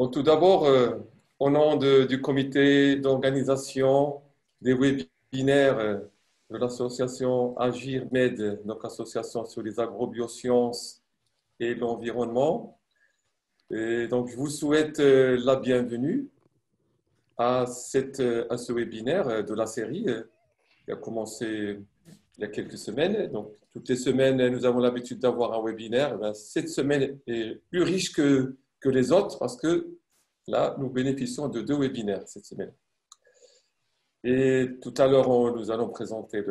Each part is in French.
Donc, tout d'abord, au nom du comité d'organisation des webinaires de l'association Agir Med, donc association sur les agrobiosciences et l'environnement, et donc je vous souhaite la bienvenue à ce webinaire de la série qui a commencé il y a quelques semaines. Donc, toutes les semaines, nous avons l'habitude d'avoir un webinaire. Eh bien, cette semaine est plus riche que les autres parce que là, nous bénéficions de 2 webinaires cette semaine. Et tout à l'heure, nous allons présenter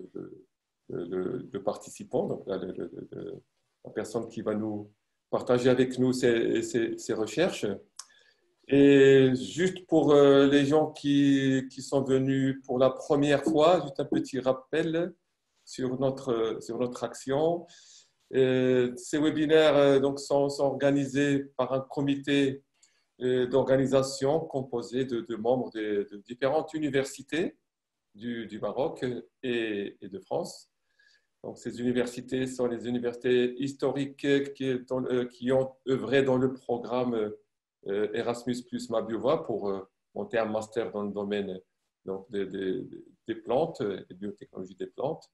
le participant, donc la personne qui va nous partager avec nous ses recherches. Et juste pour les gens qui sont venus pour la première fois, juste un petit rappel sur notre action. Ces webinaires donc, sont organisés par un comité d'organisation composé de membres de différentes universités du Maroc et de France. Donc, ces universités sont les universités historiques qui ont œuvré dans le programme Erasmus plus Mabiova pour monter un master dans le domaine donc, des plantes et biotechnologie des plantes.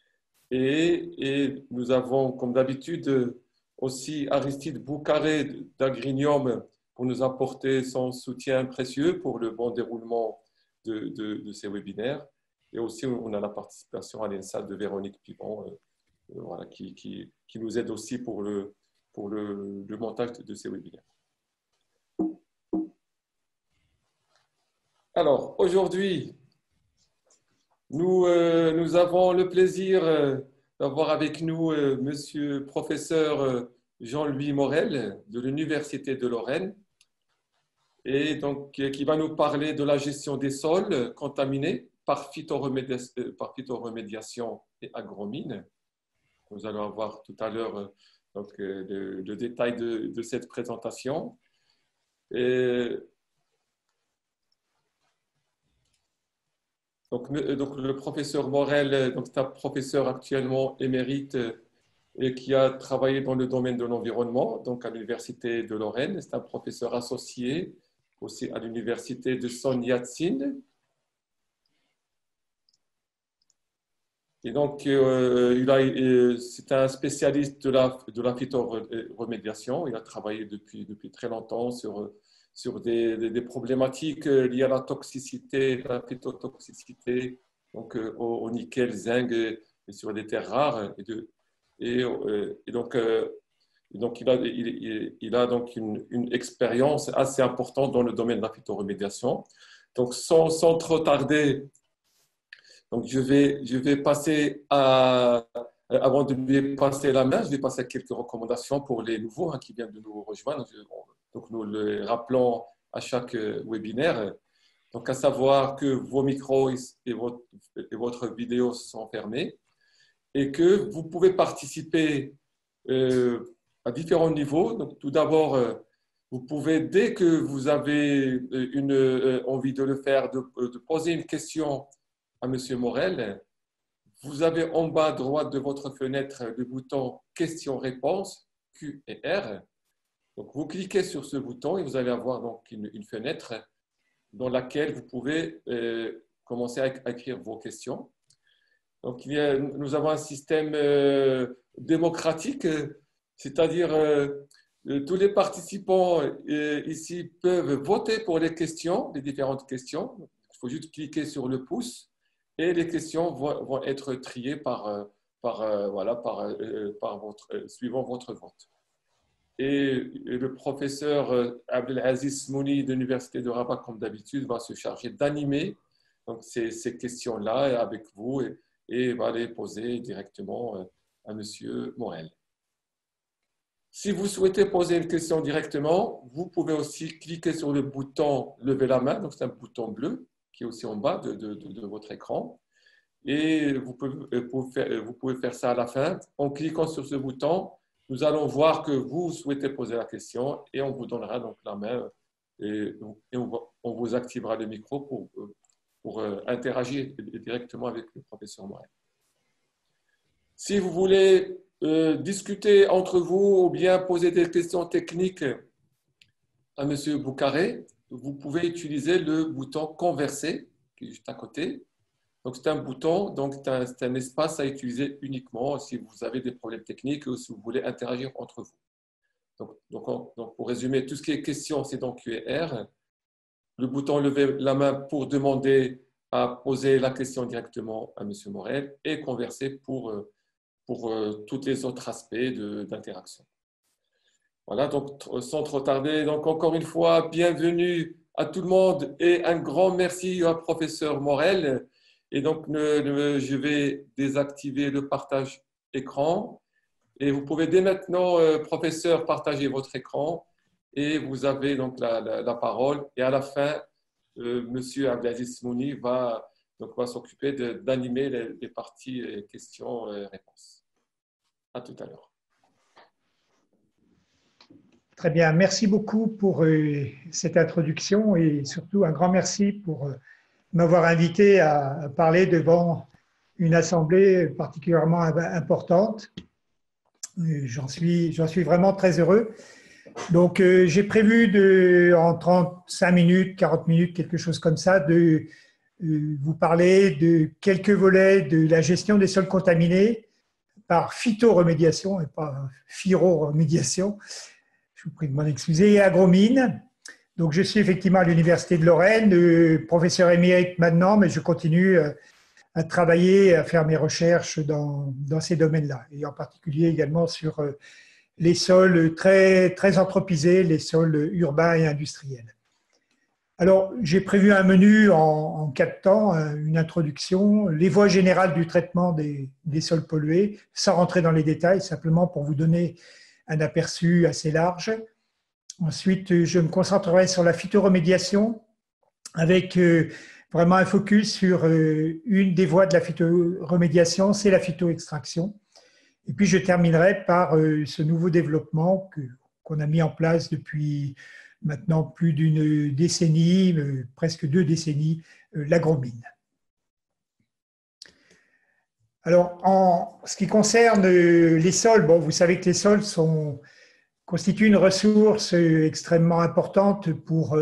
Et nous avons, comme d'habitude, aussi Aristide Boucaré d'Agrinium pour nous apporter son soutien précieux pour le bon déroulement de ces webinaires. Et aussi, on a la participation à l'INSA de Véronique Pivon, voilà, qui nous aide aussi pour le montage de ces webinaires. Alors, aujourd'hui, nous avons le plaisir d'avoir avec nous Monsieur professeur Jean-Louis Morel de l'Université de Lorraine, et donc qui va nous parler de la gestion des sols contaminés par phytoremédiation et agromine. Nous allons avoir tout à l'heure le détail de cette présentation. Donc, le professeur Morel, c'est un professeur actuellement émérite et qui a travaillé dans le domaine de l'environnement, donc à l'Université de Lorraine. C'est un professeur associé aussi à l'Université de Son Yat-sen. Et donc, c'est un spécialiste de la phytoremédiation. Il a travaillé depuis très longtemps sur des problématiques liées à la toxicité, la phytotoxicité, donc au nickel, zinc et sur des terres rares. Donc, il a donc une expérience assez importante dans le domaine de la phytoremédiation. Donc, sans trop tarder, donc je vais passer avant de lui passer la main, je vais passer à quelques recommandations pour les nouveaux qui viennent de nous rejoindre. Donc, nous le rappelons à chaque webinaire. Donc, à savoir que vos micros et votre vidéo sont fermés et que vous pouvez participer à différents niveaux. Donc, tout d'abord, vous pouvez, dès que vous avez envie de le faire, de poser une question à M. Morel. Vous avez en bas à droite de votre fenêtre le bouton questions-réponses, Q et R. Donc, vous cliquez sur ce bouton et vous allez avoir donc une fenêtre dans laquelle vous pouvez commencer à écrire vos questions. Donc, nous avons un système démocratique, c'est-à-dire tous les participants ici peuvent voter pour les questions, les différentes questions. Il faut juste cliquer sur le pouce et les questions vont être triées suivant votre vote. Et le professeur Abdelaziz Mouni de l'Université de Rabat, comme d'habitude, va se charger d'animer ces questions-là avec vous et va les poser directement à M. Morel. Si vous souhaitez poser une question directement, vous pouvez aussi cliquer sur le bouton « Lever la main », donc c'est un bouton bleu qui est aussi en bas de votre écran. Et vous pouvez faire ça à la fin. En cliquant sur ce bouton, nous allons voir que vous souhaitez poser la question et on vous donnera donc la main et on vous activera le micro pour interagir directement avec le professeur Morel. Si vous voulez discuter entre vous ou bien poser des questions techniques à M. Boucaré, vous pouvez utiliser le bouton Converser, qui est juste à côté. Donc, c'est un bouton, donc c'est un espace à utiliser uniquement si vous avez des problèmes techniques ou si vous voulez interagir entre vous. Donc pour résumer, tout ce qui est question, c'est dans QR. Le bouton lever la main pour demander à poser la question directement à M. Morel et converser pour tous les autres aspects d'interaction. Voilà, donc sans trop tarder, donc encore une fois, bienvenue à tout le monde et un grand merci au professeur Morel. Et donc, je vais désactiver le partage écran. Et vous pouvez dès maintenant, professeur, partager votre écran. Et vous avez donc la parole. Et à la fin, Monsieur Abdelaziz Mouni va s'occuper d'animer les parties questions-réponses. À tout à l'heure. Très bien, merci beaucoup pour cette introduction et surtout un grand merci pour m'avoir invité à parler devant une assemblée particulièrement importante. J'en suis vraiment très heureux. Donc, j'ai prévu en 35 minutes, 40 minutes, quelque chose comme ça, de vous parler de quelques volets de la gestion des sols contaminés par phytoremédiation et pas phyroremédiation. Je vous prie de m'en excuser, et agromine. Donc, je suis effectivement à l'Université de Lorraine, professeur émérite maintenant, mais je continue à travailler, à faire mes recherches dans ces domaines-là, et en particulier également sur les sols très, très anthropisés, les sols urbains et industriels. Alors, j'ai prévu un menu en 4 temps, une introduction, les voies générales du traitement des sols pollués, sans rentrer dans les détails, simplement pour vous donner un aperçu assez large. Ensuite, je me concentrerai sur la phytoremédiation avec vraiment un focus sur une des voies de la phytoremédiation, c'est la phytoextraction. Et puis, je terminerai par ce nouveau développement qu'on a mis en place depuis maintenant plus d'une décennie, presque 2 décennies, l'agromine. Alors, en ce qui concerne les sols, bon, vous savez que les sols constituent une ressource extrêmement importante pour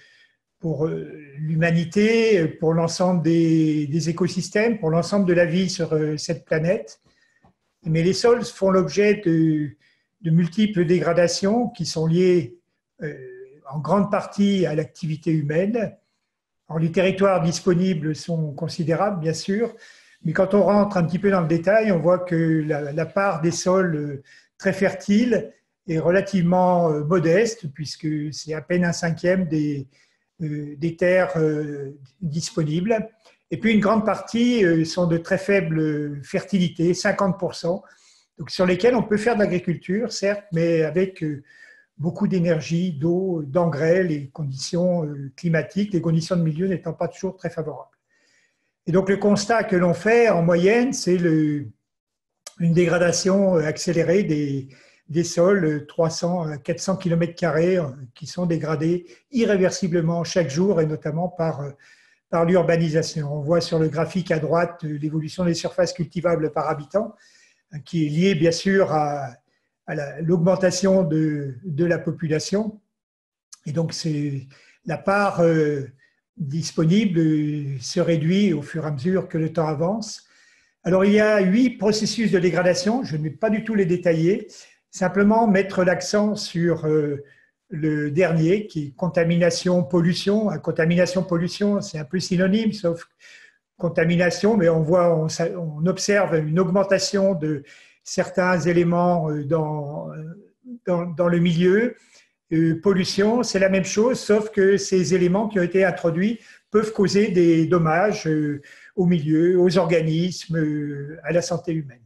l'humanité, pour l'ensemble des écosystèmes, pour l'ensemble de la vie sur cette planète. Mais les sols font l'objet de multiples dégradations qui sont liées en grande partie à l'activité humaine. Alors, les territoires disponibles sont considérables, bien sûr, mais quand on rentre un petit peu dans le détail, on voit que la part des sols très fertiles est relativement modeste, puisque c'est à peine 1/5 des terres disponibles. Et puis une grande partie sont de très faible fertilité, 50%, donc sur lesquelles on peut faire de l'agriculture, certes, mais avec beaucoup d'énergie, d'eau, d'engrais, les conditions climatiques, les conditions de milieu n'étant pas toujours très favorables. Et donc le constat que l'on fait en moyenne, c'est une dégradation accélérée des sols, 300 à 400 km² qui sont dégradés irréversiblement chaque jour et notamment par l'urbanisation. On voit sur le graphique à droite l'évolution des surfaces cultivables par habitant, qui est liée bien sûr à l'augmentation de la population. Et donc, la part disponible se réduit au fur et à mesure que le temps avance. Alors, il y a 8 processus de dégradation, je ne vais pas du tout les détailler, simplement mettre l'accent sur le dernier, qui est contamination-pollution. Contamination-pollution, c'est un peu synonyme, sauf contamination, mais on observe une augmentation de certains éléments dans le milieu. Pollution, c'est la même chose, sauf que ces éléments qui ont été introduits peuvent causer des dommages au milieu, aux organismes, à la santé humaine.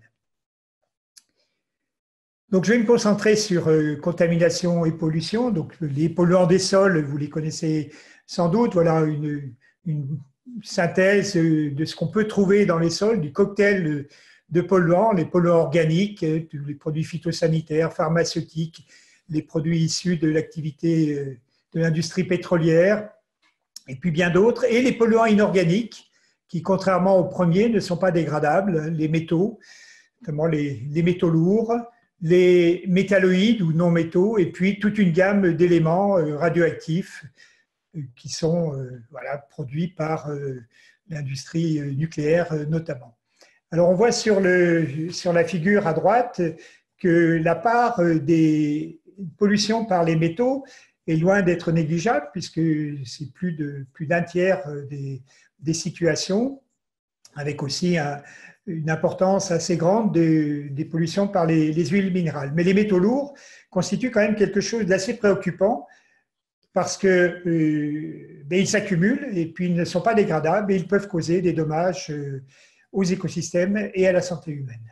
Donc, je vais me concentrer sur contamination et pollution. Donc, les polluants des sols, vous les connaissez sans doute. Voilà une synthèse de ce qu'on peut trouver dans les sols, du cocktail de polluants, les polluants organiques, les produits phytosanitaires, pharmaceutiques, les produits issus de l'activité de l'industrie pétrolière, et puis bien d'autres, et les polluants inorganiques, qui, contrairement aux premiers, ne sont pas dégradables, les métaux, notamment les métaux lourds, les métalloïdes ou non-métaux, et puis toute une gamme d'éléments radioactifs qui sont voilà, produits par l'industrie nucléaire notamment. Alors on voit sur la figure à droite que la part des pollutions par les métaux est loin d'être négligeable, puisque c'est plus d'un tiers des situations, avec aussi une importance assez grande des pollutions par les huiles minérales. Mais les métaux lourds constituent quand même quelque chose d'assez préoccupant, parce qu'ils s'accumulent et puis ils ne sont pas dégradables et ils peuvent causer des dommages aux écosystèmes et à la santé humaine.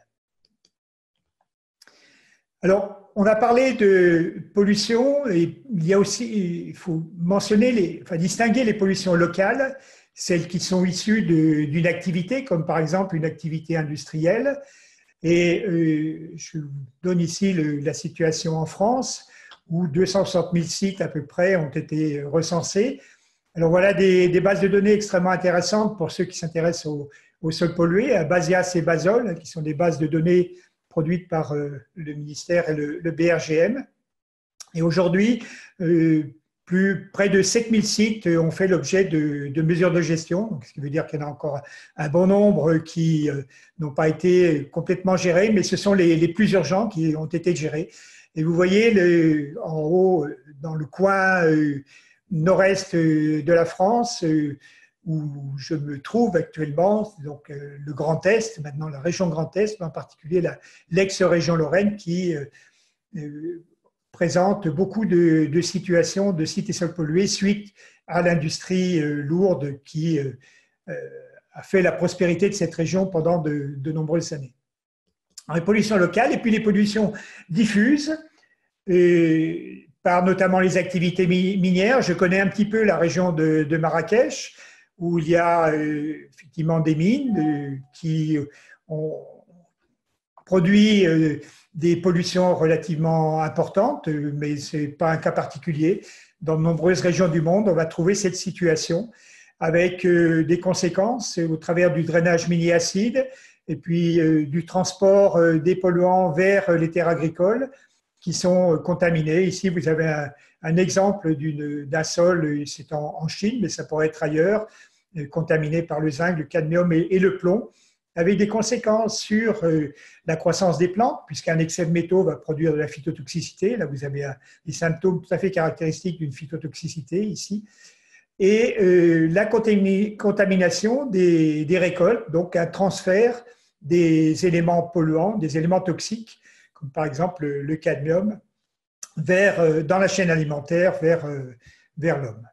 Alors, on a parlé de pollution et il y a aussi, il faut mentionner, distinguer les pollutions locales, celles qui sont issues d'une activité, comme par exemple une activité industrielle. Et je vous donne ici la situation en France, où 260 000 sites à peu près ont été recensés. Alors voilà des bases de données extrêmement intéressantes pour ceux qui s'intéressent au sol pollué, à Basias et Basol, qui sont des bases de données produites par le ministère et le BRGM. Et aujourd'hui, près de 7000 sites ont fait l'objet de mesures de gestion, donc, ce qui veut dire qu'il y en a encore un bon nombre qui n'ont pas été complètement gérés, mais ce sont les plus urgents qui ont été gérés. Et vous voyez en haut, dans le coin nord-est de la France, où je me trouve actuellement, donc le Grand Est, maintenant la région Grand Est, en particulier l'ex-région Lorraine, qui présente beaucoup de situations de sites et sols pollués suite à l'industrie lourde qui a fait la prospérité de cette région pendant de nombreuses années. Alors, les pollutions locales et puis les pollutions diffuses, par notamment les activités minières. Je connais un petit peu la région de Marrakech, où il y a effectivement des mines qui ont produit des pollutions relativement importantes, mais ce n'est pas un cas particulier. Dans de nombreuses régions du monde, on va trouver cette situation avec des conséquences au travers du drainage minier acide et puis du transport des polluants vers les terres agricoles qui sont contaminés. Ici, vous avez un exemple d'un sol, c'est en Chine, mais ça pourrait être ailleurs, contaminé par le zinc, le cadmium et le plomb, avec des conséquences sur la croissance des plantes, puisqu'un excès de métaux va produire de la phytotoxicité. Là, vous avez des symptômes tout à fait caractéristiques d'une phytotoxicité ici. Et la contamination des récoltes, donc un transfert des éléments polluants, des éléments toxiques, comme par exemple le cadmium, dans la chaîne alimentaire vers l'homme.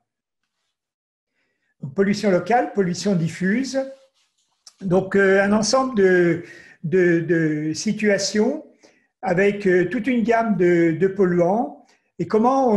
Donc, pollution locale, pollution diffuse. Donc, un ensemble de situations avec toute une gamme de polluants et comment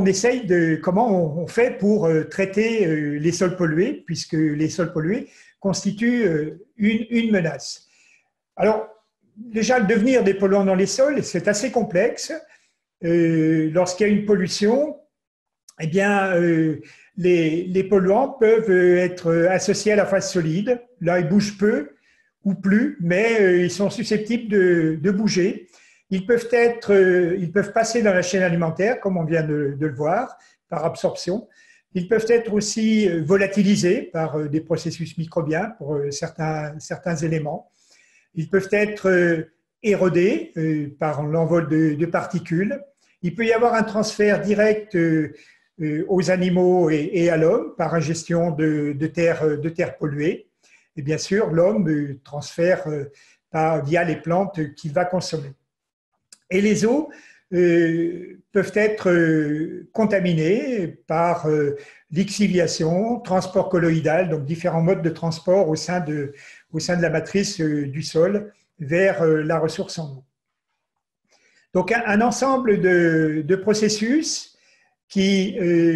on fait pour traiter les sols pollués, puisque les sols pollués constituent une menace. Alors, déjà, le devenir des polluants dans les sols, c'est assez complexe. Lorsqu'il y a une pollution, eh bien, les polluants peuvent être associés à la phase solide. Là, ils bougent peu ou plus, mais ils sont susceptibles de bouger. Ils peuvent passer dans la chaîne alimentaire, comme on vient de le voir, par absorption. Ils peuvent être aussi volatilisés par des processus microbiens pour certains éléments. Ils peuvent être érodés par l'envol de particules. Il peut y avoir un transfert direct aux animaux et à l'homme par ingestion de terres polluées. Et bien sûr, l'homme transfère via les plantes qu'il va consommer. Et les eaux peuvent être contaminées par lixiviation, transport colloïdal, donc différents modes de transport au sein de la matrice du sol vers la ressource en eau. Donc un ensemble de processus qui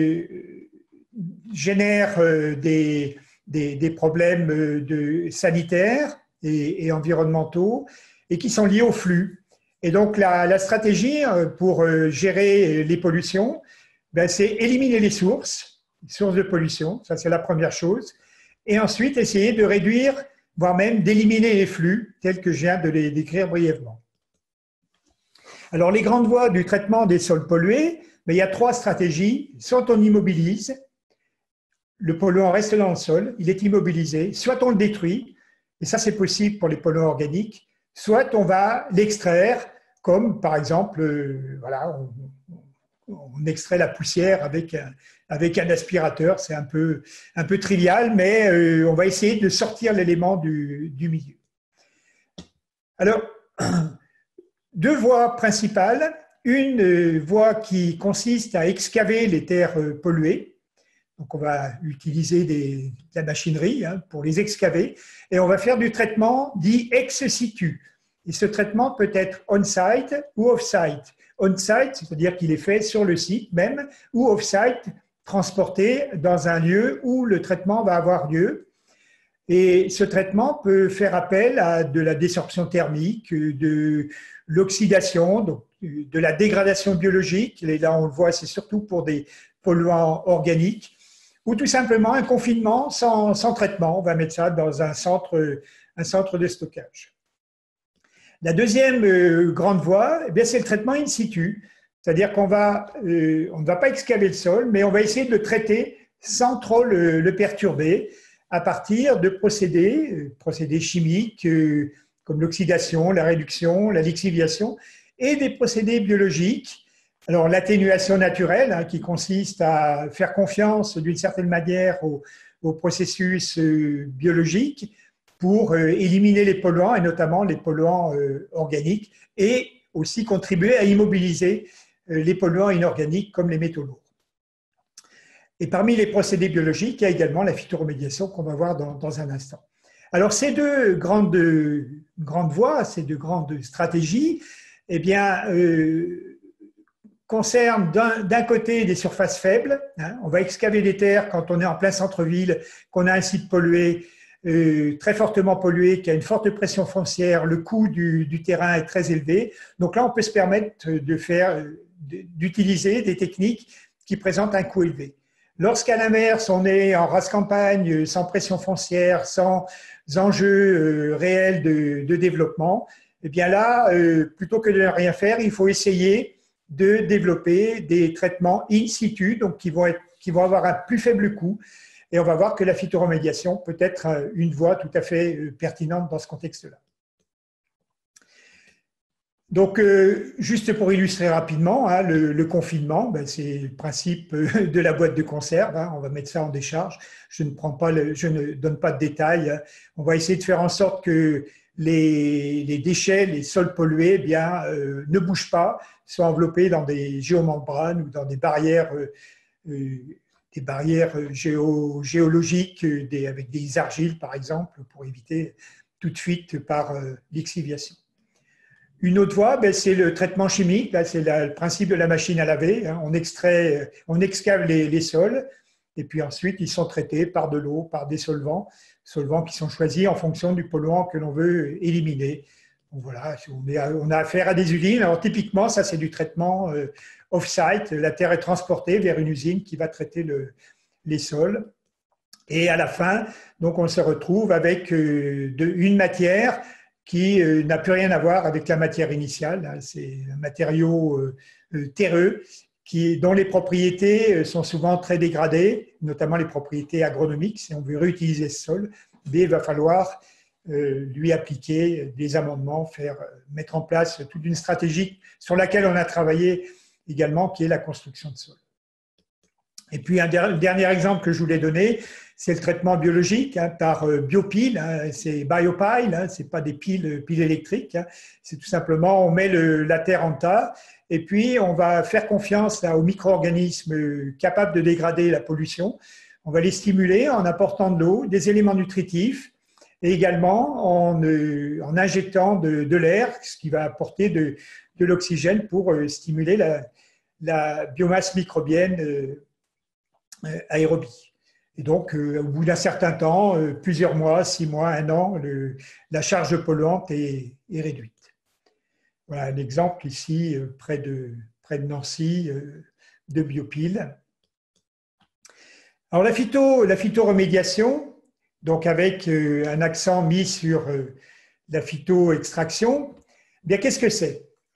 génèrent des problèmes sanitaires et environnementaux et qui sont liés au flux. Et donc, la stratégie pour gérer les pollutions, c'est éliminer les sources de pollution, ça c'est la première chose, et ensuite essayer de réduire, voire même d'éliminer les flux, tels que je viens de les décrire brièvement. Alors, les grandes voies du traitement des sols pollués, mais il y a trois stratégies. Soit on immobilise, le polluant reste dans le sol, il est immobilisé, soit on le détruit, et ça c'est possible pour les polluants organiques, soit on va l'extraire, comme par exemple, voilà, on extrait la poussière avec un aspirateur, c'est un peu trivial, mais on va essayer de sortir l'élément du milieu. Alors, deux voies principales. Une voie qui consiste à excaver les terres polluées. Donc, on va utiliser de la machinerie pour les excaver et on va faire du traitement dit ex situ. Et ce traitement peut être on-site ou off-site. On-site, c'est-à-dire qu'il est fait sur le site même, ou off-site, transporté dans un lieu où le traitement va avoir lieu. Et ce traitement peut faire appel à de la désorption thermique, de l'oxydation, donc de la dégradation biologique. Et là, on le voit, c'est surtout pour des polluants organiques, ou tout simplement un confinement sans traitement. On va mettre ça dans un centre de stockage. La deuxième grande voie, eh c'est le traitement in situ. C'est-à-dire qu'on on ne va pas excaver le sol, mais on va essayer de le traiter sans trop le perturber à partir de procédés chimiques comme l'oxydation, la réduction, la lixiviation et des procédés biologiques. Alors l'atténuation naturelle qui consiste à faire confiance d'une certaine manière au processus biologique pour éliminer les polluants et notamment les polluants organiques et aussi contribuer à immobiliser les polluants inorganiques comme les métaux lourds. Et parmi les procédés biologiques, il y a également la phytoremédiation qu'on va voir dans un instant. Alors, ces deux grandes voies, ces deux grandes stratégies, eh bien, concernent d'un côté des surfaces faibles. On va excaver des terres quand on est en plein centre-ville, qu'on a un site pollué, très fortement pollué, qui a une forte pression foncière, le coût du terrain est très élevé. Donc là, on peut se permettre d'utiliser des techniques qui présentent un coût élevé. Lorsqu'à l'inverse, on est en race campagne, sans pression foncière, sans enjeux réels de développement, eh bien là, plutôt que de ne rien faire, il faut essayer de développer des traitements in situ, donc qui vont avoir un plus faible coût. Et on va voir que la phytoremédiation peut être une voie tout à fait pertinente dans ce contexte-là. Donc, juste pour illustrer rapidement, le confinement, c'est le principe de la boîte de conserve. On va mettre ça en décharge. Je ne donne pas de détails. On va essayer de faire en sorte que les déchets, les sols pollués, ne bougent pas, soient enveloppés dans des géomembranes ou dans des barrières géologiques avec des argiles, par exemple, pour éviter toute fuite par lixiviation. Une autre voie, c'est le traitement chimique. Là, c'est le principe de la machine à laver. On excave les sols et puis ensuite ils sont traités par de l'eau, par des solvants qui sont choisis en fonction du polluant que l'on veut éliminer. Donc voilà, on a affaire à des usines. Alors typiquement, ça c'est du traitement off-site. La terre est transportée vers une usine qui va traiter les sols. Et à la fin, donc on se retrouve avec une matière qui n'a plus rien à voir avec la matière initiale. C'est un matériau terreux dont les propriétés sont souvent très dégradées, notamment les propriétés agronomiques. Si on veut réutiliser ce sol, il va falloir lui appliquer des amendements, mettre en place toute une stratégie sur laquelle on a travaillé également, qui est la construction de sol. Et puis, le dernier exemple que je voulais donner, c'est le traitement biologique par biopile. C'est biopile, ce n'est pas des piles électriques. C'est tout simplement, on met la terre en tas et puis on va faire confiance aux micro-organismes capables de dégrader la pollution. On va les stimuler en apportant de l'eau, des éléments nutritifs et également en injectant de l'air, ce qui va apporter de l'oxygène pour stimuler la biomasse microbienne aérobie. Et donc, au bout d'un certain temps, plusieurs mois, 6 mois, 1 an, la charge polluante est réduite. Voilà un exemple ici, près de Nancy, de biopile. Alors, la phytoremédiation, donc avec un accent mis sur la phytoextraction, bien qu'est-ce que c'est?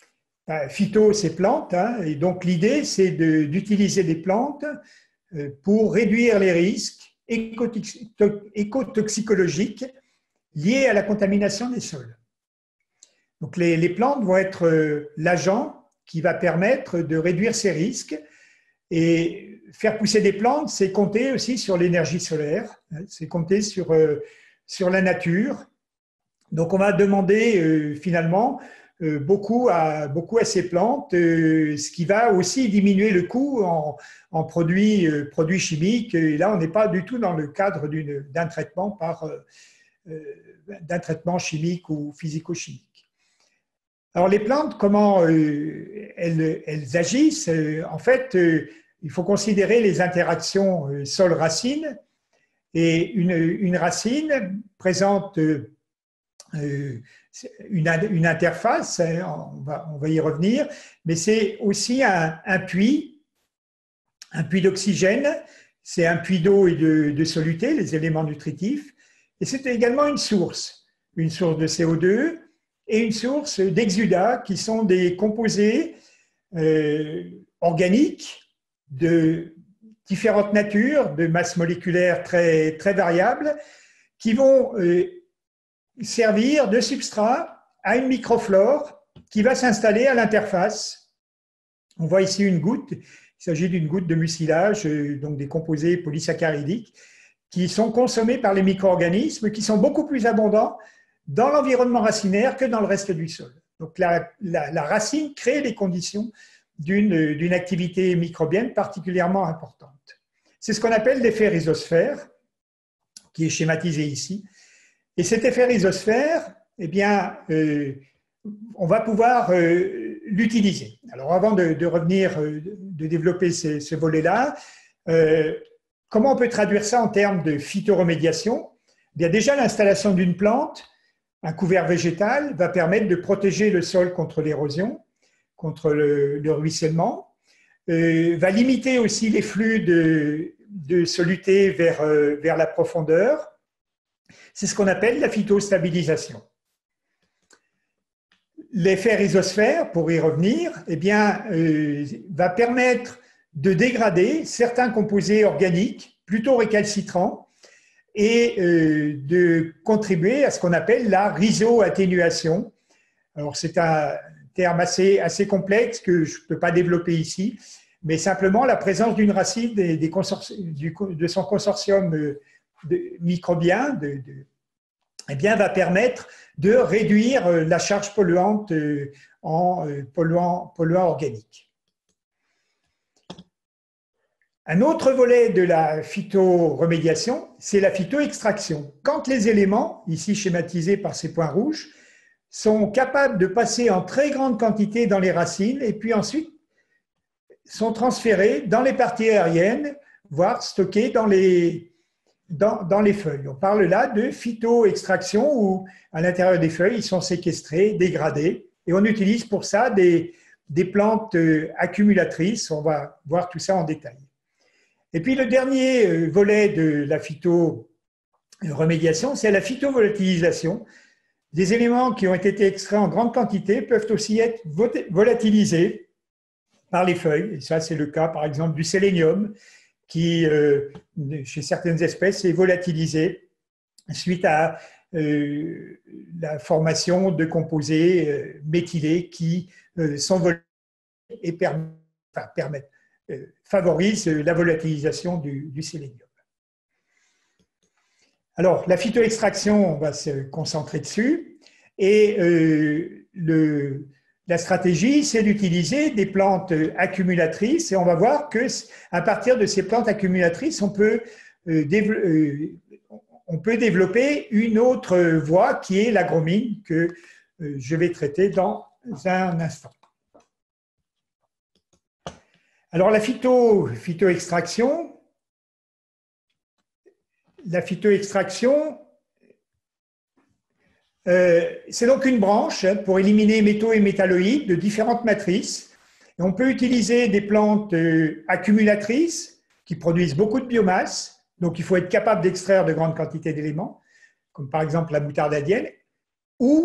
Phyto, c'est plantes, hein, et donc l'idée, c'est d'utiliser des plantes pour réduire les risques écotoxicologiques liés à la contamination des sols. Donc les plantes vont être l'agent qui va permettre de réduire ces risques. Et faire pousser des plantes, c'est compter aussi sur l'énergie solaire, c'est compter sur la nature. Donc on va demander finalement beaucoup à ces plantes, ce qui va aussi diminuer le coût en produits chimiques. Et là, on n'est pas du tout dans le cadre d'un traitement d'un traitement chimique ou physico-chimique. Alors les plantes, comment elles agissent? En fait, il faut considérer les interactions sol-racine. Et une racine présente une interface, on va y revenir, mais c'est aussi un puits d'oxygène, c'est un puits d'eau et de soluté, les éléments nutritifs, et c'est également une source de CO2 et une source d'exudats qui sont des composés organiques de différentes natures, de masse moléculaire très, très variables, qui vont servir de substrat à une microflore qui va s'installer à l'interface. On voit ici une goutte, il s'agit d'une goutte de mucilage, donc des composés polysaccharidiques, qui sont consommés par les micro-organismes, qui sont beaucoup plus abondants dans l'environnement racinaire que dans le reste du sol. Donc la racine crée les conditions d'une activité microbienne particulièrement importante. C'est ce qu'on appelle l'effet rhizosphère, qui est schématisé ici. Et cet effet rhizosphère, eh bien, on va pouvoir l'utiliser. Alors, avant de revenir, de développer ce volet-là, comment on peut traduire ça en termes de phytoremédiation? Eh bien, déjà, l'installation d'une plante, un couvert végétal, va permettre de protéger le sol contre l'érosion, contre le ruissellement, va limiter aussi les flux de soluté vers la profondeur. C'est ce qu'on appelle la phytostabilisation. L'effet rhizosphère, pour y revenir, eh bien, va permettre de dégrader certains composés organiques plutôt récalcitrants et de contribuer à ce qu'on appelle la rhizoatténuation. Alors, c'est un terme assez complexe que je ne peux pas développer ici, mais simplement la présence d'une racine de son consortium microbien eh bien, va permettre de réduire la charge polluante en polluants organiques. Un autre volet de la phytoremédiation, c'est la phytoextraction. Quand les éléments, ici schématisés par ces points rouges, sont capables de passer en très grande quantité dans les racines et puis ensuite sont transférés dans les parties aériennes, voire stockés dans les feuilles. On parle là de phytoextraction où à l'intérieur des feuilles, ils sont séquestrés, dégradés et on utilise pour ça des plantes accumulatrices. On va voir tout ça en détail. Et puis le dernier volet de la phytoremédiation, c'est la phytovolatilisation. Des éléments qui ont été extraits en grande quantité peuvent aussi être volatilisés par les feuilles. Et ça, c'est le cas, par exemple, du sélénium, qui, chez certaines espèces, est volatilisé suite à la formation de composés méthylés qui sont volatilisés et favorisent la volatilisation du sélénium. Alors, la phytoextraction, on va se concentrer dessus. Et la stratégie, c'est d'utiliser des plantes accumulatrices. Et on va voir qu'à partir de ces plantes accumulatrices, on peut développer une autre voie qui est l'agromine que je vais traiter dans un instant. Alors, la phytoextraction, c'est donc une branche pour éliminer métaux et métalloïdes de différentes matrices. Et on peut utiliser des plantes accumulatrices qui produisent beaucoup de biomasse. Donc, il faut être capable d'extraire de grandes quantités d'éléments, comme par exemple la moutarde indienne, ou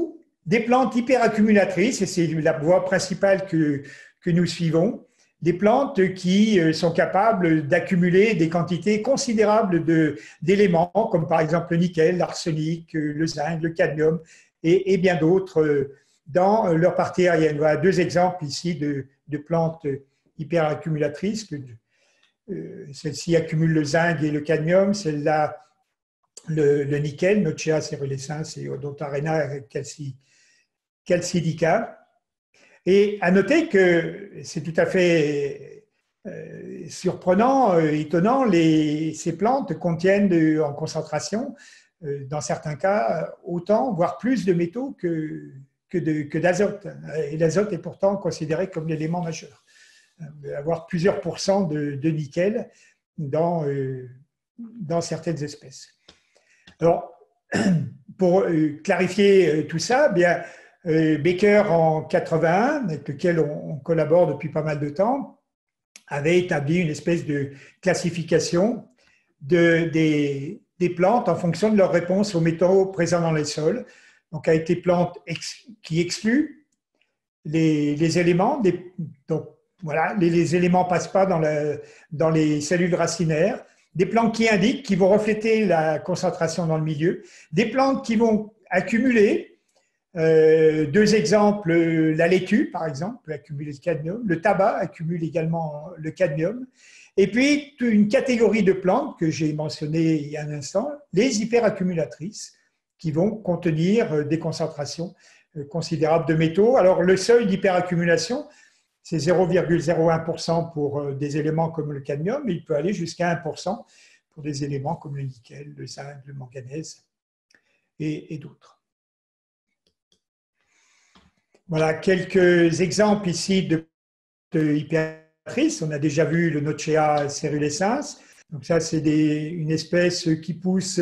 des plantes hyperaccumulatrices, et c'est la voie principale que nous suivons, des plantes qui sont capables d'accumuler des quantités considérables d'éléments, comme par exemple le nickel, l'arsenic, le zinc, le cadmium et bien d'autres dans leur partie aérienne. Voilà deux exemples ici de plantes hyperaccumulatrices. Celle-ci accumule le zinc et le cadmium, celle-là le nickel, Nochea cerulescens et Odontarena calcidica. Et à noter que c'est tout à fait surprenant, étonnant, ces plantes contiennent en concentration, dans certains cas, autant, voire plus de métaux que d'azote. Et l'azote est pourtant considéré comme l'élément majeur. Avoir plusieurs pourcents de nickel dans certaines espèces. Alors, pour clarifier tout ça, bien, Baker, en 81, avec lequel on collabore depuis pas mal de temps, avait établi une espèce de classification des plantes en fonction de leur réponse aux métaux présents dans les sols. Donc, avec des plantes qui excluent les éléments. Donc, voilà, les éléments ne passent pas dans les cellules racinaires. Des plantes qui indiquent, qui vont refléter la concentration dans le milieu. Des plantes qui vont accumuler. Deux exemples, la laitue, par exemple, peut accumuler le cadmium. Le tabac accumule également le cadmium. Et puis, une catégorie de plantes que j'ai mentionnées il y a un instant, les hyperaccumulatrices, qui vont contenir des concentrations considérables de métaux. Alors, le seuil d'hyperaccumulation, c'est 0,01% pour des éléments comme le cadmium, mais il peut aller jusqu'à 1% pour des éléments comme le nickel, le zinc, le manganèse et d'autres. Voilà quelques exemples ici de hyperaccumulatrices. On a déjà vu le Nochea cerulescens. Donc ça, c'est une espèce qui pousse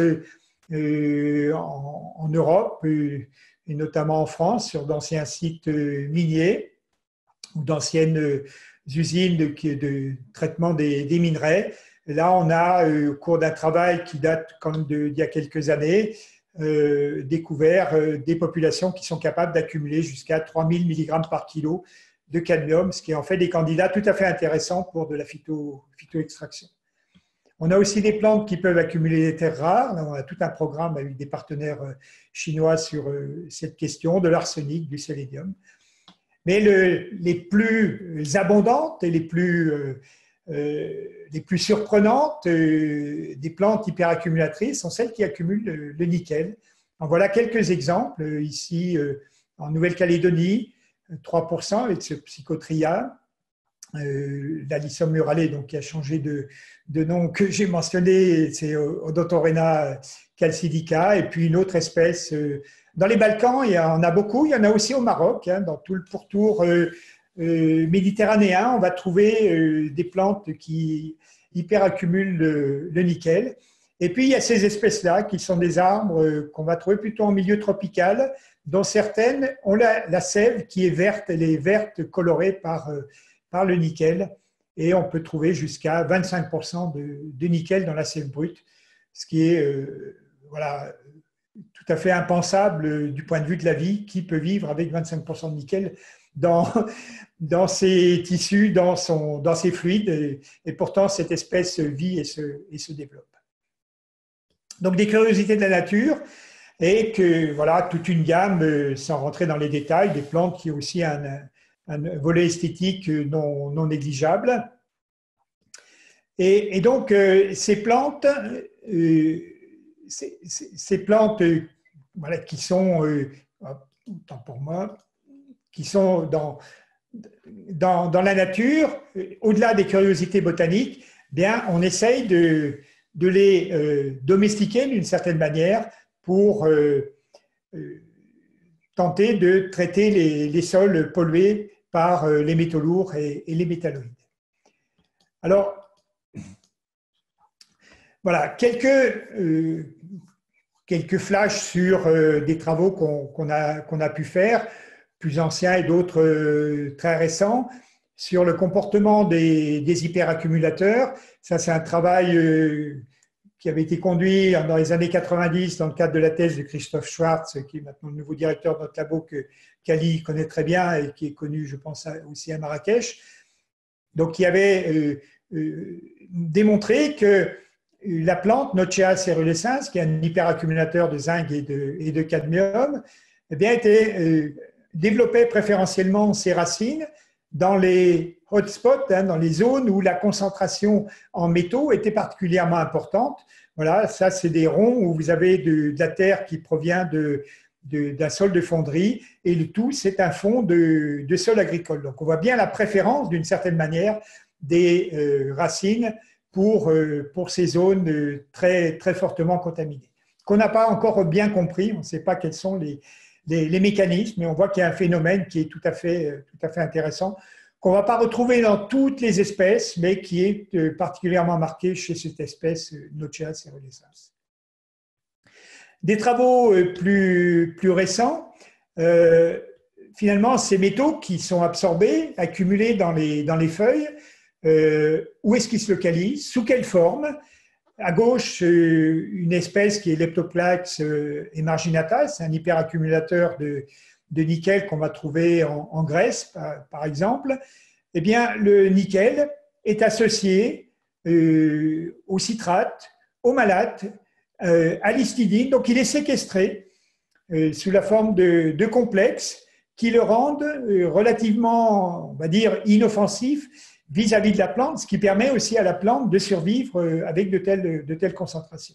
en Europe et notamment en France sur d'anciens sites miniers ou d'anciennes usines de traitement des minerais. Là, on a, au cours d'un travail qui date quand même d'il y a quelques années, découvert des populations qui sont capables d'accumuler jusqu'à 3000 mg par kilo de cadmium, ce qui en fait des candidats tout à fait intéressants pour de la phytoextraction. On a aussi des plantes qui peuvent accumuler des terres rares. Là, on a tout un programme avec des partenaires chinois sur cette question, de l'arsenic, du sélénium. Mais les plus abondantes et les plus surprenantes des plantes hyperaccumulatrices sont celles qui accumulent le nickel. En voilà quelques exemples. Ici, en Nouvelle-Calédonie, 3% avec ce Psychotria, l'Alyssum murale, donc qui a changé de nom que j'ai mentionné, c'est Odontorena calcidica, et puis une autre espèce. Dans les Balkans, il y en a beaucoup. Il y en a aussi au Maroc, dans tout le pourtour méditerranéen. On va trouver des plantes qui hyperaccumulent le nickel. Et puis, il y a ces espèces-là qui sont des arbres qu'on va trouver plutôt en milieu tropical, dont certaines ont la sève qui est verte. Elle est verte colorée par le nickel. Et on peut trouver jusqu'à 25% de nickel dans la sève brute, ce qui est voilà, tout à fait impensable du point de vue de la vie. Qui peut vivre avec 25% de nickel dans ses tissus, dans ses fluides, et pourtant cette espèce vit et se développe. Donc des curiosités de la nature, et que voilà, toute une gamme, sans rentrer dans les détails, des plantes qui ont aussi un volet esthétique non négligeable. Et donc ces plantes voilà, qui sont, autant pour moi, qui sont dans la nature, au-delà des curiosités botaniques, bien, on essaye de les domestiquer d'une certaine manière pour tenter de traiter les sols pollués par les métaux lourds et les métalloïdes. Alors, voilà, quelques flashs sur des travaux qu'on a pu faire, plus anciens et d'autres très récents, sur le comportement des hyperaccumulateurs. Ça, c'est un travail qui avait été conduit dans les années 90 dans le cadre de la thèse de Christophe Schwartz, qui est maintenant le nouveau directeur de notre labo que Kali connaît très bien et qui est connu, je pense, aussi à Marrakech. Donc, il avait démontré que la plante Nochea cerulescens, qui est un hyperaccumulateur de zinc et de cadmium, eh bien, développait préférentiellement ses racines dans les hotspots, dans les zones où la concentration en métaux était particulièrement importante. Voilà, ça, c'est des ronds où vous avez de la terre qui provient d'un sol de fonderie, et le tout, c'est un fond de sol agricole. Donc, on voit bien la préférence, d'une certaine manière, des racines pour ces zones très, très fortement contaminées, qu'on n'a pas encore bien compris. On ne sait pas quels sont les mécanismes, mais on voit qu'il y a un phénomène qui est tout à fait intéressant, qu'on ne va pas retrouver dans toutes les espèces, mais qui est particulièrement marqué chez cette espèce Nochea cerulescens. Des travaux plus récents, finalement, ces métaux qui sont absorbés, accumulés dans les feuilles, où est-ce qu'ils se localisent, sous quelle forme? À gauche, une espèce qui est Leptoplax emarginata, c'est un hyperaccumulateur de nickel qu'on va trouver en Grèce, par exemple. Eh bien, le nickel est associé au citrate, au malate, à l'histidine. Donc, il est séquestré sous la forme de complexes qui le rendent relativement, on va dire, inoffensif vis-à-vis de la plante, ce qui permet aussi à la plante de survivre avec de telles concentrations.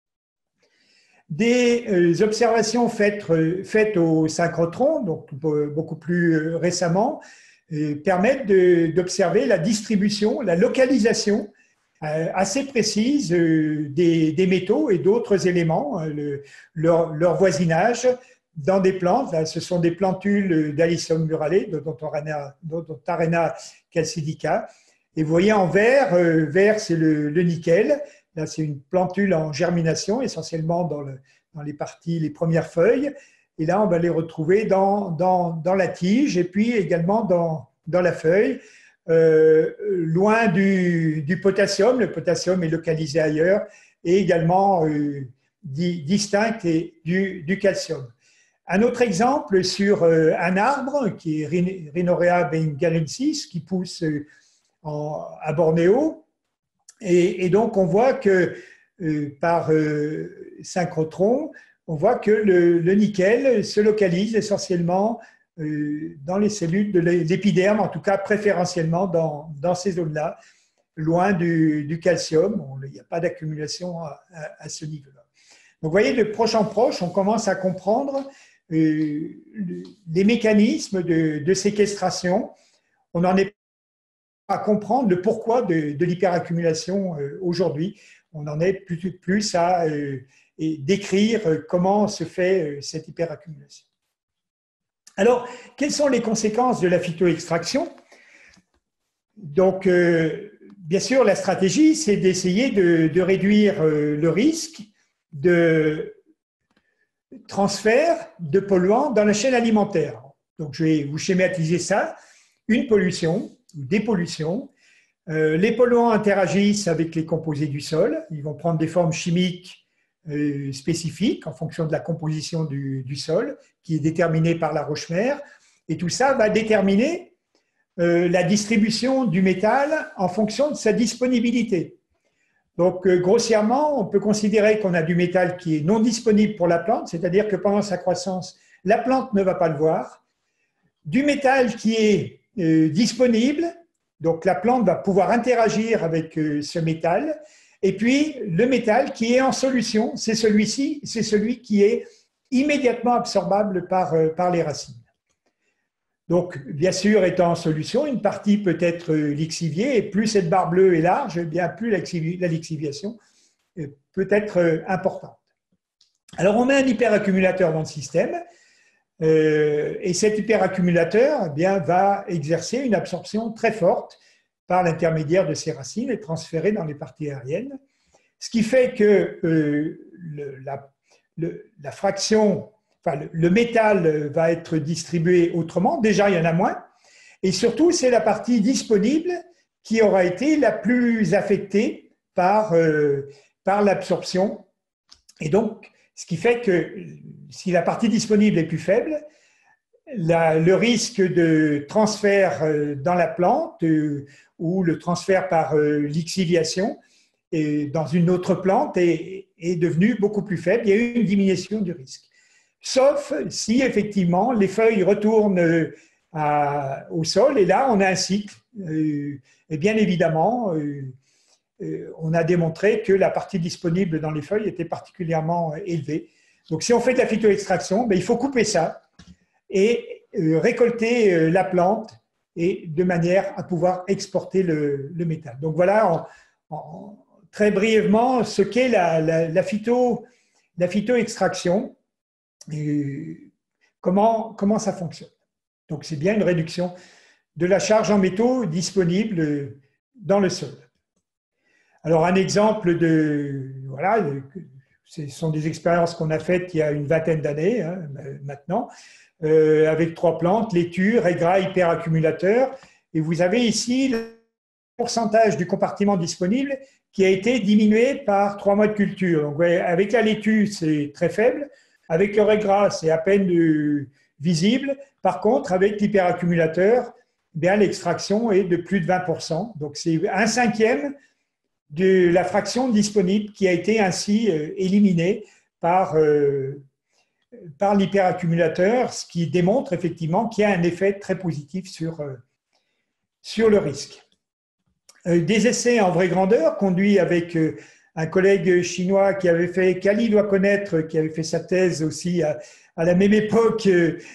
Des observations faites au synchrotron, donc beaucoup plus récemment, permettent d'observer la distribution, la localisation assez précise des métaux et d'autres éléments, leur voisinage dans des plantes. Là, ce sont des plantules d'Alyssum murale, d'Odontarena calcidica. Et vous voyez en vert, c'est le nickel. Là, c'est une plantule en germination, essentiellement dans les premières feuilles. Et là, on va les retrouver dans la tige et puis également dans la feuille, loin du potassium. Le potassium est localisé ailleurs et également distinct du calcium. Un autre exemple sur un arbre qui est Rhinorrhea bengalensis qui pousse à Bornéo. Et donc, on voit que par synchrotron, on voit que le nickel se localise essentiellement dans les cellules de l'épiderme, en tout cas préférentiellement dans ces zones-là, loin du calcium. Il n'y a pas d'accumulation à ce niveau-là. Donc, vous voyez, de proche en proche, on commence à comprendre les mécanismes de séquestration. On en est à comprendre le pourquoi de l'hyperaccumulation aujourd'hui. On en est plus à décrire comment se fait cette hyperaccumulation. Alors, quelles sont les conséquences de la phytoextraction? Donc, bien sûr, la stratégie, c'est d'essayer de réduire le risque de transfert de polluants dans la chaîne alimentaire. Donc, je vais vous schématiser ça. Une pollution, ou des pollutions. Les polluants interagissent avec les composés du sol. Ils vont prendre des formes chimiques spécifiques en fonction de la composition du sol, qui est déterminée par la roche-mère. Et tout ça va déterminer la distribution du métal en fonction de sa disponibilité. Donc, grossièrement, on peut considérer qu'on a du métal qui est non disponible pour la plante, c'est-à-dire que pendant sa croissance, la plante ne va pas le voir. Du métal qui est disponible, donc la plante va pouvoir interagir avec ce métal. Et puis, le métal qui est en solution, c'est celui qui est immédiatement absorbable par les racines. Donc, bien sûr, étant en solution, une partie peut être lixiviée, et plus cette barre bleue est large, eh bien plus la lixiviation peut être importante. Alors, on met un hyperaccumulateur dans le système, et cet hyperaccumulateur eh bien, va exercer une absorption très forte par l'intermédiaire de ses racines et transférer dans les parties aériennes, ce qui fait que la fraction, enfin, le métal va être distribué autrement. Déjà, il y en a moins. Et surtout, c'est la partie disponible qui aura été la plus affectée par par l'absorption. Et donc, ce qui fait que si la partie disponible est plus faible, le risque de transfert dans la plante ou le transfert par lixiviation dans une autre plante est devenu beaucoup plus faible. Il y a eu une diminution du risque. Sauf si effectivement les feuilles retournent au sol et là on a un cycle. Et bien évidemment, on a démontré que la partie disponible dans les feuilles était particulièrement élevée. Donc si on fait de la phytoextraction, il faut couper ça et récolter la plante et de manière à pouvoir exporter le métal. Donc voilà très brièvement ce qu'est la phytoextraction et comment ça fonctionne. Donc c'est bien une réduction de la charge en métaux disponible dans le sol. Alors un exemple ce sont des expériences qu'on a faites il y a une vingtaine d'années maintenant, avec 3 plantes, laitue, raigra, hyperaccumulateur. Et vous avez ici le pourcentage du compartiment disponible qui a été diminué par 3 mois de culture. Donc, avec la laitue, c'est très faible. Avec le raigra, c'est à peine visible. Par contre, avec l'hyperaccumulateur, l'extraction est de plus de 20%. Donc, c'est 1/5 de la fraction disponible qui a été ainsi éliminée par l'hyperaccumulateur, ce qui démontre effectivement qu'il y a un effet très positif sur le risque. Des essais en vraie grandeur conduits avec un collègue chinois qu'Ali doit connaître, qui avait fait sa thèse aussi à la même époque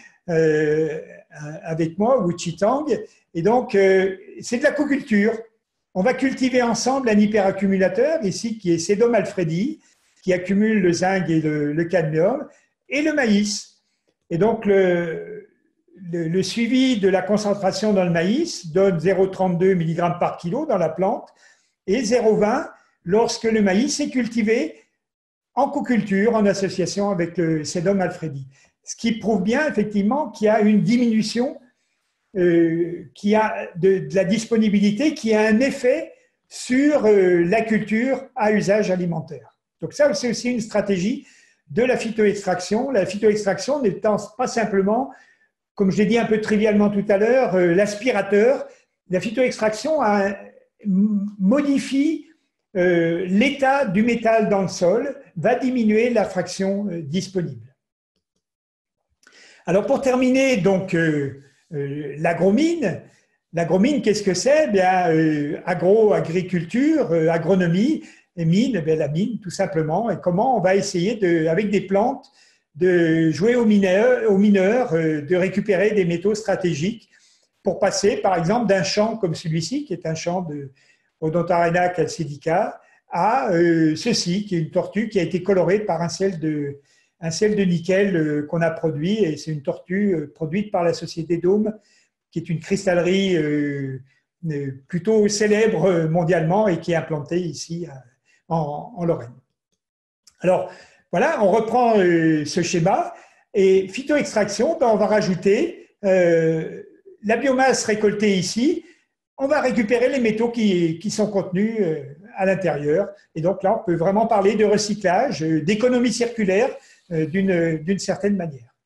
avec moi, Wu Chitang. Et donc, c'est de l'aquaculture. On va cultiver ensemble un hyperaccumulateur, ici, qui est Sedum alfredi, qui accumule le zinc et le cadmium, et le maïs. Et donc, le suivi de la concentration dans le maïs donne 0,32 mg par kilo dans la plante et 0,20 lorsque le maïs est cultivé en coculture, en association avec le Sedum alfredi. Ce qui prouve bien, effectivement, qu'il y a une diminution de la disponibilité qui a un effet sur la culture à usage alimentaire. Donc ça, c'est aussi une stratégie de la phytoextraction. La phytoextraction n'étant pas simplement, comme je l'ai dit un peu trivialement tout à l'heure, l'aspirateur. La phytoextraction modifie l'état du métal dans le sol, va diminuer la fraction disponible. Alors pour terminer, donc, l'agromine. L'agromine, qu'est-ce que c'est? Agriculture, agronomie, et mine, la mine, tout simplement. Et comment on va essayer, avec des plantes, de jouer aux mineurs, de récupérer des métaux stratégiques pour passer, par exemple, d'un champ comme celui-ci, qui est un champ de Odontarena calcidica, à ceci, qui est une tortue qui a été colorée par un sel de nickel qu'on a produit. Et c'est une tortue produite par la société Dôme, qui est une cristallerie plutôt célèbre mondialement et qui est implantée ici en Lorraine. Alors, voilà, on reprend ce schéma. Et phytoextraction, on va rajouter la biomasse récoltée ici. On va récupérer les métaux qui sont contenus à l'intérieur. Et donc là, on peut vraiment parler de recyclage, d'économie circulaire d'une certaine manière.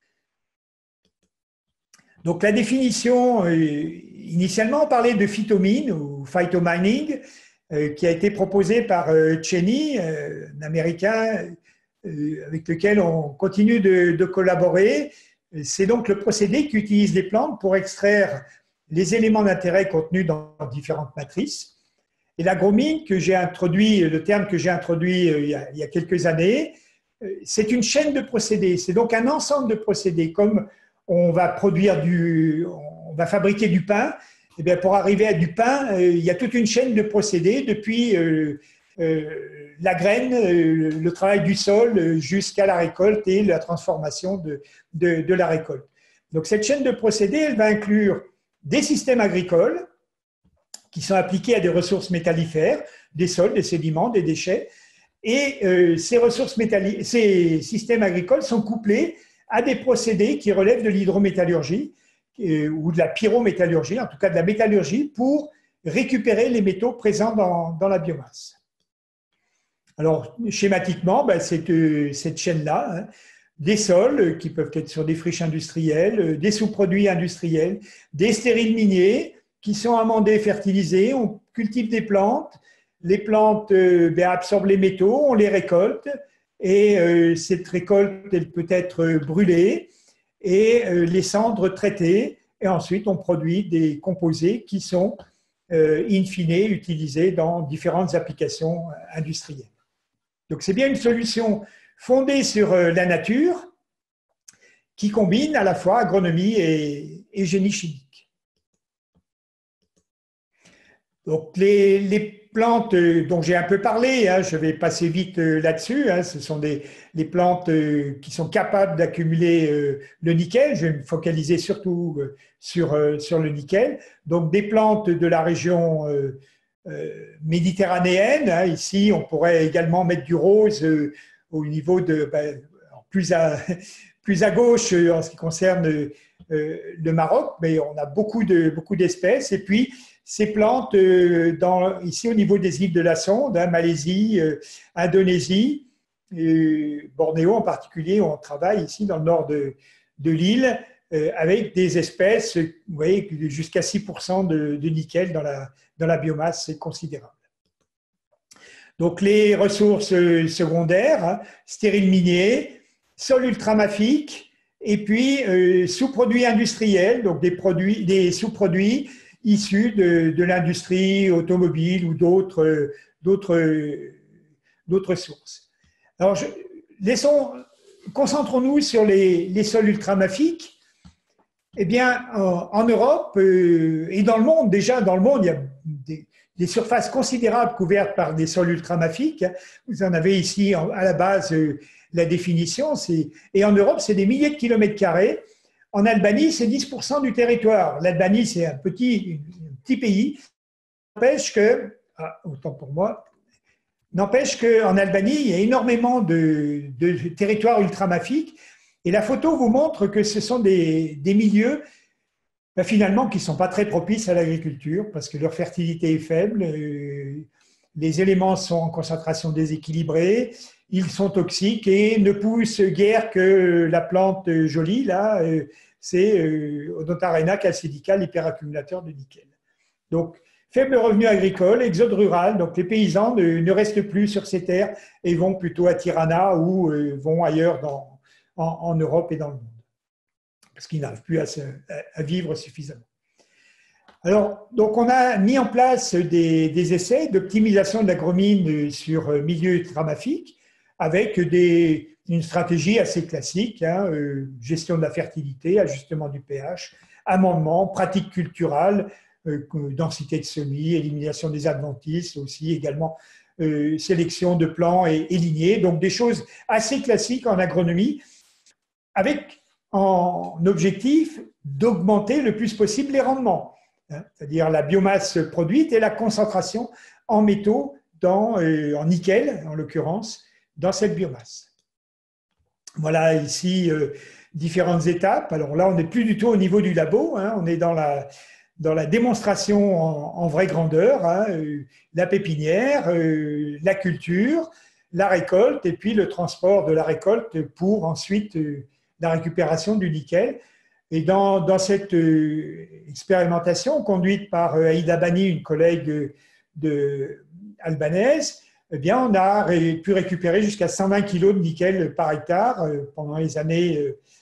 Donc la définition, initialement, on parlait de phytomine ou phytomining, qui a été proposée par Cheney, un Américain avec lequel on continue de collaborer. C'est donc le procédé qui utilise les plantes pour extraire les éléments d'intérêt contenus dans différentes matrices. Et l'agromine, le terme que j'ai introduit il y a quelques années, c'est une chaîne de procédés. C'est donc un ensemble de procédés. Comme on va fabriquer du pain, et bien pour arriver à du pain, il y a toute une chaîne de procédés depuis la graine, le travail du sol, jusqu'à la récolte et la transformation de la récolte. Donc cette chaîne de procédés, elle va inclure des systèmes agricoles qui sont appliqués à des ressources métallifères, des sols, des sédiments, des déchets. Et ces systèmes agricoles sont couplés à des procédés qui relèvent de l'hydrométallurgie ou de la pyrométallurgie, en tout cas de la métallurgie, pour récupérer les métaux présents dans la biomasse. Alors, schématiquement, ben, cette chaîne-là, hein, des sols qui peuvent être sur des friches industrielles, des sous-produits industriels, des stériles miniers qui sont amendés, fertilisés, on cultive des plantes, les plantes ben, absorbent les métaux, on les récolte et cette récolte, elle peut être brûlée et les cendres traitées et ensuite on produit des composés qui sont in fine utilisés dans différentes applications industrielles. Donc c'est bien une solution fondée sur la nature qui combine à la fois agronomie et génie chimique. Donc les plantes dont j'ai un peu parlé, hein, je vais passer vite là-dessus, hein, ce sont les plantes qui sont capables d'accumuler le nickel. Je vais me focaliser surtout sur le nickel. Donc des plantes de la région méditerranéenne. Hein, ici, on pourrait également mettre du rose au niveau de plus à gauche en ce qui concerne le Maroc, mais on a beaucoup d'espèces. Et puis ces plantes ici au niveau des îles de la Sonde, hein, Malaisie, Indonésie, Bornéo en particulier, où on travaille ici dans le nord de l'île avec des espèces, vous voyez, jusqu'à 6% de nickel dans la biomasse, c'est considérable. Donc les ressources secondaires, hein, stériles miniers, sol ultramafique, et puis sous-produits industriels, donc des sous-produits issus de l'industrie automobile ou d'autres sources. Alors, concentrons-nous sur les sols ultramafiques. Eh bien, en Europe et dans le monde, déjà dans le monde, il y a des surfaces considérables couvertes par des sols ultramafiques. Vous en avez ici à la base la définition. Et en Europe, c'est des milliers de kilomètres carrés. En Albanie, c'est 10% du territoire. L'Albanie, c'est un petit pays. N'empêche que, autant pour moi, n'empêche qu'en Albanie, il y a énormément de territoires ultramafiques. Et la photo vous montre que ce sont des milieux finalement qui ne sont pas très propices à l'agriculture parce que leur fertilité est faible, les éléments sont en concentration déséquilibrée, ils sont toxiques et ne poussent guère que la plante jolie, là, c'est Odontarena calcidica, l'hyperaccumulateur de nickel. Donc, faible revenu agricole, exode rural, donc les paysans ne restent plus sur ces terres et vont plutôt à Tirana ou vont ailleurs en Europe et dans le monde, parce qu'ils n'arrivent plus à vivre suffisamment. Alors, donc on a mis en place des essais d'optimisation de l'agromine sur milieu ultramafique avec une stratégie assez classique, hein, gestion de la fertilité, ajustement du pH, amendement, pratique culturale, densité de semis, élimination des adventices, aussi également sélection de plants et lignées, donc des choses assez classiques en agronomie, avec en objectif d'augmenter le plus possible les rendements, hein, c'est-à-dire la biomasse produite et la concentration en métaux, en nickel en l'occurrence, dans cette biomasse. Voilà ici différentes étapes. Alors là, on n'est plus du tout au niveau du labo, hein, on est dans la démonstration en vraie grandeur, hein, la pépinière, la culture, la récolte et puis le transport de la récolte pour ensuite la récupération du nickel. Et dans cette expérimentation conduite par Aïda Bani, une collègue albanaise, eh bien, on a pu récupérer jusqu'à 120 kg de nickel par hectare pendant les années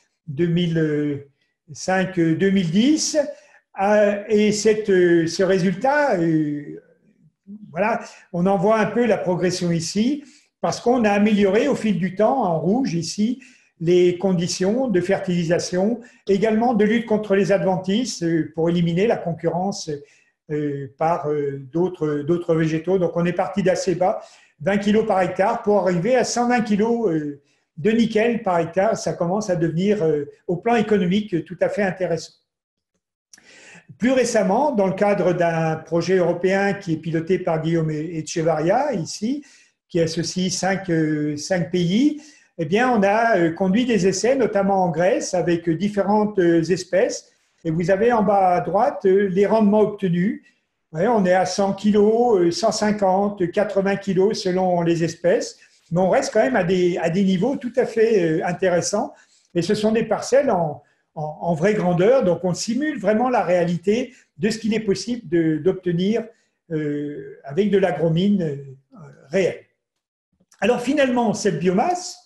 2005-2010. Et ce résultat, voilà, on en voit un peu la progression ici, parce qu'on a amélioré au fil du temps, en rouge ici, les conditions de fertilisation, également de lutte contre les adventices pour éliminer la concurrence par d'autres végétaux. Donc on est parti d'assez bas, 20 kg par hectare, pour arriver à 120 kg de nickel par hectare. Ça commence à devenir, au plan économique, tout à fait intéressant. Plus récemment, dans le cadre d'un projet européen qui est piloté par Guillaume Echevarria, ici, qui associe 5 pays, eh bien, on a conduit des essais, notamment en Grèce, avec différentes espèces. Et vous avez en bas à droite les rendements obtenus Ouais, on est à 100 kilos, 150, 80 kilos selon les espèces, mais on reste quand même à des niveaux tout à fait intéressants. Et ce sont des parcelles en vraie grandeur, donc on simule vraiment la réalité de ce qu'il est possible d'obtenir avec de l'agromine réelle. Alors finalement, cette biomasse,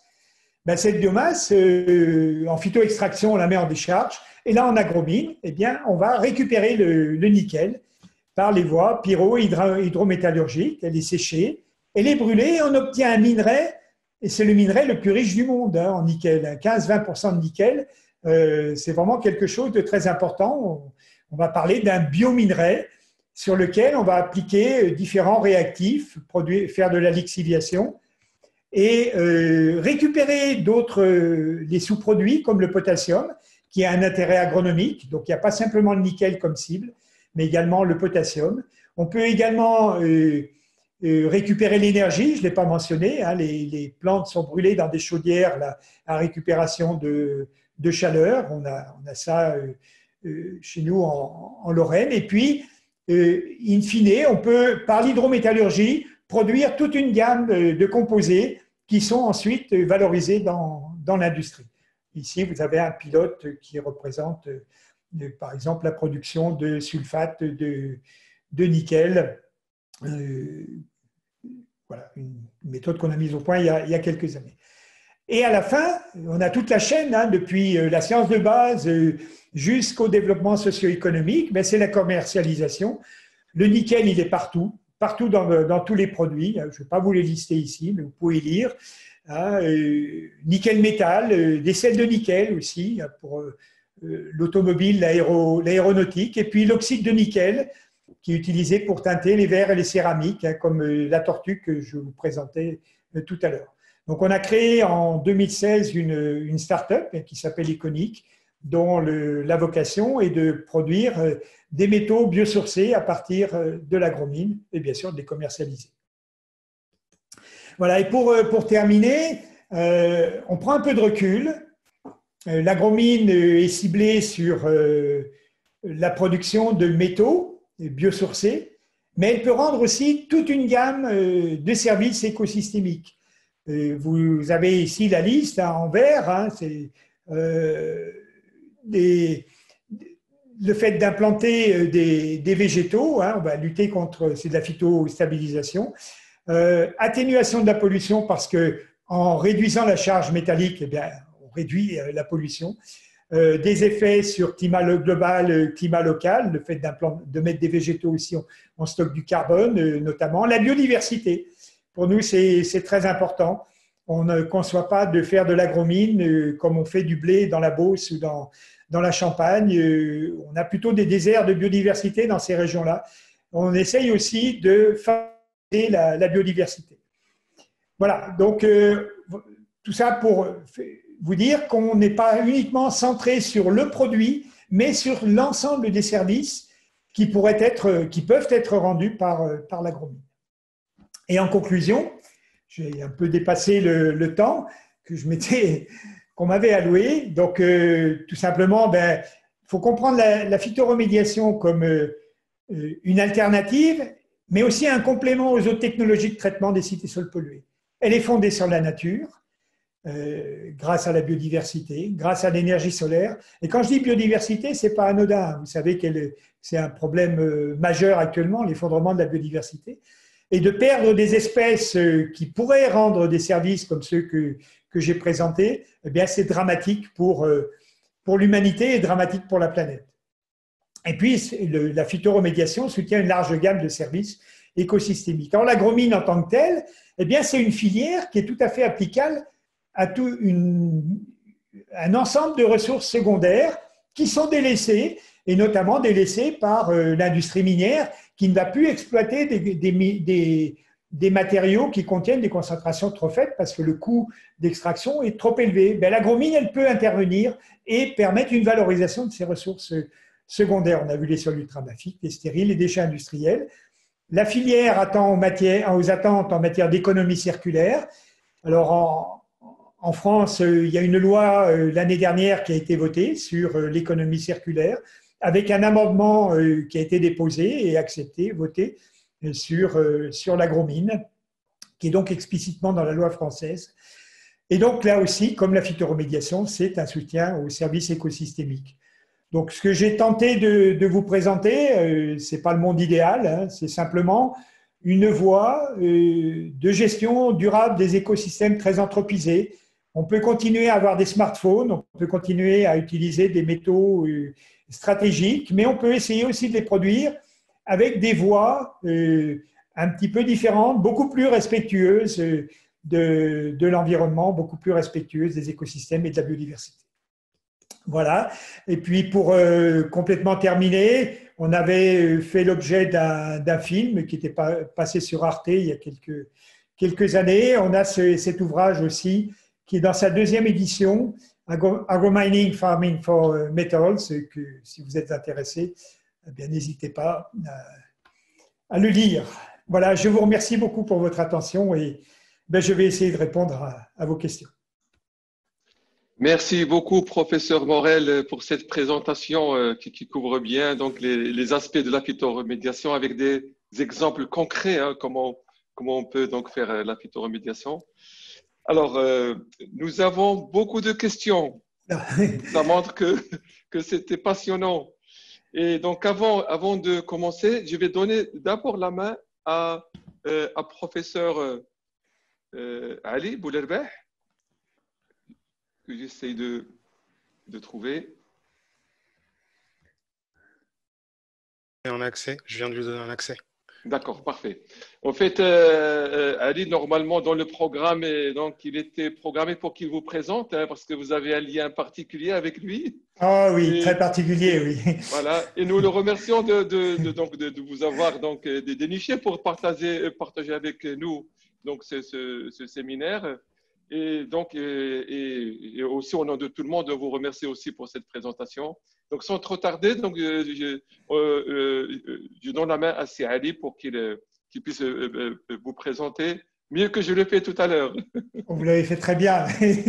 en phytoextraction, on la met en décharge, et là en agromine, eh bien, on va récupérer le nickel par les voies pyro-hydrométallurgiques, elle est séchée, elle est brûlée, et on obtient un minerai, et c'est le minerai le plus riche du monde en nickel, 15-20% de nickel, c'est vraiment quelque chose de très important. On va parler d'un biominerai sur lequel on va appliquer différents réactifs, faire de la lixiviation et récupérer d'autres les sous-produits comme le potassium, qui a un intérêt agronomique. Donc, il n'y a pas simplement le nickel comme cible, mais également le potassium. On peut également récupérer l'énergie, je ne l'ai pas mentionné, hein, les plantes sont brûlées dans des chaudières à récupération de chaleur. On a ça chez nous en Lorraine. Et puis, in fine, on peut, par l'hydrométallurgie, produire toute une gamme de composés qui sont ensuite valorisés dans l'industrie. Ici, vous avez un pilote qui représente, par exemple, la production de sulfate de nickel. Voilà, une méthode qu'on a mise au point il y a quelques années. Et à la fin, on a toute la chaîne, hein, depuis la science de base jusqu'au développement socio-économique, mais c'est la commercialisation. Le nickel, il est partout dans tous les produits. Je ne vais pas vous les lister ici, mais vous pouvez lire. Hein, nickel métal, des sels de nickel aussi pour l'automobile, l'aéronautique, et puis l'oxyde de nickel qui est utilisé pour teinter les verres et les céramiques, hein, comme la tortue que je vous présentais tout à l'heure. Donc, on a créé en 2016 une start-up qui s'appelle Iconic, dont la vocation est de produire des métaux biosourcés à partir de l'agromine et bien sûr de les commercialiser. Voilà, et pour terminer, on prend un peu de recul. L'agromine est ciblée sur la production de métaux biosourcés, mais elle peut rendre aussi toute une gamme de services écosystémiques. Vous avez ici la liste, hein, en vert, hein, c'est le fait d'implanter des végétaux, hein, on va lutter contre, c'est de la phytostabilisation, atténuation de la pollution parce que en réduisant la charge métallique, eh bien, on réduit la pollution, des effets sur climat global, climat local, le fait de mettre des végétaux aussi, on stocke du carbone notamment, la biodiversité. Pour nous, c'est très important. On ne conçoit pas de faire de l'agromine comme on fait du blé dans la Beauce ou dans la Champagne. On a plutôt des déserts de biodiversité dans ces régions-là. On essaye aussi de favoriser la biodiversité. Voilà, donc tout ça pour vous dire qu'on n'est pas uniquement centré sur le produit, mais sur l'ensemble des services qui peuvent être rendus par l'agromine. Et en conclusion, j'ai un peu dépassé le temps qu'on m'avait alloué. Donc, tout simplement, il faut comprendre la phytoremédiation comme une alternative, mais aussi un complément aux autres technologies de traitement des sites et sols pollués. Elle est fondée sur la nature, grâce à la biodiversité, grâce à l'énergie solaire. Et quand je dis biodiversité, ce n'est pas anodin. Vous savez que c'est un problème majeur actuellement, l'effondrement de la biodiversité. Et de perdre des espèces qui pourraient rendre des services comme ceux que j'ai présentés, eh bien, c'est dramatique pour l'humanité et dramatique pour la planète. Et puis, la phytoremédiation soutient une large gamme de services écosystémiques. Alors, l'agromine en tant que telle, eh bien, c'est une filière qui est tout à fait applicable à un ensemble de ressources secondaires qui sont délaissées, et notamment délaissées par l'industrie minière qui ne va plus exploiter des matériaux qui contiennent des concentrations trop faibles parce que le coût d'extraction est trop élevé. L'agromine, elle peut intervenir et permettre une valorisation de ces ressources secondaires. On a vu les sols ultramafiques, les stériles, les déchets industriels. La filière attend aux attentes en matière d'économie circulaire. Alors, en France, il y a une loi l'année dernière qui a été votée sur l'économie circulaire. avec un amendement qui a été déposé et accepté, voté sur l'agromine, qui est donc explicitement dans la loi française. Et donc là aussi, comme la phytoremédiation, c'est un soutien aux services écosystémiques. Donc ce que j'ai tenté de vous présenter, ce n'est pas le monde idéal, hein, c'est simplement une voie de gestion durable des écosystèmes très anthropisés. On peut continuer à avoir des smartphones, on peut continuer à utiliser des métaux stratégiques, mais on peut essayer aussi de les produire avec des voies un petit peu différentes, beaucoup plus respectueuses de l'environnement, beaucoup plus respectueuses des écosystèmes et de la biodiversité. Voilà. Et puis pour complètement terminer, on avait fait l'objet d'un film qui était passé sur Arte il y a quelques années. On a cet ouvrage aussi qui est dans sa deuxième édition, Agromining Farming for Metals, que si vous êtes intéressé, eh bien n'hésitez pas à le lire. Voilà, je vous remercie beaucoup pour votre attention et ben, je vais essayer de répondre à vos questions. Merci beaucoup, professeur Morel, pour cette présentation qui couvre bien donc, les aspects de la phytoremédiation avec des exemples concrets, hein, comment on peut donc faire la phytoremédiation. Alors, nous avons beaucoup de questions. Ça montre que c'était passionnant. Et donc, avant de commencer, je vais donner d'abord la main à professeur Ali Boulerbeh, que j'essaye de trouver. En accès, je viens de lui donner un accès. D'accord, parfait. En fait, Ali, normalement, dans le programme, donc, il était programmé pour qu'il vous présente, hein, parce que vous avez un lien particulier avec lui. Ah oui, très particulier, oui. Voilà, et nous le remercions de vous avoir donc, déniché pour partager avec nous donc, ce séminaire. Et donc, et aussi au nom de tout le monde, vous remercier aussi pour cette présentation. Donc, sans trop tarder, donc, je donne la main à Ali pour qu'il puisse vous présenter mieux que je le fais tout à l'heure. Vous l'avez fait très bien.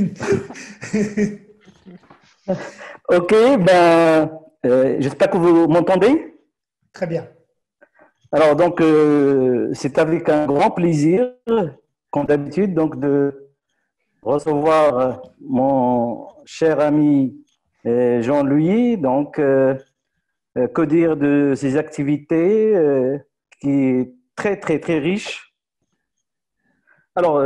Ok, ben, j'espère que vous m'entendez. Très bien. Alors, donc, c'est avec un grand plaisir, comme d'habitude, donc, de recevoir mon cher ami Jean-Louis. Donc, que dire de ses activités qui est très, très, très riche. Alors,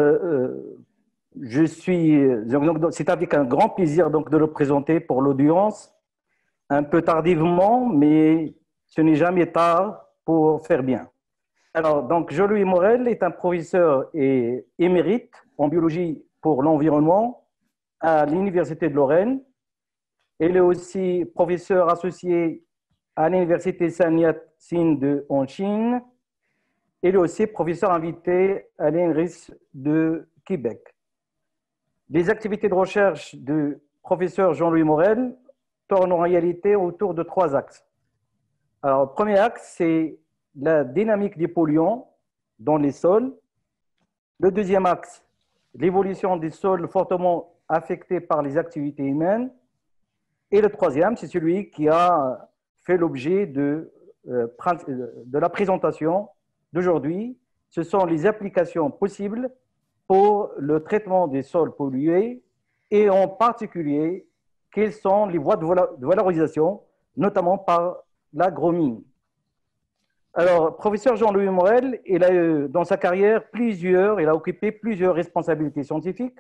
c'est avec un grand plaisir donc, de le présenter pour l'audience, un peu tardivement, mais ce n'est jamais tard pour faire bien. Alors, donc, Jean-Louis Morel est un professeur et émérite en biologie pour l'environnement à l'Université de Lorraine. Il est aussi professeur associé à l'Université Sun Yat-sen en Chine. Il est aussi professeur invité à l'INRIS de Québec. Les activités de recherche du professeur Jean-Louis Morel tournent en réalité autour de 3 axes. Alors, le premier axe, c'est la dynamique des polluants dans les sols. Le deuxième axe, l'évolution des sols fortement affectés par les activités humaines. Et le troisième, c'est celui qui a fait l'objet de la présentation d'aujourd'hui. Ce sont les applications possibles pour le traitement des sols pollués et en particulier, quelles sont les voies de valorisation, notamment par l'agromine. Alors, professeur Jean-Louis Morel, il a dans sa carrière il a occupé plusieurs responsabilités scientifiques.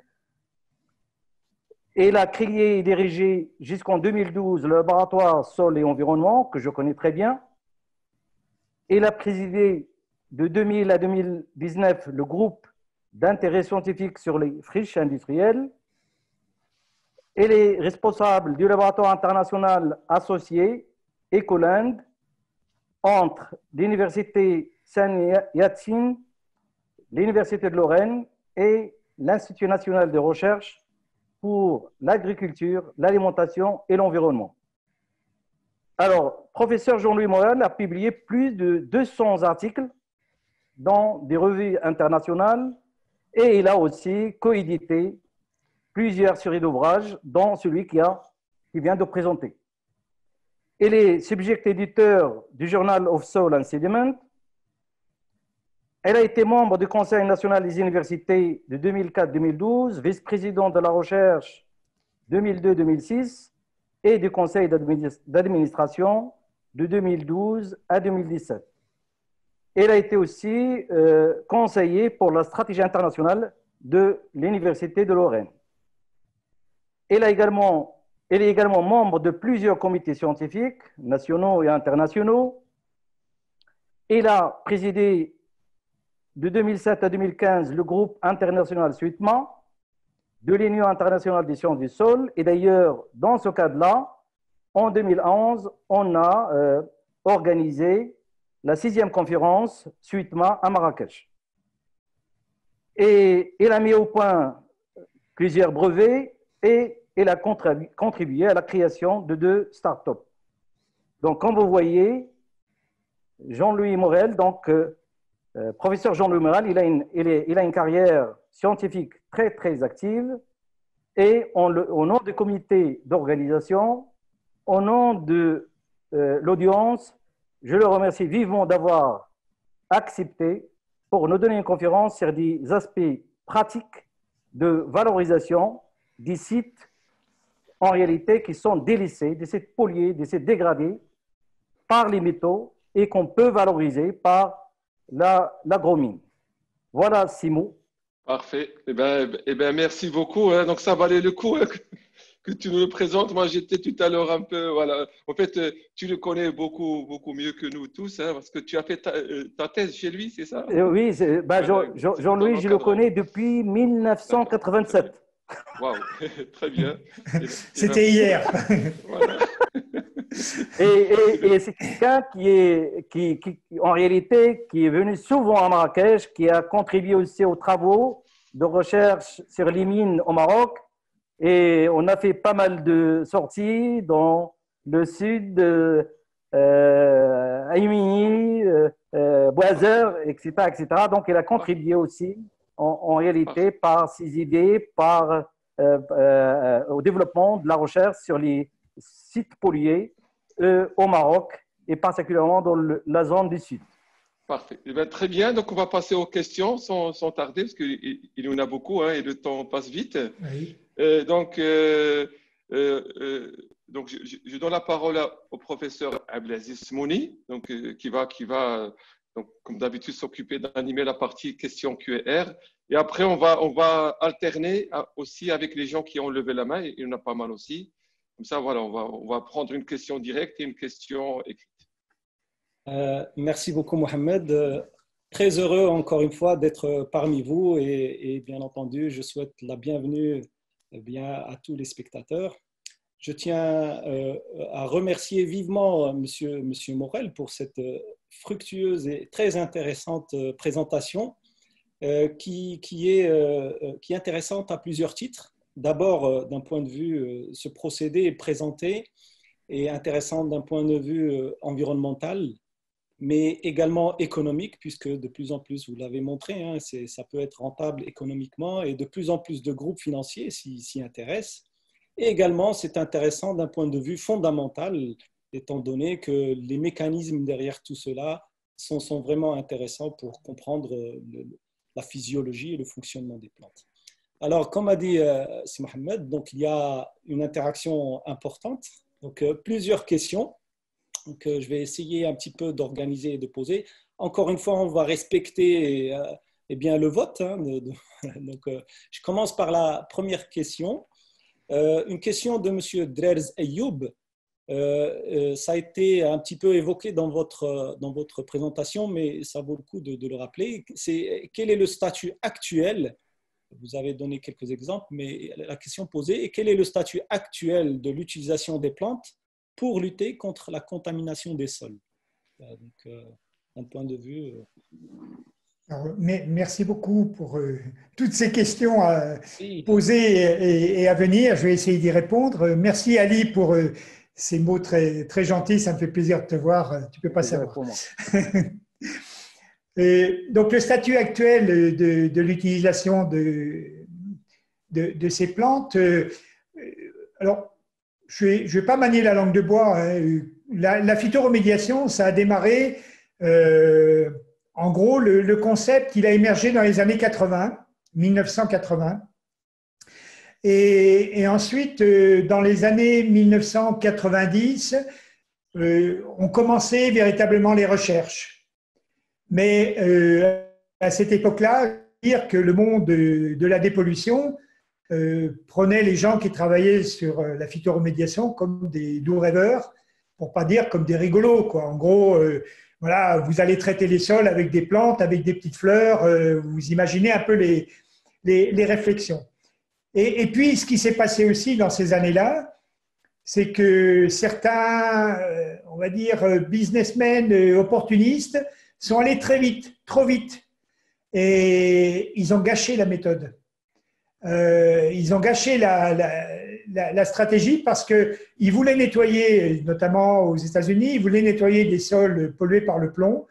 Il a créé et dirigé jusqu'en 2012 le laboratoire Sol et Environnement, que je connais très bien. Il a présidé de 2000 à 2019 le groupe d'intérêt scientifique sur les friches industrielles. Il est responsable du laboratoire international associé Ecoland entre l'Université Sun Yat-sen, l'Université de Lorraine et l'Institut national de recherche pour l'agriculture, l'alimentation et l'environnement. Alors, professeur Jean-Louis Morel a publié plus de 200 articles dans des revues internationales et il a aussi coédité plusieurs séries d'ouvrages, dont celui qui vient de présenter. Elle est subject éditeur du Journal of Soil and Sediment. Elle a été membre du Conseil national des universités de 2004-2012, vice-président de la recherche 2002-2006 et du conseil d'administration de 2012 à 2017. Elle a été aussi conseillère pour la stratégie internationale de l'Université de Lorraine. Elle est également membre de plusieurs comités scientifiques, nationaux et internationaux. Elle a présidé de 2007 à 2015 le groupe international SUITMA de l'Union internationale des sciences du sol. Et d'ailleurs, dans ce cadre-là, en 2011, on a organisé la 6e conférence SUITMA à Marrakech. Et elle a mis au point plusieurs brevets et elle a contribué à la création de 2 startups. Donc, comme vous voyez, Jean-Louis Morel, donc, professeur Jean-Louis Morel, il a une carrière scientifique très, très active. Et au nom du comité d'organisation, au nom de l'audience, je le remercie vivement d'avoir accepté pour nous donner une conférence sur des aspects pratiques de valorisation des sites en réalité qui sont délaissés, des sites pollués, des sites dégradés par les métaux et qu'on peut valoriser par l'agromine. Voilà 6 mots. Parfait. Eh ben, merci beaucoup. Hein. Donc, ça valait le coup hein, que tu nous le présentes. Moi, j'étais tout à l'heure un peu… Voilà. En fait, tu le connais beaucoup, beaucoup mieux que nous tous hein, parce que tu as fait ta thèse chez lui, c'est ça? Oui, Jean-Louis, je le connais depuis 1987. Waouh, très bien. C'était hier. Voilà. Et c'est quelqu'un qui, en réalité, qui est venu souvent à Marrakech, qui a contribué aussi aux travaux de recherche sur les mines au Maroc. Et on a fait pas mal de sorties dans le sud, Aïmini, Boiser, etc., etc. Donc, il a contribué aussi, en réalité, par ses idées, au développement de la recherche sur les sites pollués au Maroc et particulièrement dans la zone du sud. Parfait. Eh bien, très bien. Donc, on va passer aux questions sans tarder parce qu'il y en a beaucoup hein, et le temps passe vite. Oui. Donc, je donne la parole au professeur Abdelaziz Mouni, donc, qui va donc, comme d'habitude, s'occuper d'animer la partie questions Q&R. Et après, on va alterner aussi avec les gens qui ont levé la main. Il y en a pas mal aussi. Comme ça, voilà, on va prendre une question directe et une question écrite. Merci beaucoup, Mohamed. Très heureux, encore une fois, d'être parmi vous. Et bien entendu, je souhaite la bienvenue à tous les spectateurs. Je tiens à remercier vivement Monsieur Morel pour cette fructueuse et très intéressante présentation qui est intéressante à plusieurs titres. D'abord, d'un point de vue, ce procédé est présenté et intéressant d'un point de vue environnemental, mais également économique, puisque de plus en plus, vous l'avez montré, hein, ça peut être rentable économiquement et de plus en plus de groupes financiers s'y intéressent. Et également, c'est intéressant d'un point de vue fondamental, étant donné que les mécanismes derrière tout cela sont vraiment intéressants pour comprendre la physiologie et le fonctionnement des plantes. Alors, comme a dit Si Mohamed, donc il y a une interaction importante, donc plusieurs questions. Donc, je vais essayer un petit peu d'organiser et de poser. Encore une fois, on va respecter bien, le vote. Hein, donc, je commence par la première question. Une question de M. Drerz Ayoub. Ça a été un petit peu évoqué dans votre présentation, mais ça vaut le coup de le rappeler. C'est quel est le statut actuel? Vous avez donné quelques exemples, mais la question posée est quel est le statut actuel de l'utilisation des plantes pour lutter contre la contamination des sols? Donc, d'un point de vue… Alors, merci beaucoup pour toutes ces questions posées et à venir. Je vais essayer d'y répondre. Merci Ali pour ces mots très, très gentils. Ça me fait plaisir de te voir. Tu ne peux pas savoir. Donc, le statut actuel de l'utilisation de ces plantes, alors, je ne vais pas manier la langue de bois. Hein. la phytoremédiation, ça a démarré, en gros, le concept, il a émergé dans les années 80, 1980. Et ensuite, dans les années 1990, on commençait véritablement les recherches. Mais à cette époque-là, dire que le monde de la dépollution prenait les gens qui travaillaient sur la phytoremédiation comme des doux rêveurs, pour pas dire comme des rigolos, quoi. En gros, voilà, vous allez traiter les sols avec des plantes, avec des petites fleurs, vous imaginez un peu les réflexions. Et puis, ce qui s'est passé aussi dans ces années-là, c'est que certains, on va dire, businessmen opportunistes sont allés très vite, trop vite. Et ils ont gâché la méthode. Ils ont gâché la stratégie parce qu'ils voulaient nettoyer, notamment aux États-Unis, ils voulaient nettoyer des sols pollués par le plomb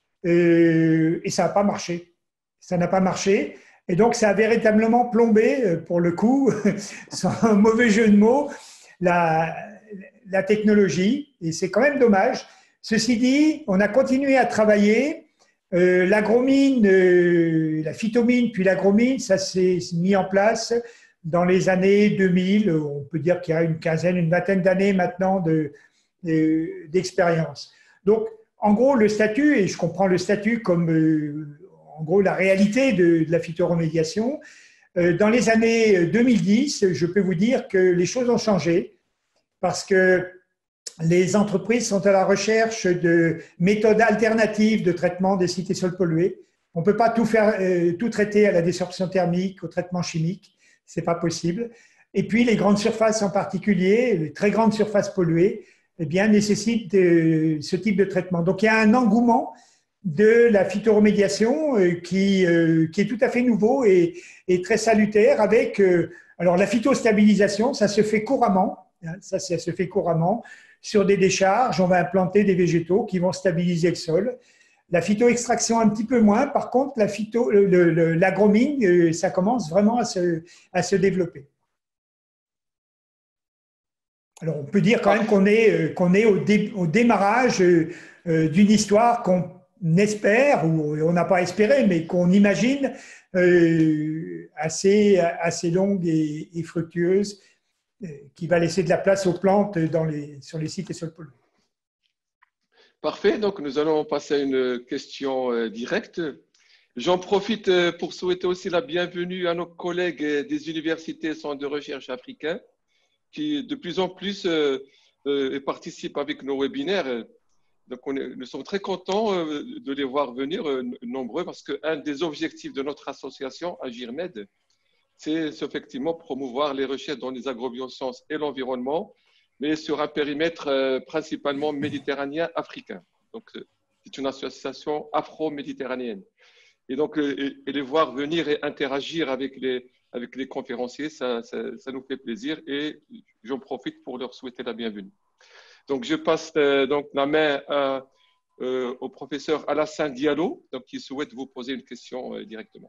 et ça n'a pas marché. Ça n'a pas marché. Et donc, ça a véritablement plombé, pour le coup, sans mauvais jeu de mots, la technologie. Et c'est quand même dommage. Ceci dit, on a continué à travailler. L'agromine, la phytomine, puis l'agromine, ça s'est mis en place dans les années 2000. On peut dire qu'il y a une vingtaine d'années maintenant d'expérience. Donc, en gros, le statut, et je comprends le statut comme en gros la réalité de la phytoremédiation, dans les années 2010, je peux vous dire que les choses ont changé parce que les entreprises sont à la recherche de méthodes alternatives de traitement des sites et sols pollués. On ne peut pas tout traiter à la désorption thermique, au traitement chimique, ce n'est pas possible. Et puis les grandes surfaces en particulier, les très grandes surfaces polluées, eh bien, nécessitent ce type de traitement. Donc il y a un engouement de la phytoremédiation qui est tout à fait nouveau et très salutaire avec alors la phytostabilisation, ça se fait couramment, ça se fait couramment. Sur des décharges, on va implanter des végétaux qui vont stabiliser le sol. La phytoextraction, un petit peu moins. Par contre, l'agromine, ça commence vraiment à se développer. Alors, on peut dire quand même qu'on est au démarrage d'une histoire qu'on espère, ou on n'a pas espéré, mais qu'on imagine assez longue et fructueuse, qui va laisser de la place aux plantes sur les sites et sols pollués. Parfait, donc nous allons passer à une question directe. J'en profite pour souhaiter aussi la bienvenue à nos collègues des universités et centres de recherche africains qui de plus en plus participent avec nos webinaires. Donc nous sommes très contents de les voir venir nombreux parce qu'un des objectifs de notre association AgirMed, c'est effectivement promouvoir les recherches dans les agrobiosciences et l'environnement, mais sur un périmètre principalement méditerranéen africain. Donc, c'est une association afro-méditerranéenne. Et donc, et les voir venir et interagir avec les conférenciers, ça nous fait plaisir et j'en profite pour leur souhaiter la bienvenue. Donc, je passe donc la main au professeur Alassane Diallo, donc, qui souhaite vous poser une question directement.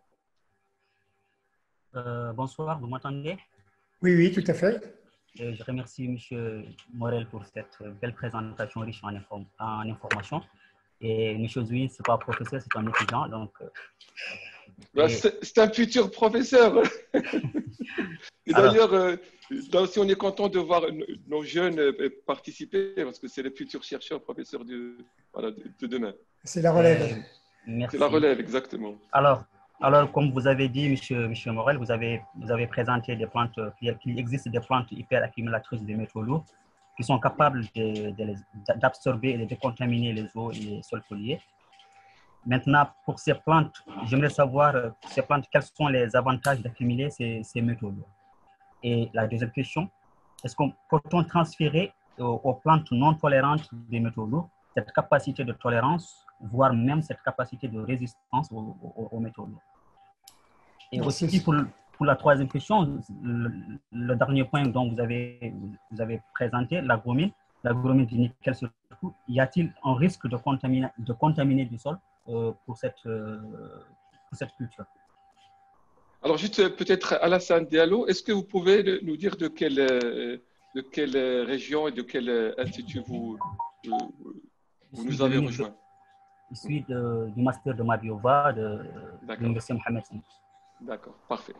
Bonsoir, vous m'entendez? Oui, oui, tout à fait. Je remercie M. Morel pour cette belle présentation riche en informations. Et M. Zouine, ce n'est pas un professeur, c'est un étudiant. Donc, c'est un futur professeur. Et d'ailleurs, si on est content de voir nos jeunes participer, parce que c'est les futurs chercheurs, professeurs de demain. C'est la relève. Merci. C'est la relève, exactement. Alors, comme vous avez dit, Monsieur Morel, vous avez présenté des plantes, qu'il existe des plantes hyperaccumulatrices de métaux lourds qui sont capables d'absorber et de décontaminer les eaux et les sols pollués. Maintenant, pour ces plantes, j'aimerais savoir, ces plantes, quels sont les avantages d'accumuler ces métaux lourds? Et la deuxième question, peut-on transférer aux plantes non tolérantes des métaux lourds cette capacité de tolérance, voire même cette capacité de résistance aux métaux lourds? Et aussi, pour la troisième question, le dernier point dont vous avez présenté, l'agromine du nickel surtout, y a-t-il un risque de contaminer du sol pour cette culture? Alors, juste peut-être Alassane Diallo, est-ce que vous pouvez nous dire de quelle région et de quel institut vous vous nous avez rejoint. Je suis du master de Mabiova de l'Université Mohamed V. D'accord, parfait.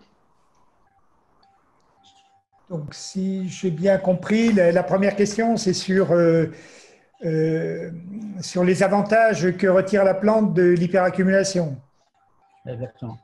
Donc, si j'ai bien compris, la première question, c'est sur les avantages que retire la plante de l'hyperaccumulation. Exactement.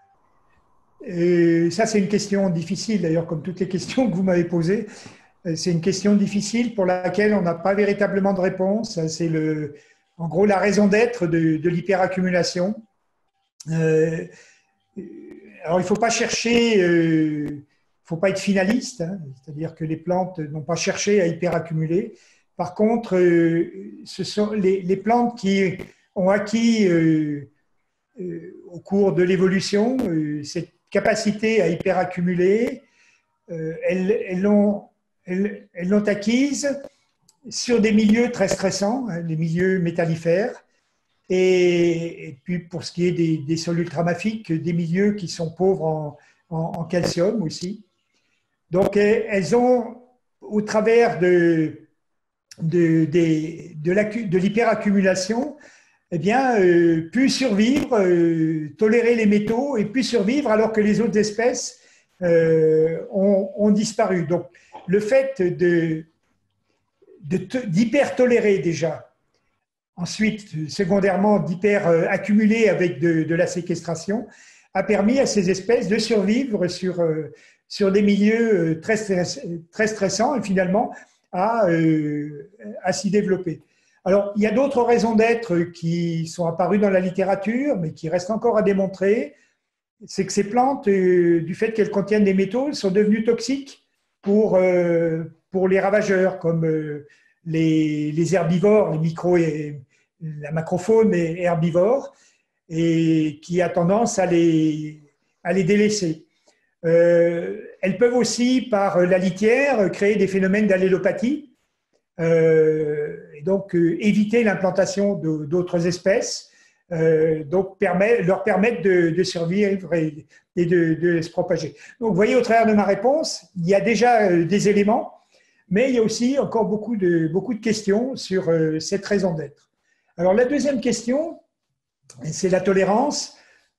Et ça, c'est une question difficile, d'ailleurs, comme toutes les questions que vous m'avez posées. C'est une question difficile pour laquelle on n'a pas véritablement de réponse. C'est en gros la raison d'être de l'hyperaccumulation. Alors, il ne faut pas chercher, il ne faut pas être finaliste, hein, c'est-à-dire que les plantes n'ont pas cherché à hyperaccumuler. Par contre, ce sont les plantes qui ont acquis au cours de l'évolution cette capacité à hyperaccumuler, elles l'ont acquise sur des milieux très stressants, hein, les milieux métallifères, et puis pour ce qui est des sols ultramafiques, des milieux qui sont pauvres en calcium aussi. Donc elles ont, au travers de l'hyperaccumulation, eh bien, pu survivre, tolérer les métaux et pu survivre alors que les autres espèces ont disparu. Donc, le fait d'hyper-tolérer déjà, ensuite, secondairement, d'hyper-accumuler avec de la séquestration, a permis à ces espèces de survivre sur des milieux très stressants et finalement à s'y développer. Alors, il y a d'autres raisons d'être qui sont apparues dans la littérature, mais qui restent encore à démontrer. C'est que ces plantes, du fait qu'elles contiennent des métaux, sont devenues toxiques pour les ravageurs, comme les herbivores, la macrofaune et herbivores, et qui a tendance à les délaisser. Elles peuvent aussi, par la litière, créer des phénomènes d'allélopathie, et donc éviter l'implantation d'autres espèces, donc leur permettre de survivre et de se propager. Donc vous voyez, au travers de ma réponse, il y a déjà des éléments, mais il y a aussi encore beaucoup de questions sur cette raison d'être. Alors la deuxième question, c'est la tolérance.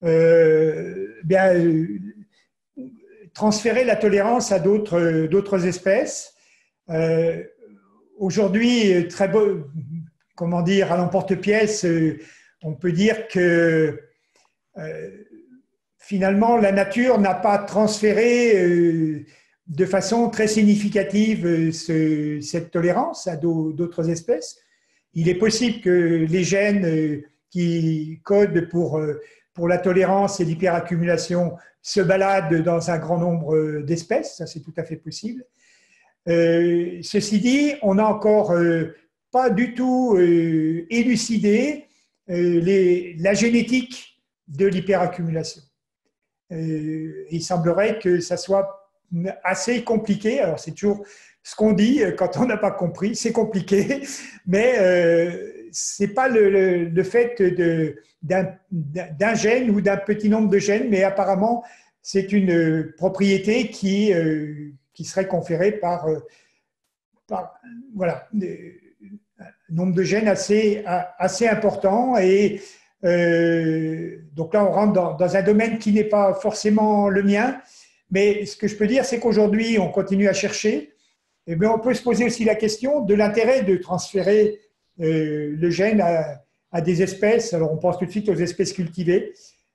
Transférer la tolérance à d'autres espèces. Aujourd'hui, très beau, comment dire, à l'emporte-pièce, on peut dire que finalement, la nature n'a pas transféré de façon très significative cette tolérance à d'autres espèces. Il est possible que les gènes qui codent pour la tolérance et l'hyperaccumulation se baladent dans un grand nombre d'espèces, ça c'est tout à fait possible. Ceci dit, on n'a encore pas du tout élucidé la génétique de l'hyperaccumulation. Il semblerait que ça soit assez compliqué. Alors c'est toujours ce qu'on dit quand on n'a pas compris, c'est compliqué, mais ce n'est pas le fait d'un gène ou d'un petit nombre de gènes, mais apparemment c'est une propriété qui serait conférée par voilà, un nombre de gènes assez important. Et donc là, on rentre dans un domaine qui n'est pas forcément le mien. Mais ce que je peux dire, c'est qu'aujourd'hui, on continue à chercher. Et bien, on peut se poser aussi la question de l'intérêt de transférer le gène à des espèces. Alors, on pense tout de suite aux espèces cultivées.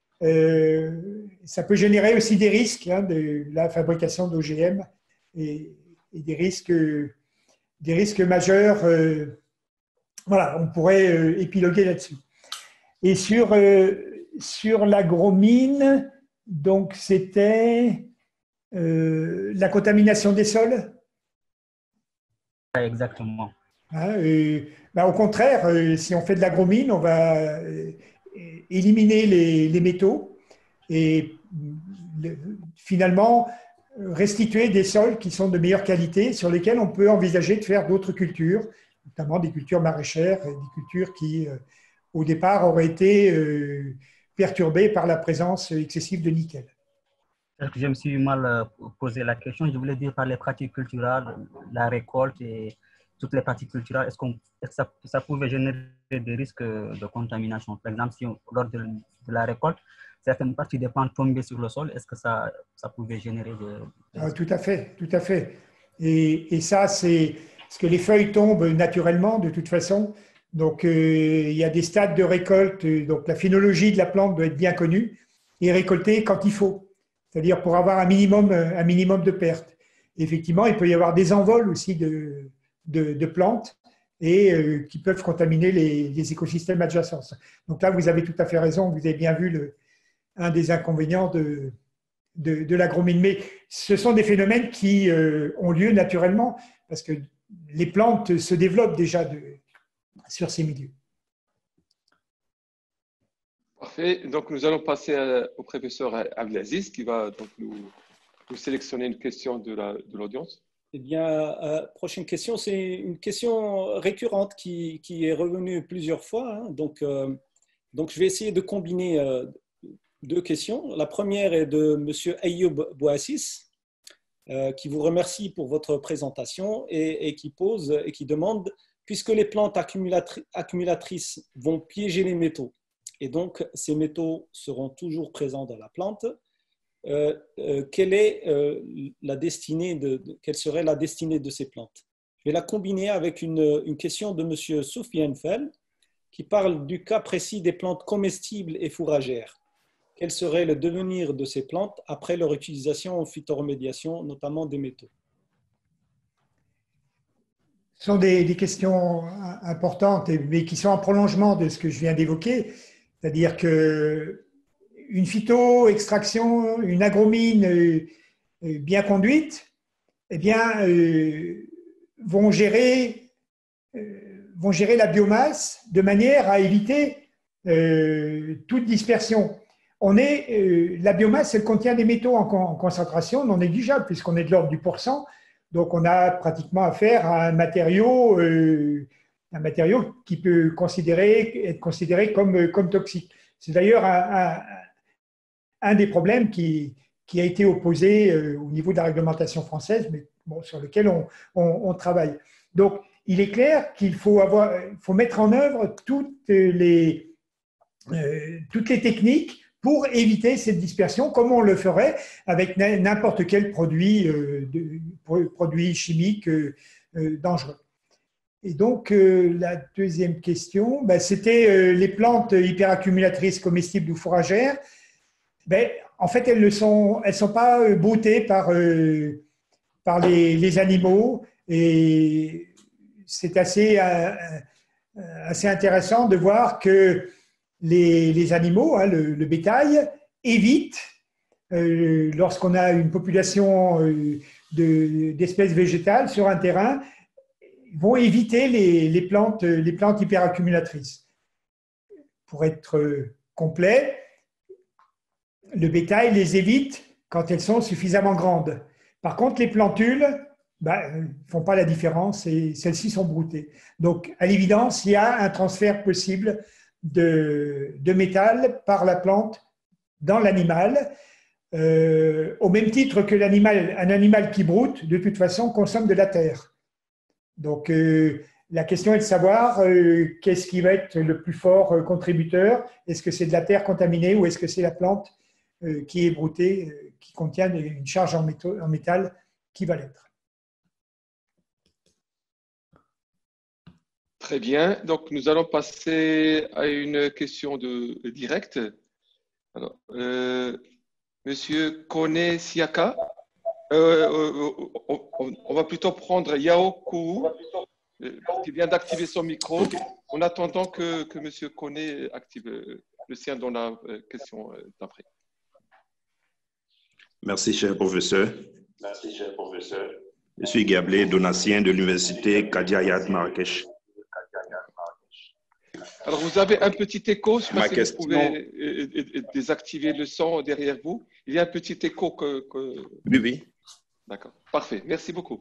Ça peut générer aussi des risques de la fabrication d'OGM et des risques majeurs. Voilà, on pourrait épiloguer là-dessus. Et sur l'agromine, donc c'était la contamination des sols. Exactement. Au contraire, si on fait de l'agromine, on va éliminer les métaux et finalement restituer des sols qui sont de meilleure qualité sur lesquels on peut envisager de faire d'autres cultures, notamment des cultures maraîchères, des cultures qui, au départ, auraient été perturbées par la présence excessive de nickel. Je me suis mal posé la question. Je voulais dire par les pratiques culturelles, la récolte et toutes les parties culturelles, est-ce que ça pouvait générer des risques de contamination? Par exemple, si lors de la récolte, certaines parties des plantes tombaient sur le sol, est-ce que ça pouvait générer des risques? Tout à fait, tout à fait. Et ça, c'est parce que les feuilles tombent naturellement de toute façon. Donc, il y a des stades de récolte. Donc, la phénologie de la plante doit être bien connue et récoltée quand il faut, c'est-à-dire pour avoir un minimum de pertes. Effectivement, il peut y avoir des envols aussi de plantes et qui peuvent contaminer les écosystèmes adjacents. Donc là, vous avez tout à fait raison. Vous avez bien vu un des inconvénients de l'agromine. Mais ce sont des phénomènes qui ont lieu naturellement parce que les plantes se développent déjà sur ces milieux. Parfait. Donc, nous allons passer au professeur Abdelaziz qui va donc nous sélectionner une question de l'audience. Eh bien, prochaine question, c'est une question récurrente qui est revenue plusieurs fois. Hein. Donc, je vais essayer de combiner deux questions. La première est de M. Ayoub Bouassis, qui vous remercie pour votre présentation et qui demande, puisque les plantes accumulatrices vont piéger les métaux, et donc ces métaux seront toujours présents dans la plante, quelle serait la destinée de ces plantes? Je vais la combiner avec une question de M. Soufiane Fell, qui parle du cas précis des plantes comestibles et fourragères. Quel serait le devenir de ces plantes après leur utilisation en phytoremédiation, notamment des métaux? Ce sont des questions importantes, mais qui sont en prolongement de ce que je viens d'évoquer. C'est-à-dire qu'une phytoextraction, une agromine bien conduite, eh bien, vont gérer la biomasse de manière à éviter toute dispersion. La biomasse, elle contient des métaux en concentration non négligeable, puisqu'on est de l'ordre du %. Donc, on a pratiquement affaire à un matériau qui peut être considéré comme toxique. C'est d'ailleurs un des problèmes qui a été opposé au niveau de la réglementation française, mais bon, sur lequel on travaille. Donc, il est clair qu'il faut mettre en œuvre toutes les techniques pour éviter cette dispersion, comme on le ferait avec n'importe quel produit chimique dangereux. Et donc, la deuxième question, c'était les plantes hyperaccumulatrices comestibles ou fourragères. En fait, elles ne sont pas broutées par les animaux, et c'est assez intéressant de voir que les animaux, le bétail, évitent, lorsqu'on a une population d'espèces végétales sur un terrain, vont éviter les plantes hyperaccumulatrices. Pour être complet, le bétail les évite quand elles sont suffisamment grandes. Par contre, les plantules ne font pas la différence et celles-ci sont broutées. Donc, à l'évidence, il y a un transfert possible de métal par la plante dans l'animal, au même titre que un animal qui broute, de toute façon, consomme de la terre. Donc, la question est de savoir qu'est-ce qui va être le plus fort contributeur. Est-ce que c'est de la terre contaminée ou est-ce que c'est la plante qui est broutée, qui contient une charge en métal qui va l'être? Très bien. Donc, nous allons passer à une question directe. Alors, Monsieur Kone Siaka, on va plutôt prendre Yao Kou, qui vient d'activer son micro, en attendant que Monsieur Kone active le sien dans la question d'après. Merci, cher professeur. Je suis Gablé Donatien de l'Université Kadia Hayat Marrakech. Alors, vous avez un petit écho. Je ne sais pas si vous pouvez désactiver le son derrière vous. Il y a un petit écho Oui. D'accord. Parfait. Merci beaucoup.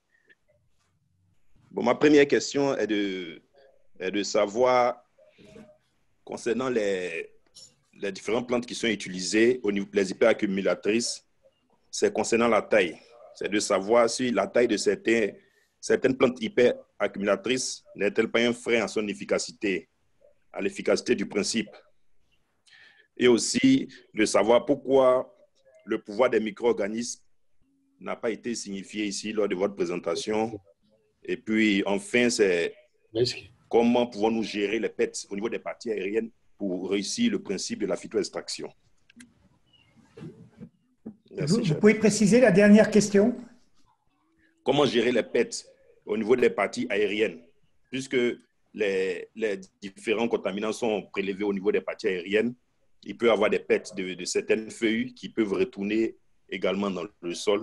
Bon, ma première question est de savoir, concernant les différentes plantes qui sont utilisées au niveau des hyperaccumulatrices, c'est concernant la taille. C'est de savoir si la taille de certains certaines plantes hyperaccumulatrices n'est-elle pas un frein à son efficacité, à l'efficacité du principe? Et aussi de savoir pourquoi le pouvoir des micro-organismes n'a pas été signifié ici lors de votre présentation. Et puis, enfin, c'est comment pouvons-nous gérer les PET au niveau des parties aériennes pour réussir le principe de la phytoextraction? Merci, Vous pouvez préciser la dernière question? Comment gérer les PET au niveau des parties aériennes, puisque les différents contaminants sont prélevés au niveau des parties aériennes? Il peut y avoir des PET de certaines feuilles qui peuvent retourner également dans le sol.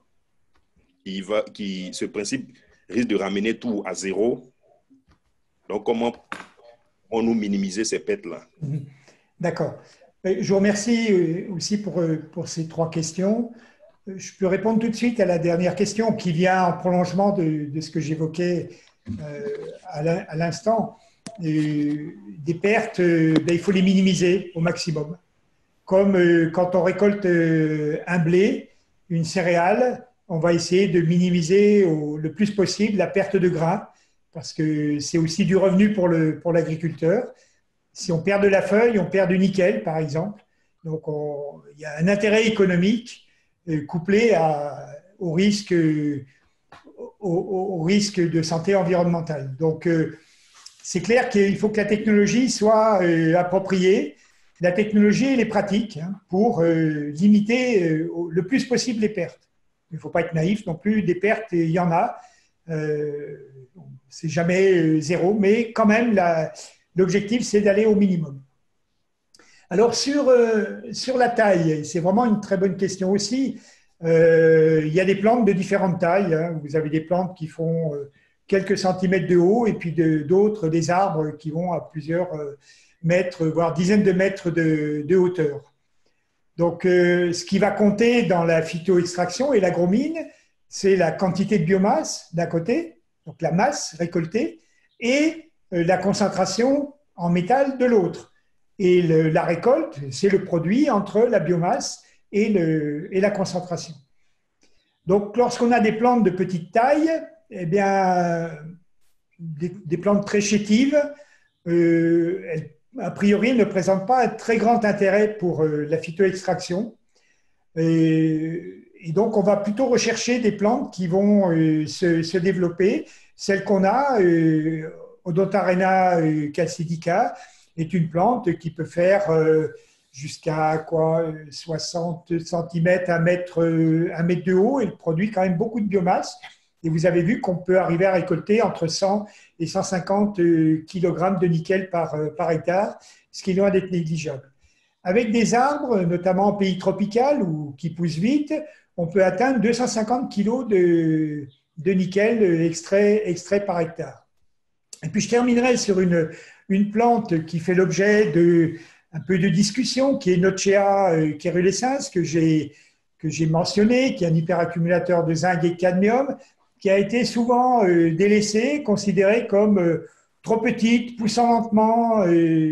Ce principe risque de ramener tout à zéro. Donc, comment nous minimiser ces PET-là? D'accord. Je vous remercie aussi pour ces 3 questions. Je peux répondre tout de suite à la dernière question qui vient en prolongement de ce que j'évoquais à l'instant. Des pertes, il faut les minimiser au maximum. Comme quand on récolte un blé, une céréale, on va essayer de minimiser le plus possible la perte de grains parce que c'est aussi du revenu pour l'agriculteur. Si on perd de la feuille, on perd du nickel, par exemple. Donc, il y a un intérêt économique couplé au risque de santé environnementale. Donc, c'est clair qu'il faut que la technologie soit appropriée, la technologie et les pratiques pour limiter le plus possible les pertes. Il ne faut pas être naïf non plus, des pertes, il y en a. C'est jamais zéro, mais quand même, l'objectif, c'est d'aller au minimum. Alors, sur la taille, c'est vraiment une très bonne question aussi. Il y a des plantes de différentes tailles. Vous avez des plantes qui font quelques centimètres de haut et puis d'autres, des arbres qui vont à plusieurs mètres, voire dizaines de mètres de hauteur. Donc, ce qui va compter dans la phytoextraction et l'agromine, c'est la quantité de biomasse d'un côté, donc la masse récoltée, et la concentration en métal de l'autre. Et la récolte, c'est le produit entre la biomasse et la concentration. Donc, lorsqu'on a des plantes de petite taille, eh bien, des plantes très chétives, elles, a priori, ne présentent pas un très grand intérêt pour la phytoextraction. Et donc, on va plutôt rechercher des plantes qui vont se développer. Celle qu'on a, Odontarena calcidica, est une plante qui peut faire jusqu'à 60 cm, 1 mètre de haut. Elle produit quand même beaucoup de biomasse. Et vous avez vu qu'on peut arriver à récolter entre 100 et 150 kg de nickel par hectare, ce qui est loin d'être négligeable. Avec des arbres, notamment en pays tropical ou qui poussent vite, on peut atteindre 250 kg de nickel extrait par hectare. Et puis je terminerai sur une plante qui fait l'objet un peu de discussion, qui est Nochea caerulescens, que j'ai mentionné, qui est un hyperaccumulateur de zinc et de cadmium, qui a été souvent délaissée, considérée comme trop petite, poussant lentement,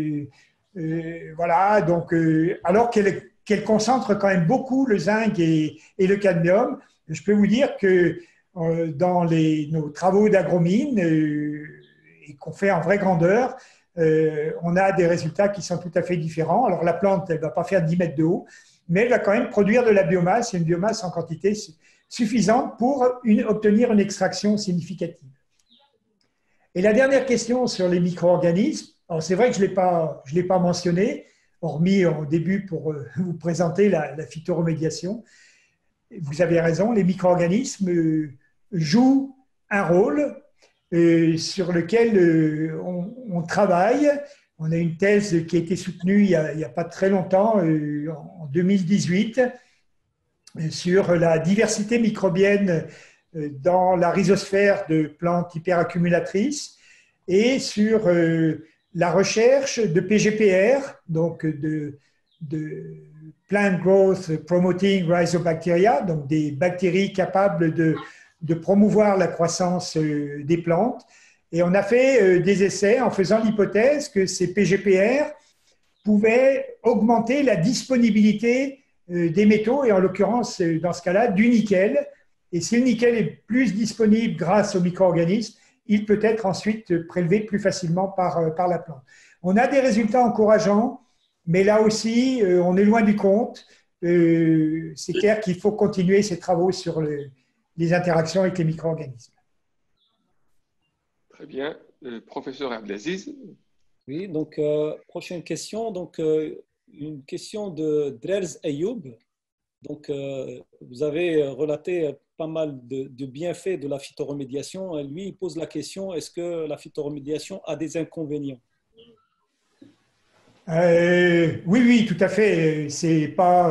voilà, donc, alors qu'elle concentre quand même beaucoup le zinc et le cadmium. Je peux vous dire que dans nos travaux d'agromine, et qu'on fait en vraie grandeur, on a des résultats qui sont tout à fait différents. Alors la plante, elle ne va pas faire 10 mètres de haut, mais elle va quand même produire de la biomasse, et une biomasse en quantité suffisante pour obtenir une extraction significative. Et la dernière question sur les micro-organismes, alors c'est vrai que je ne l'ai pas mentionné, hormis au début pour vous présenter la phytoremédiation. Vous avez raison, les micro-organismes jouent un rôle sur lequel on travaille. On a une thèse qui a été soutenue il n'y a pas très longtemps, en 2018, sur la diversité microbienne dans la rhizosphère de plantes hyperaccumulatrices et sur la recherche de PGPR, donc de Plant Growth Promoting Rhizobacteria, donc des bactéries capables de promouvoir la croissance des plantes. Et on a fait des essais en faisant l'hypothèse que ces PGPR pouvaient augmenter la disponibilité des métaux, et en l'occurrence, dans ce cas-là, du nickel. Et si le nickel est plus disponible grâce aux micro-organismes, il peut être ensuite prélevé plus facilement par la plante. On a des résultats encourageants, mais là aussi, on est loin du compte. C'est clair qu'il faut continuer ces travaux sur les interactions avec les micro-organismes. Très bien. Professeur Abdelaziz. Oui, donc prochaine question. Donc, une question de Drelz Ayoub. Donc, vous avez relaté pas mal de bienfaits de la phytoremédiation. Lui, il pose la question, est-ce que la phytoremédiation a des inconvénients? Oui, tout à fait. C'est pas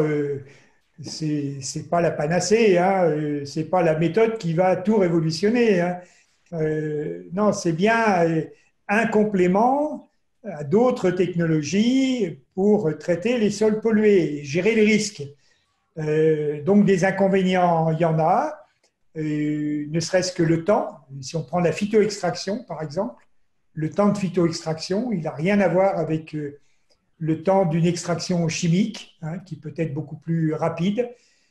la panacée, hein. C'est pas la méthode qui va tout révolutionner, hein. Non, c'est bien un complément à d'autres technologies pour traiter les sols pollués et gérer les risques. Donc, des inconvénients, il y en a, ne serait-ce que le temps. Si on prend la phytoextraction, par exemple, le temps de phytoextraction, il n'a rien à voir avec le temps d'une extraction chimique, hein, qui peut être beaucoup plus rapide.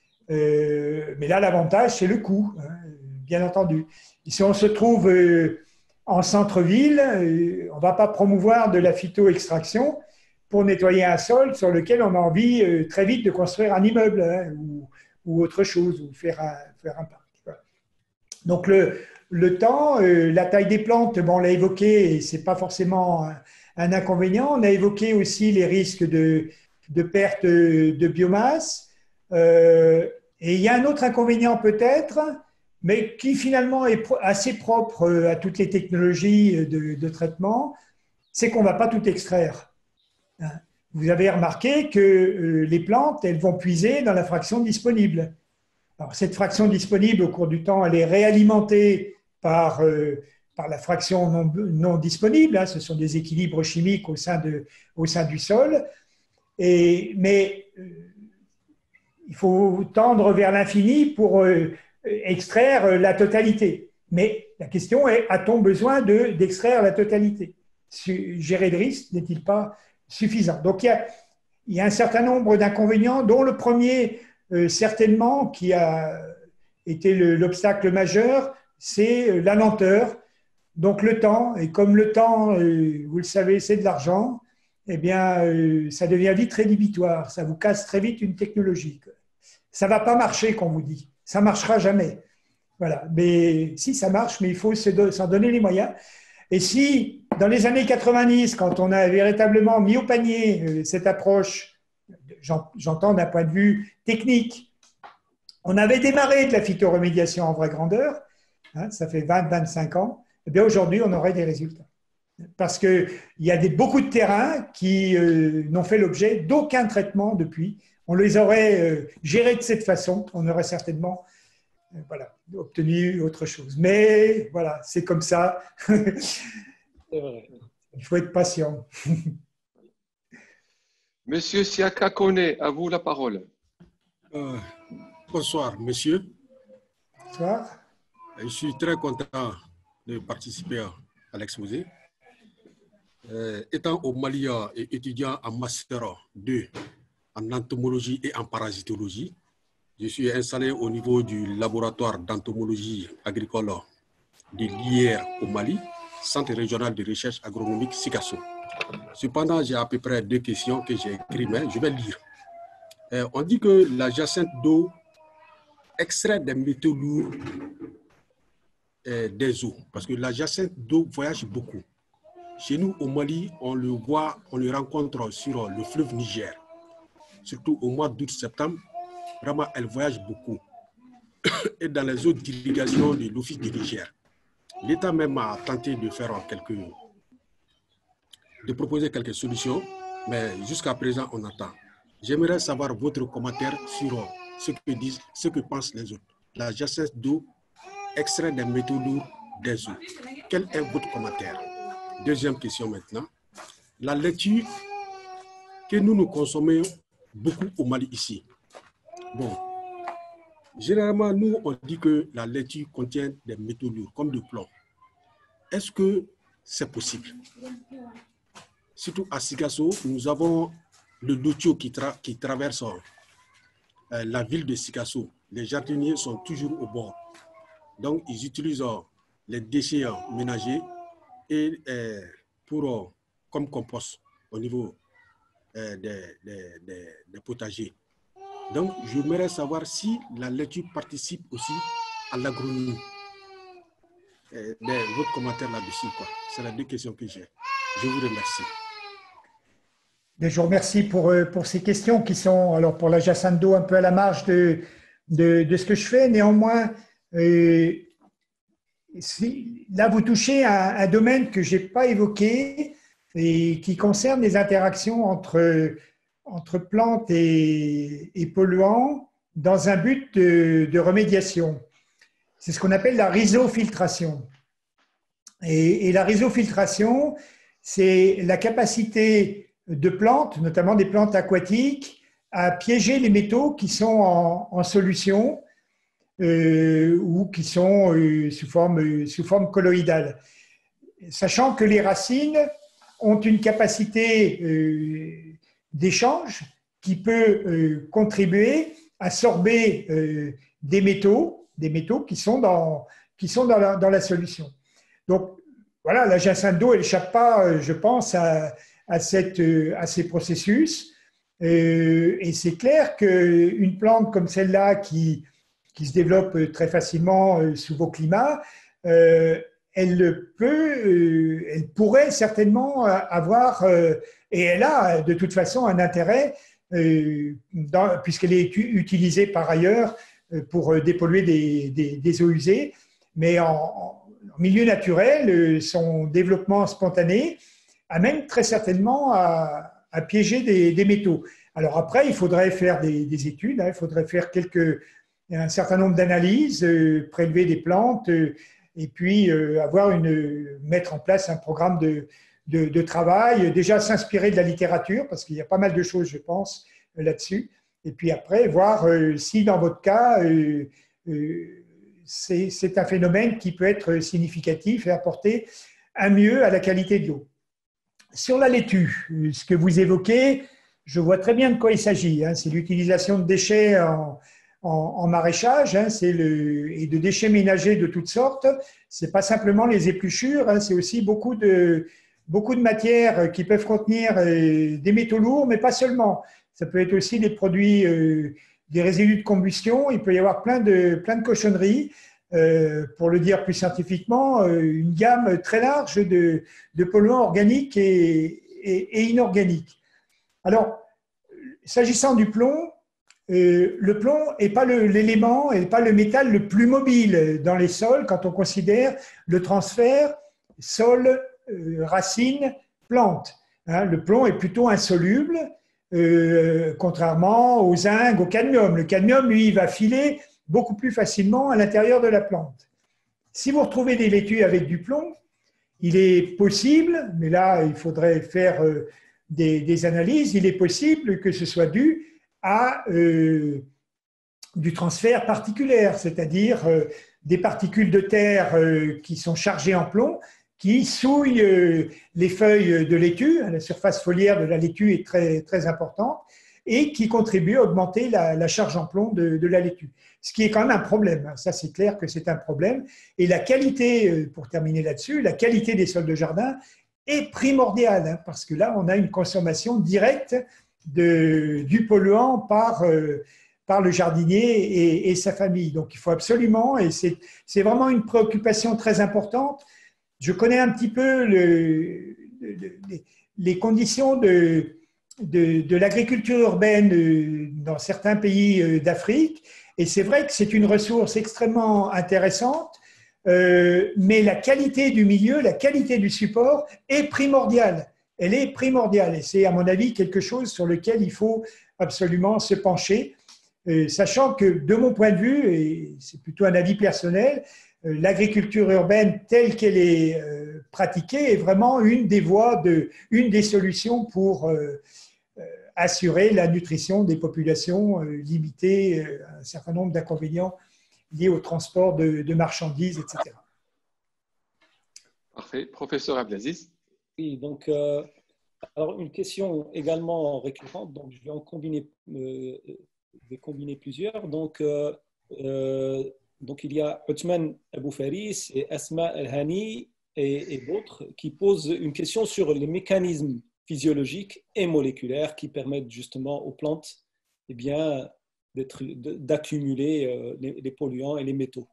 Mais là, l'avantage, c'est le coût, hein, bien entendu. Et si on se trouve en centre-ville, on ne va pas promouvoir de la phytoextraction pour nettoyer un sol sur lequel on a envie très vite de construire un immeuble, hein, ou autre chose, ou faire un parc. Voilà. Donc, le temps, la taille des plantes, bon, on l'a évoqué, et ce n'est pas forcément un inconvénient. On a évoqué aussi les risques de perte de biomasse. Et il y a un autre inconvénient peut-être, mais qui finalement est assez propre à toutes les technologies de traitement, c'est qu'on ne va pas tout extraire. Vous avez remarqué que les plantes, elles vont puiser dans la fraction disponible. Alors, cette fraction disponible, au cours du temps, elle est réalimentée par la fraction non disponible, hein. Ce sont des équilibres chimiques au sein du sol. Mais il faut tendre vers l'infini pour extraire la totalité. Mais la question est, a-t-on besoin d'extraire la totalité? Gérer le risque n'est-il pas suffisant? Donc, il y a un certain nombre d'inconvénients, dont le premier, certainement, qui a été l'obstacle majeur, c'est la lenteur. Donc, le temps, et comme le temps, vous le savez, c'est de l'argent, eh bien, ça devient vite rédhibitoire. Ça vous casse très vite une technologie. Ça ne va pas marcher, qu'on vous dit. Ça ne marchera jamais. Voilà. Mais si, ça marche, mais il faut s'en donner les moyens. Et si, dans les années 90, quand on a véritablement mis au panier cette approche, j'entends d'un point de vue technique, on avait démarré de la phytoremédiation en vraie grandeur, hein, ça fait 20-25 ans, eh bien aujourd'hui, on aurait des résultats. Parce qu'il y a beaucoup de terrains qui n'ont fait l'objet d'aucun traitement depuis. On les aurait gérés de cette façon, on aurait certainement obtenu autre chose. Mais voilà, c'est comme ça. Il faut être patient. Monsieur Siaka Kone, à vous la parole. Bonsoir, monsieur. Bonsoir. Je suis très content de participer à l'exposé. Étant au Mali et étudiant en Master 2 en entomologie et en parasitologie, je suis installé au niveau du laboratoire d'entomologie agricole de l'IR au Mali, Centre régional de recherche agronomique SICASO. Cependant, j'ai à peu près 2 questions que j'ai écrites, mais je vais lire. On dit que la jacinthe d'eau extrait des métaux lourds des eaux, parce que la jacinthe d'eau voyage beaucoup. Chez nous, au Mali, on le voit, on le rencontre sur le fleuve Niger, surtout au mois d'août-septembre. Vraiment, elle voyage beaucoup. Et dans les eaux d'irrigation de l'Office du Niger, l'État même a tenté de faire de proposer quelques solutions, mais jusqu'à présent, on attend. J'aimerais savoir votre commentaire sur ce que pensent les autres. La jacinthe d'eau extrait des métaux lourds des eaux. Quel est votre commentaire? Deuxième question maintenant. La laitue que nous consommons beaucoup au Mali ici. Bon, généralement, nous, on dit que la laitue contient des métaux lourds, comme du plomb. Est-ce que c'est possible? Surtout à Sikasso, nous avons le Lutio qui traverse la ville de Sikasso. les jardiniers sont toujours au bord. Donc, ils utilisent les déchets ménagers et comme compost au niveau des potagers. Donc, j'aimerais savoir si la laitue participe aussi à l'agronomie. Votre commentaire là-dessus, quoi. C'est les deux questions que j'ai. Je vous remercie. Je vous remercie pour ces questions qui sont, alors pour la Jacinthe d'eau, un peu à la marge de ce que je fais. Néanmoins, là, vous touchez à un domaine que je n'ai pas évoqué et qui concerne les interactions entre plantes et polluants dans un but de remédiation. C'est ce qu'on appelle la rhizofiltration. Et la rhizofiltration, c'est la capacité de plantes, notamment des plantes aquatiques, à piéger les métaux qui sont en solution ou qui sont sous forme colloïdale. Sachant que les racines ont une capacité d'échange qui peut contribuer à sorber des métaux qui sont dans la solution. Donc, voilà, la Jacinthe d'eau, elle n'échappe pas, je pense, à ces processus. Et c'est clair qu'une plante comme celle-là qui se développe très facilement sous vos climats, elle pourrait certainement avoir, et elle a de toute façon un intérêt, puisqu'elle est utilisée par ailleurs pour dépolluer des eaux usées, mais en milieu naturel, son développement spontané amène très certainement à piéger des métaux. Alors après, il faudrait faire des études, il faudrait faire un certain nombre d'analyses, prélever des plantes, et puis mettre en place un programme de travail, déjà s'inspirer de la littérature, parce qu'il y a pas mal de choses, je pense, là-dessus, et puis après, voir si dans votre cas, c'est un phénomène qui peut être significatif et apporter un mieux à la qualité de l'eau. Sur la laitue, ce que vous évoquez, je vois très bien de quoi il s'agit. C'est l'utilisation de déchets en maraîchage, et de déchets ménagers de toutes sortes. Ce n'est pas simplement les épluchures, c'est aussi beaucoup de matières qui peuvent contenir des métaux lourds, mais pas seulement. Ça peut être aussi des produits, des résidus de combustion. Il peut y avoir plein de cochonneries. Pour le dire plus scientifiquement, une gamme très large de polluants organiques et inorganiques. Alors, s'agissant du plomb, le plomb n'est pas l'élément, et pas le métal le plus mobile dans les sols quand on considère le transfert sol, racine, plante. Le plomb est plutôt insoluble, contrairement au zinc, au cadmium. Le cadmium, lui, il va filer beaucoup plus facilement à l'intérieur de la plante. Si vous retrouvez des laitues avec du plomb, il est possible, mais là, il faudrait faire des analyses, il est possible que ce soit dû à du transfert particulaire, c'est-à-dire des particules de terre qui sont chargées en plomb, qui souillent les feuilles de laitue. La surface foliaire de la laitue est très, très importante et qui contribuent à augmenter la charge en plomb de la laitue. Ce qui est quand même un problème. Ça, c'est clair que c'est un problème. Et la qualité, pour terminer là-dessus, la qualité des sols de jardin est primordiale, parce que là, on a une consommation directe du polluant par le jardinier et sa famille. Donc, il faut absolument, et c'est vraiment une préoccupation très importante. Je connais un petit peu les conditions de l'agriculture urbaine dans certains pays d'Afrique, et c'est vrai que c'est une ressource extrêmement intéressante, mais la qualité du milieu, la qualité du support est primordiale. Elle est primordiale, et c'est à mon avis quelque chose sur lequel il faut absolument se pencher, sachant que de mon point de vue, et c'est plutôt un avis personnel, l'agriculture urbaine telle qu'elle est pratiquée est vraiment une des voies, une des solutions pour assurer la nutrition des populations, limiter un certain nombre d'inconvénients liés au transport de marchandises, etc. Parfait. Professeur Abdelaziz. Oui, donc, alors une question également récurrente, donc je vais en combiner, combiner plusieurs. Donc, Donc, il y a Othman Abou Faris et Asma El-Hani et d'autres qui posent une question sur les mécanismes physiologiques et moléculaires qui permettent justement aux plantes eh bien, d'accumuler les polluants et les métaux.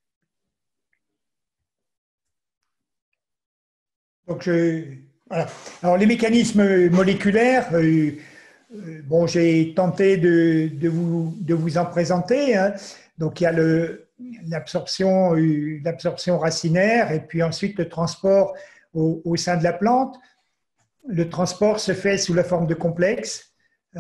Donc, voilà. Alors, les mécanismes moléculaires, bon, j'ai tenté de vous en présenter. Hein. Donc, il y a l'absorption racinaire et puis ensuite le transport au sein de la plante. Le transport se fait sous la forme de complexes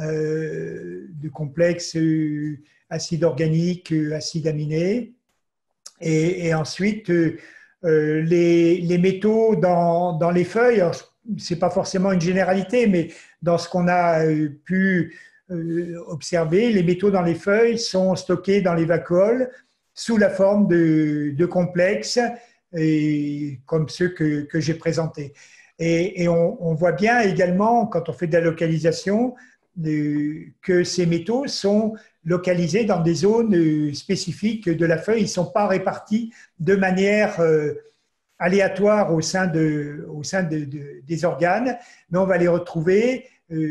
acides organiques, acides aminés. Et ensuite, les métaux dans les feuilles, ce n'est pas forcément une généralité, mais dans ce qu'on a pu observer, les métaux dans les feuilles sont stockés dans les vacuoles sous la forme de complexes, comme ceux que j'ai présentés. Et on voit bien également, quand on fait de la localisation, que ces métaux sont localisés dans des zones spécifiques de la feuille. Ils ne sont pas répartis de manière aléatoire au sein des organes, mais on va les retrouver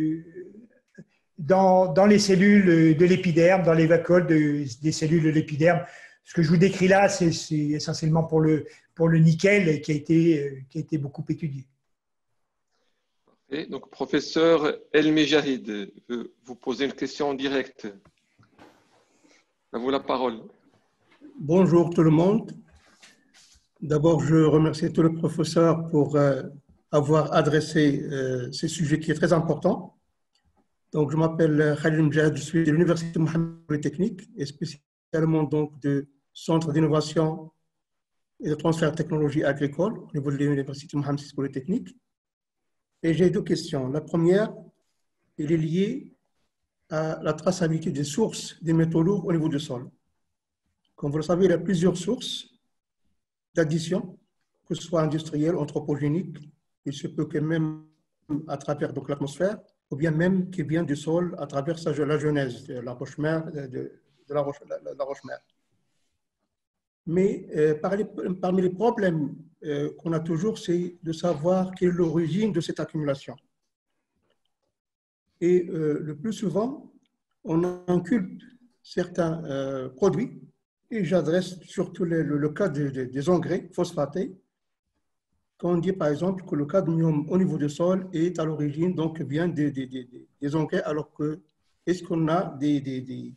dans les cellules de l'épiderme, dans les vacuoles des cellules de l'épiderme. Ce que je vous décris là, c'est essentiellement pour le nickel qui a été beaucoup étudié. Et donc, professeur El Mejahid, vous posez une question en direct. À vous la parole. Bonjour tout le monde. D'abord, je remercie tous les professeurs pour avoir adressé ce sujet qui est très important. Donc, je m'appelle Khalil Mejahid, je suis de l'Université Mohammed Polytechnique et spécialement donc du Centre d'innovation et de transfert de technologie agricole au niveau de l'Université Mohammed Polytechnique. Et j'ai deux questions. La première, elle est liée à la traçabilité des sources des métaux lourds au niveau du sol. Comme vous le savez, il y a plusieurs sources d'addition, que ce soit industrielle, anthropogénique, il se peut que même à travers l'atmosphère, ou bien même qui vient du sol à travers la genèse de la roche-mère, de la roche-mère. Mais parmi les problèmes qu'on a toujours, c'est de savoir quelle est l'origine de cette accumulation. Et le plus souvent, on inculpe certains produits, et j'adresse surtout le cas des engrais phosphatés, quand on dit par exemple que le cadmium au niveau du sol est à l'origine, donc vient des engrais, alors que est-ce qu'on a des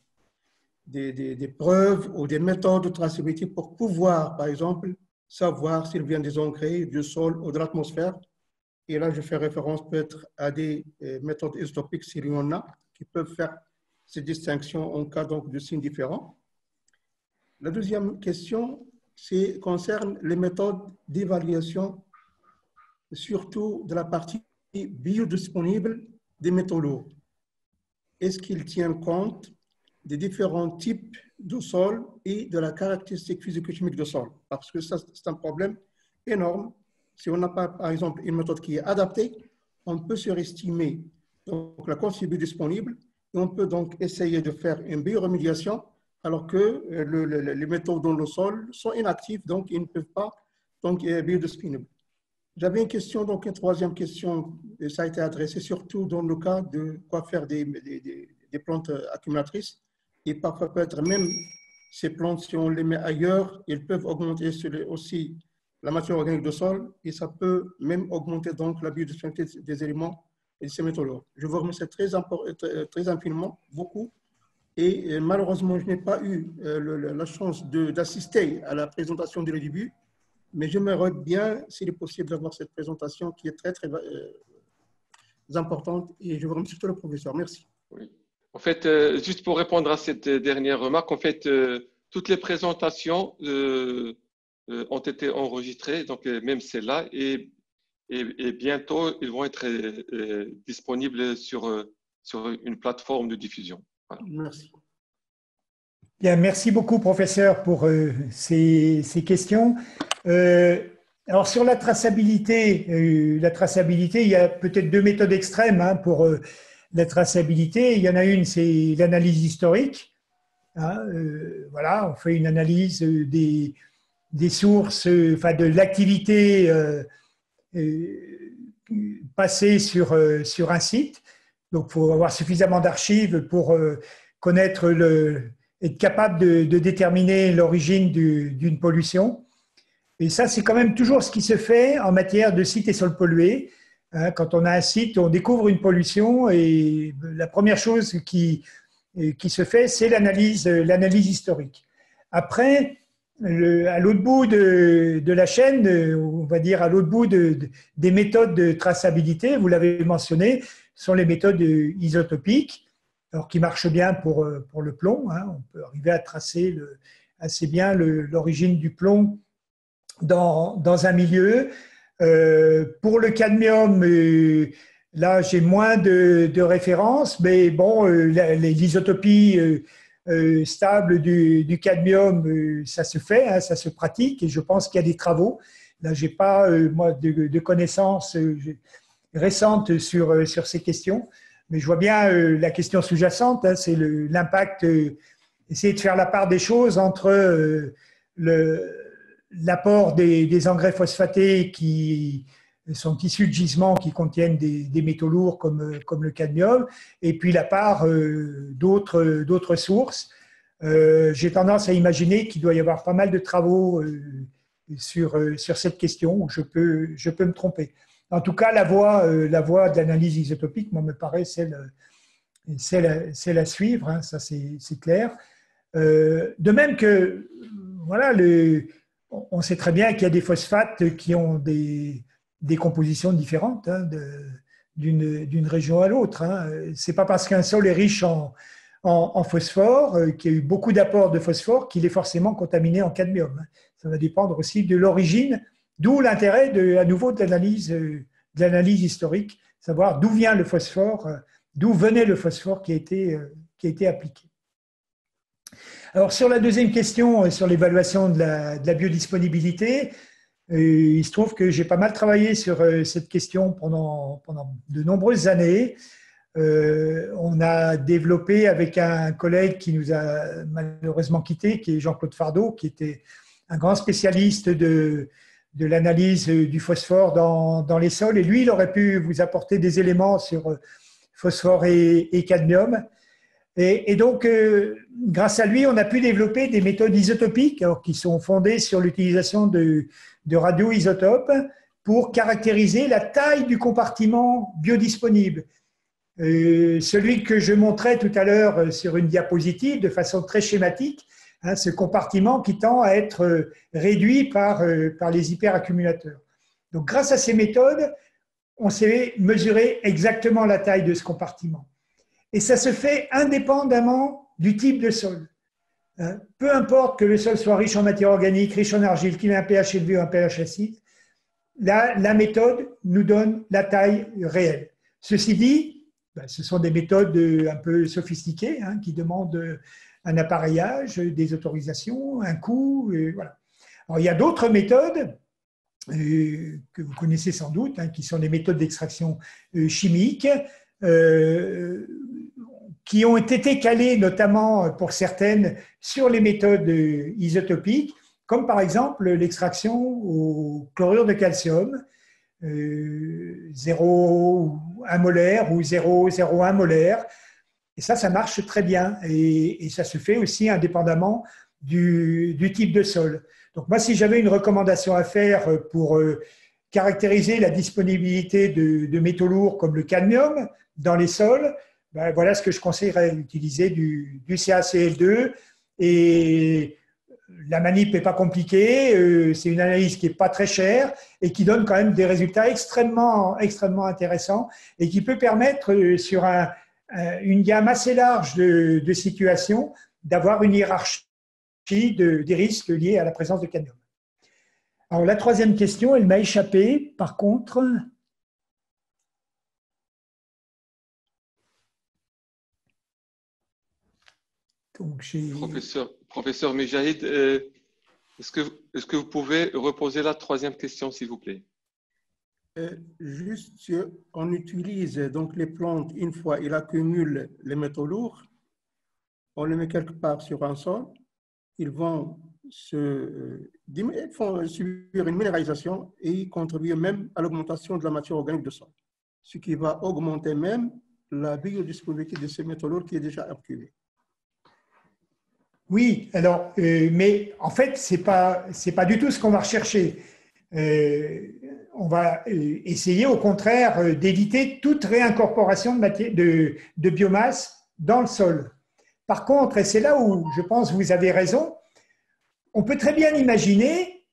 preuves ou des méthodes de traçabilité pour pouvoir, par exemple, savoir s'il vient des engrais, du sol ou de l'atmosphère. Et là, je fais référence peut-être à des méthodes isotopiques, s'il y en a, qui peuvent faire ces distinctions en cas donc, de signes différents. La deuxième question concerne les méthodes d'évaluation, surtout de la partie biodisponible des métaux lourds. Est-ce qu'ils tiennent compte des différents types de sol et de la caractéristique physico-chimique du sol? Parce que ça, c'est un problème énorme. Si on n'a pas, par exemple, une méthode qui est adaptée, on peut surestimer donc, la quantité biodisponible et on peut donc essayer de faire une bioremédiation alors que les métaux dans le sol sont inactifs, donc ils ne peuvent pas donc, biodisponibles. J'avais une question, donc une troisième question, et ça a été adressé surtout dans le cas de quoi faire des plantes accumulatrices. Et parfois, peut-être même ces plantes, si on les met ailleurs, ils peuvent augmenter aussi la matière organique du sol et ça peut même augmenter donc la biodisponibilité des éléments et de ces métaux lourds. Je vous remercie très infiniment, beaucoup. Et malheureusement, je n'ai pas eu la chance d'assister à la présentation dès le début, mais j'aimerais bien, s'il est possible, d'avoir cette présentation qui est très, très importante. Et je vous remercie tout le professeur. Merci. Oui. En fait, juste pour répondre à cette dernière remarque, en fait, toutes les présentations ont été enregistrées, donc même celle-là, et bientôt, ils vont être disponibles sur une plateforme de diffusion. Voilà. Merci. Bien, merci beaucoup, professeur, pour ces questions. Alors, sur la traçabilité, il y a peut-être deux méthodes extrêmes pour la traçabilité. Il y en a une, c'est l'analyse historique. Hein, voilà, on fait une analyse des sources, enfin de l'activité passée sur un site. Donc, il faut avoir suffisamment d'archives pour connaître être capable de déterminer l'origine d'une pollution. Et ça, c'est quand même toujours ce qui se fait en matière de sites et sols pollués. Hein, quand on a un site, on découvre une pollution et la première chose qui se fait, c'est l'analyse historique. Après, à l'autre bout de la chaîne, on va dire à l'autre bout des méthodes de traçabilité, vous l'avez mentionné, sont les méthodes isotopiques, alors qui marchent bien pour le plomb. Hein, on peut arriver à tracer assez bien l'origine du plomb dans un milieu. Pour le cadmium, là, j'ai moins de références, mais bon, l'isotopie stable du cadmium, ça se fait, hein, ça se pratique, et je pense qu'il y a des travaux. Là, j'ai pas, moi, de connaissances récentes sur ces questions, mais je vois bien la question sous-jacente, hein, c'est l'impact, essayer de faire la part des choses entre l'apport des engrais phosphatés qui sont issus de gisements qui contiennent des métaux lourds comme le cadmium, et puis la part d'autres sources. J'ai tendance à imaginer qu'il doit y avoir pas mal de travaux sur cette question, où je peux me tromper. En tout cas, la voie de l'analyse isotopique, moi, me paraît celle à suivre, hein, ça c'est clair. De même que, voilà, on sait très bien qu'il y a des phosphates qui ont des compositions différentes, hein, d'une région à l'autre. Hein. Ce n'est pas parce qu'un sol est riche en phosphore, qu'il y a eu beaucoup d'apports de phosphore, qu'il est forcément contaminé en cadmium. Ça va dépendre aussi de l'origine, d'où l'intérêt à nouveau de l'analyse historique, savoir d'où vient le phosphore, d'où venait le phosphore qui a été appliqué. Alors, sur la deuxième question, sur l'évaluation de la biodisponibilité, il se trouve que j'ai pas mal travaillé sur cette question pendant de nombreuses années. On a développé avec un collègue qui nous a malheureusement quittés, qui est Jean-Claude Fardeau, qui était un grand spécialiste de l'analyse du phosphore dans les sols. Et lui, il aurait pu vous apporter des éléments sur phosphore et cadmium. Et donc, grâce à lui, on a pu développer des méthodes isotopiques, alors, qui sont fondées sur l'utilisation de radioisotopes pour caractériser la taille du compartiment biodisponible. Celui que je montrais tout à l'heure sur une diapositive de façon très schématique, hein, ce compartiment qui tend à être réduit par les hyperaccumulateurs. Donc, grâce à ces méthodes, on sait mesurer exactement la taille de ce compartiment. Et ça se fait indépendamment du type de sol. Peu importe que le sol soit riche en matière organique, riche en argile, qu'il ait un pH élevé ou un pH acide, la méthode nous donne la taille réelle. Ceci dit, ce sont des méthodes un peu sophistiquées, hein, qui demandent un appareillage, des autorisations, un coût. Voilà. Alors, il y a d'autres méthodes que vous connaissez sans doute, hein, qui sont des méthodes d'extraction chimique, qui ont été calées notamment pour certaines sur les méthodes isotopiques, comme par exemple l'extraction au chlorure de calcium, 0,1 molaire ou 0,01 molaire. Et ça marche très bien. Et ça se fait aussi indépendamment du type de sol. Donc moi, si j'avais une recommandation à faire pour caractériser la disponibilité de métaux lourds comme le cadmium dans les sols, voilà ce que je conseillerais, utiliser du CaCl2. Et la manip n'est pas compliquée, c'est une analyse qui n'est pas très chère et qui donne quand même des résultats extrêmement intéressants et qui peut permettre sur une gamme assez large de situations d'avoir une hiérarchie des risques liés à la présence de cadmium. Alors la troisième question, elle m'a échappé par contre. Donc, Professeur Mujahid, est-ce que vous pouvez reposer la troisième question, s'il vous plaît? Juste, on utilise donc les plantes une fois il accumule les métaux lourds. on les met quelque part sur un sol, ils vont subir une minéralisation et contribuer même à l'augmentation de la matière organique du sol, ce qui va augmenter même la biodisponibilité de ces métaux lourds qui est déjà activée. Oui, alors, mais en fait, c'est pas du tout ce qu'on va rechercher. On va essayer au contraire d'éviter toute réincorporation de biomasse dans le sol. Par contre, et c'est là où je pense que vous avez raison, on peut très bien imaginer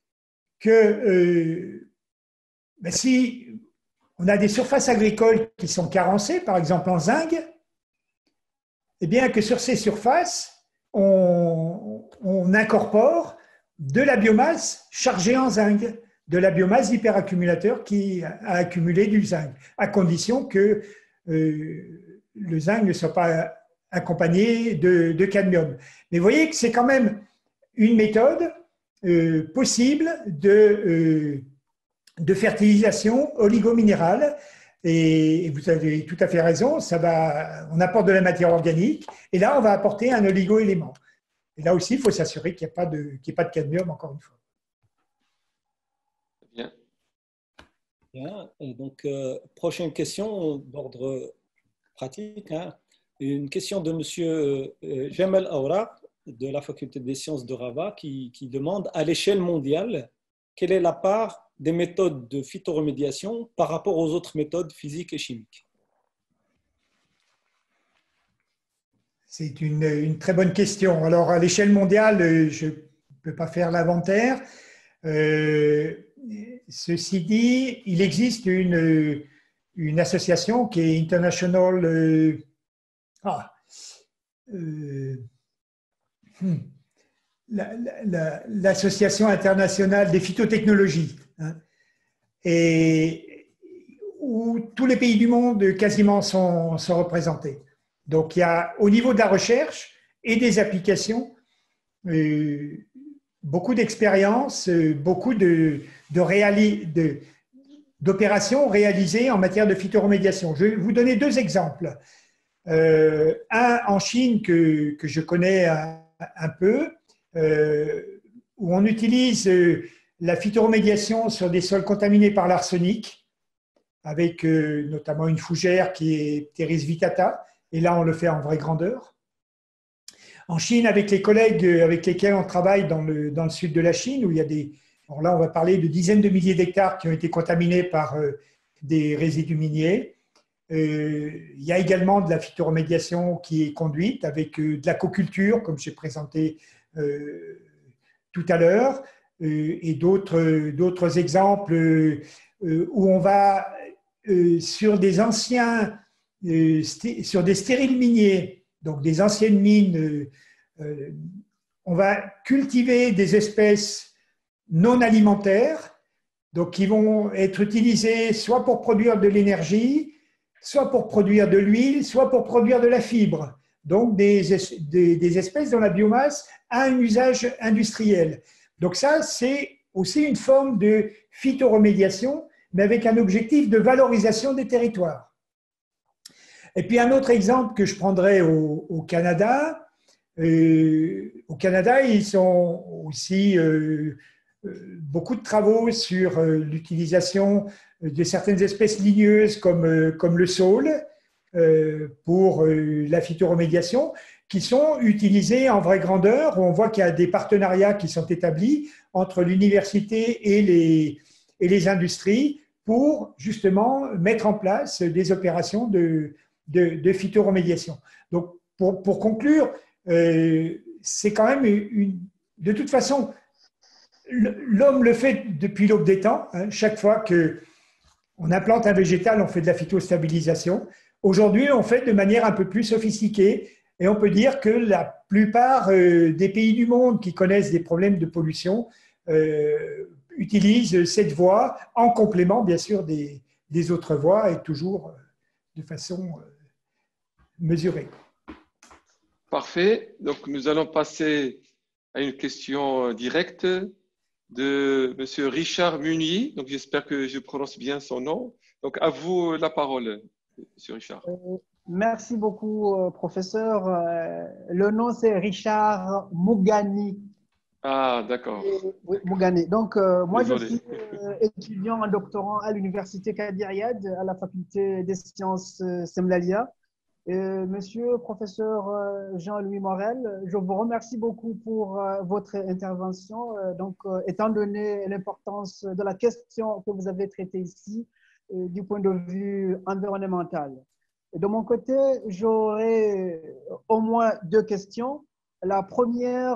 que si on a des surfaces agricoles qui sont carencées, par exemple en zinc, eh bien que sur ces surfaces, on incorpore de la biomasse chargée en zinc, de la biomasse d'hyperaccumulateur qui a accumulé du zinc, à condition que le zinc ne soit pas accompagné de cadmium. Mais vous voyez que c'est quand même une méthode possible de fertilisation oligominérale. Et vous avez tout à fait raison, on apporte de la matière organique et là, on va apporter un oligo-élément. Et là aussi, il faut s'assurer qu'il n'y ait pas de cadmium, encore une fois. Bien. Bien. Et donc, prochaine question d'ordre pratique. Hein. Une question de M. Jamal Aoura de la Faculté des sciences de Rabat qui demande, à l'échelle mondiale, quelle est la part des méthodes de phytoremédiation par rapport aux autres méthodes physiques et chimiques? C'est une très bonne question. Alors, à l'échelle mondiale, je ne peux pas faire l'inventaire. Ceci dit, il existe une association qui est International... l'Association internationale des phytotechnologies, hein, et où tous les pays du monde quasiment sont représentés. Donc, il y a au niveau de la recherche et des applications beaucoup d'expériences, beaucoup d'opérations réalisées en matière de phytoremédiation. Je vais vous donner deux exemples. Un en Chine que je connais un peu, où on utilise la phytoremédiation sur des sols contaminés par l'arsenic, avec notamment une fougère qui est Pteris vittata, et là on le fait en vraie grandeur. En Chine, avec les collègues avec lesquels on travaille dans le sud de la Chine, où il y a alors là on va parler de dizaines de milliers d'hectares qui ont été contaminés par des résidus miniers. Il y a également de la phytoremédiation qui est conduite avec de l'aquaculture, comme j'ai présenté tout à l'heure, et d'autres exemples où on va sur des stériles miniers, donc des anciennes mines, on va cultiver des espèces non alimentaires, donc qui vont être utilisées soit pour produire de l'énergie, soit pour produire de l'huile, soit pour produire de la fibre. Donc des espèces dont la biomasse a un usage industriel. Donc ça, c'est aussi une forme de phytoremédiation, mais avec un objectif de valorisation des territoires. Et puis un autre exemple que je prendrais au Canada. Au Canada, ils ont aussi beaucoup de travaux sur l'utilisation de certaines espèces ligneuses comme le saule pour la phytoremédiation, qui sont utilisées en vraie grandeur. On voit qu'il y a des partenariats qui sont établis entre l'université et les industries pour justement mettre en place des opérations de phytoremédiation. Donc, pour conclure, c'est quand même de toute façon, l'homme le fait depuis l'aube des temps. Hein, chaque fois qu'on implante un végétal, on fait de la phytostabilisation. Aujourd'hui, on fait de manière un peu plus sophistiquée et on peut dire que la plupart des pays du monde qui connaissent des problèmes de pollution utilisent cette voie en complément, bien sûr, des autres voies et toujours de façon mesurée. Parfait. Donc, nous allons passer à une question directe de M. Richard Munier. Donc, j'espère que je prononce bien son nom. Donc, à vous la parole, M. Richard. Merci beaucoup, professeur. Le nom, c'est Richard Mougani. Ah, d'accord. Oui, Mougani. Donc, moi, je Désolé. suis étudiant en doctorant à l'Université Kadir Yad, à la faculté des sciences Semlalia. Monsieur professeur Jean-Louis Morel, je vous remercie beaucoup pour votre intervention. Étant donné l'importance de la question que vous avez traitée ici, du point de vue environnemental. De mon côté, j'aurais au moins deux questions. La première,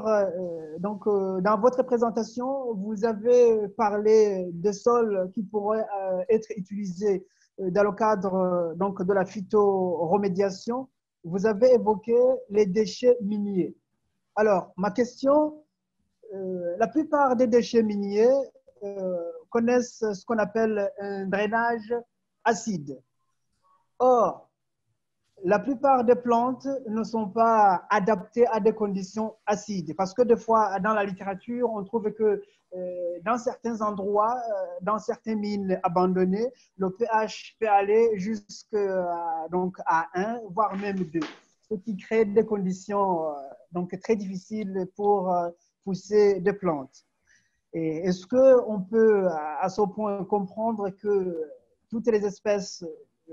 dans votre présentation, vous avez parlé de sols qui pourraient être utilisés dans le cadre de la phytoremédiation. Vous avez évoqué les déchets miniers. Alors, ma question, la plupart des déchets miniers connaissent ce qu'on appelle un drainage acide. Or, la plupart des plantes ne sont pas adaptées à des conditions acides parce que des fois, dans la littérature, on trouve que dans certains endroits, dans certaines mines abandonnées, le pH peut aller jusqu'à à 1, voire même 2, ce qui crée des conditions très difficiles pour pousser des plantes. Est-ce qu'on peut à ce point comprendre que toutes les espèces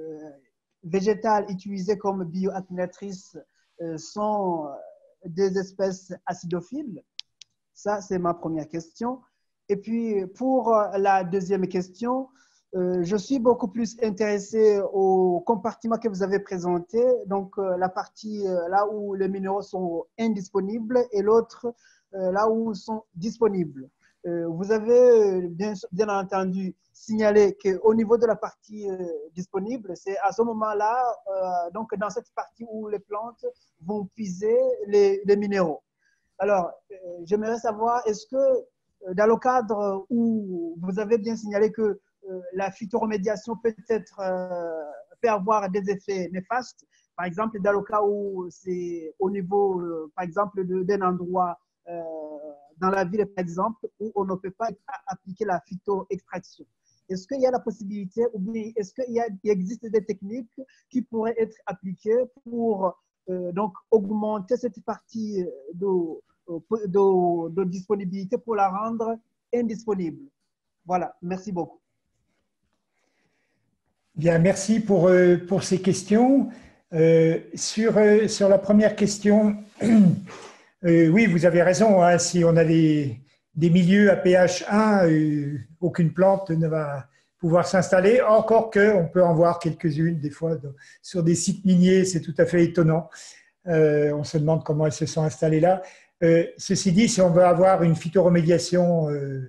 végétales utilisées comme bioaccumulatrices sont des espèces acidophiles? Ça, c'est ma première question. Et puis, pour la deuxième question, je suis beaucoup plus intéressé au compartiment que vous avez présenté, donc la partie là où les minéraux sont indisponibles et l'autre là où ils sont disponibles. Vous avez bien entendu signalé qu'au niveau de la partie disponible, c'est à ce moment-là, dans cette partie où les plantes vont puiser les minéraux. Alors, j'aimerais savoir, est-ce que dans le cadre où vous avez bien signalé que la phytoremédiation peut avoir des effets néfastes, par exemple, dans le cas où c'est au niveau, par exemple, d'un endroit dans la ville, par exemple, où on ne peut pas appliquer la phytoextraction. Est-ce qu'il y a la possibilité, ou bien est-ce qu'il existe des techniques qui pourraient être appliquées pour augmenter cette partie de disponibilité pour la rendre indisponible? Voilà, merci beaucoup. Bien, merci pour ces questions. Sur la première question, oui, vous avez raison. Hein, si on a des milieux à pH 1, aucune plante ne va pouvoir s'installer. Encore qu'on peut en voir quelques-unes, des fois, sur des sites miniers, c'est tout à fait étonnant. On se demande comment elles se sont installées là. Ceci dit, si on veut avoir une phytoremédiation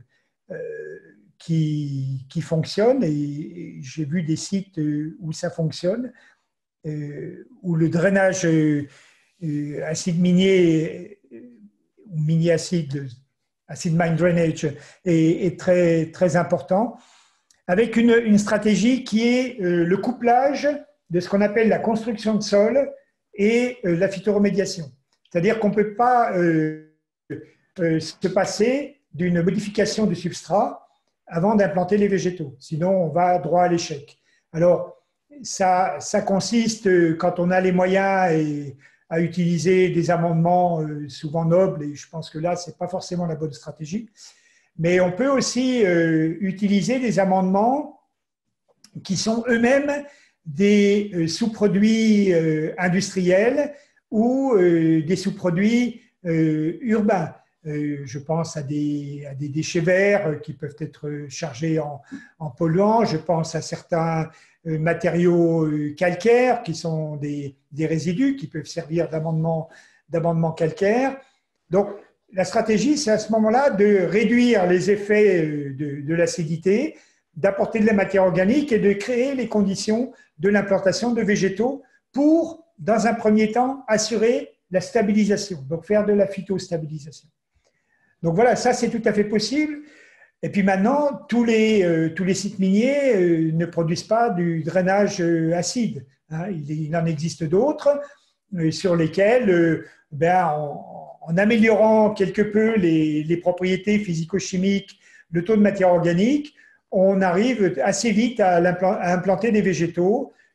qui fonctionne, et j'ai vu des sites où ça fonctionne, où le drainage acide minier ou mini-acide, acid mine drainage, est très, très important, avec une stratégie qui est le couplage de ce qu'on appelle la construction de sol et la phytoremédiation. C'est-à-dire qu'on ne peut pas se passer d'une modification du substrat avant d'implanter les végétaux. Sinon, on va droit à l'échec. Alors, ça consiste, quand on a les moyens, à utiliser des amendements souvent nobles, et je pense que là, ce n'est pas forcément la bonne stratégie. Mais on peut aussi utiliser des amendements qui sont eux-mêmes des sous-produits industriels ou des sous-produits urbains. Je pense à des déchets verts qui peuvent être chargés en polluants. Je pense à certains matériaux calcaires qui sont des résidus qui peuvent servir d'amendement calcaire. Donc, la stratégie, c'est à ce moment-là de réduire les effets de l'acidité, d'apporter de la matière organique et de créer les conditions de l'implantation de végétaux pour, dans un premier temps, assurer la stabilisation, donc faire de la phytostabilisation. Donc voilà, ça c'est tout à fait possible. Et puis maintenant, tous les sites miniers ne produisent pas du drainage acide. Hein. Il en existe d'autres sur lesquels, en améliorant quelque peu les propriétés physico-chimiques, le taux de matière organique, on arrive assez vite à implanter des végétaux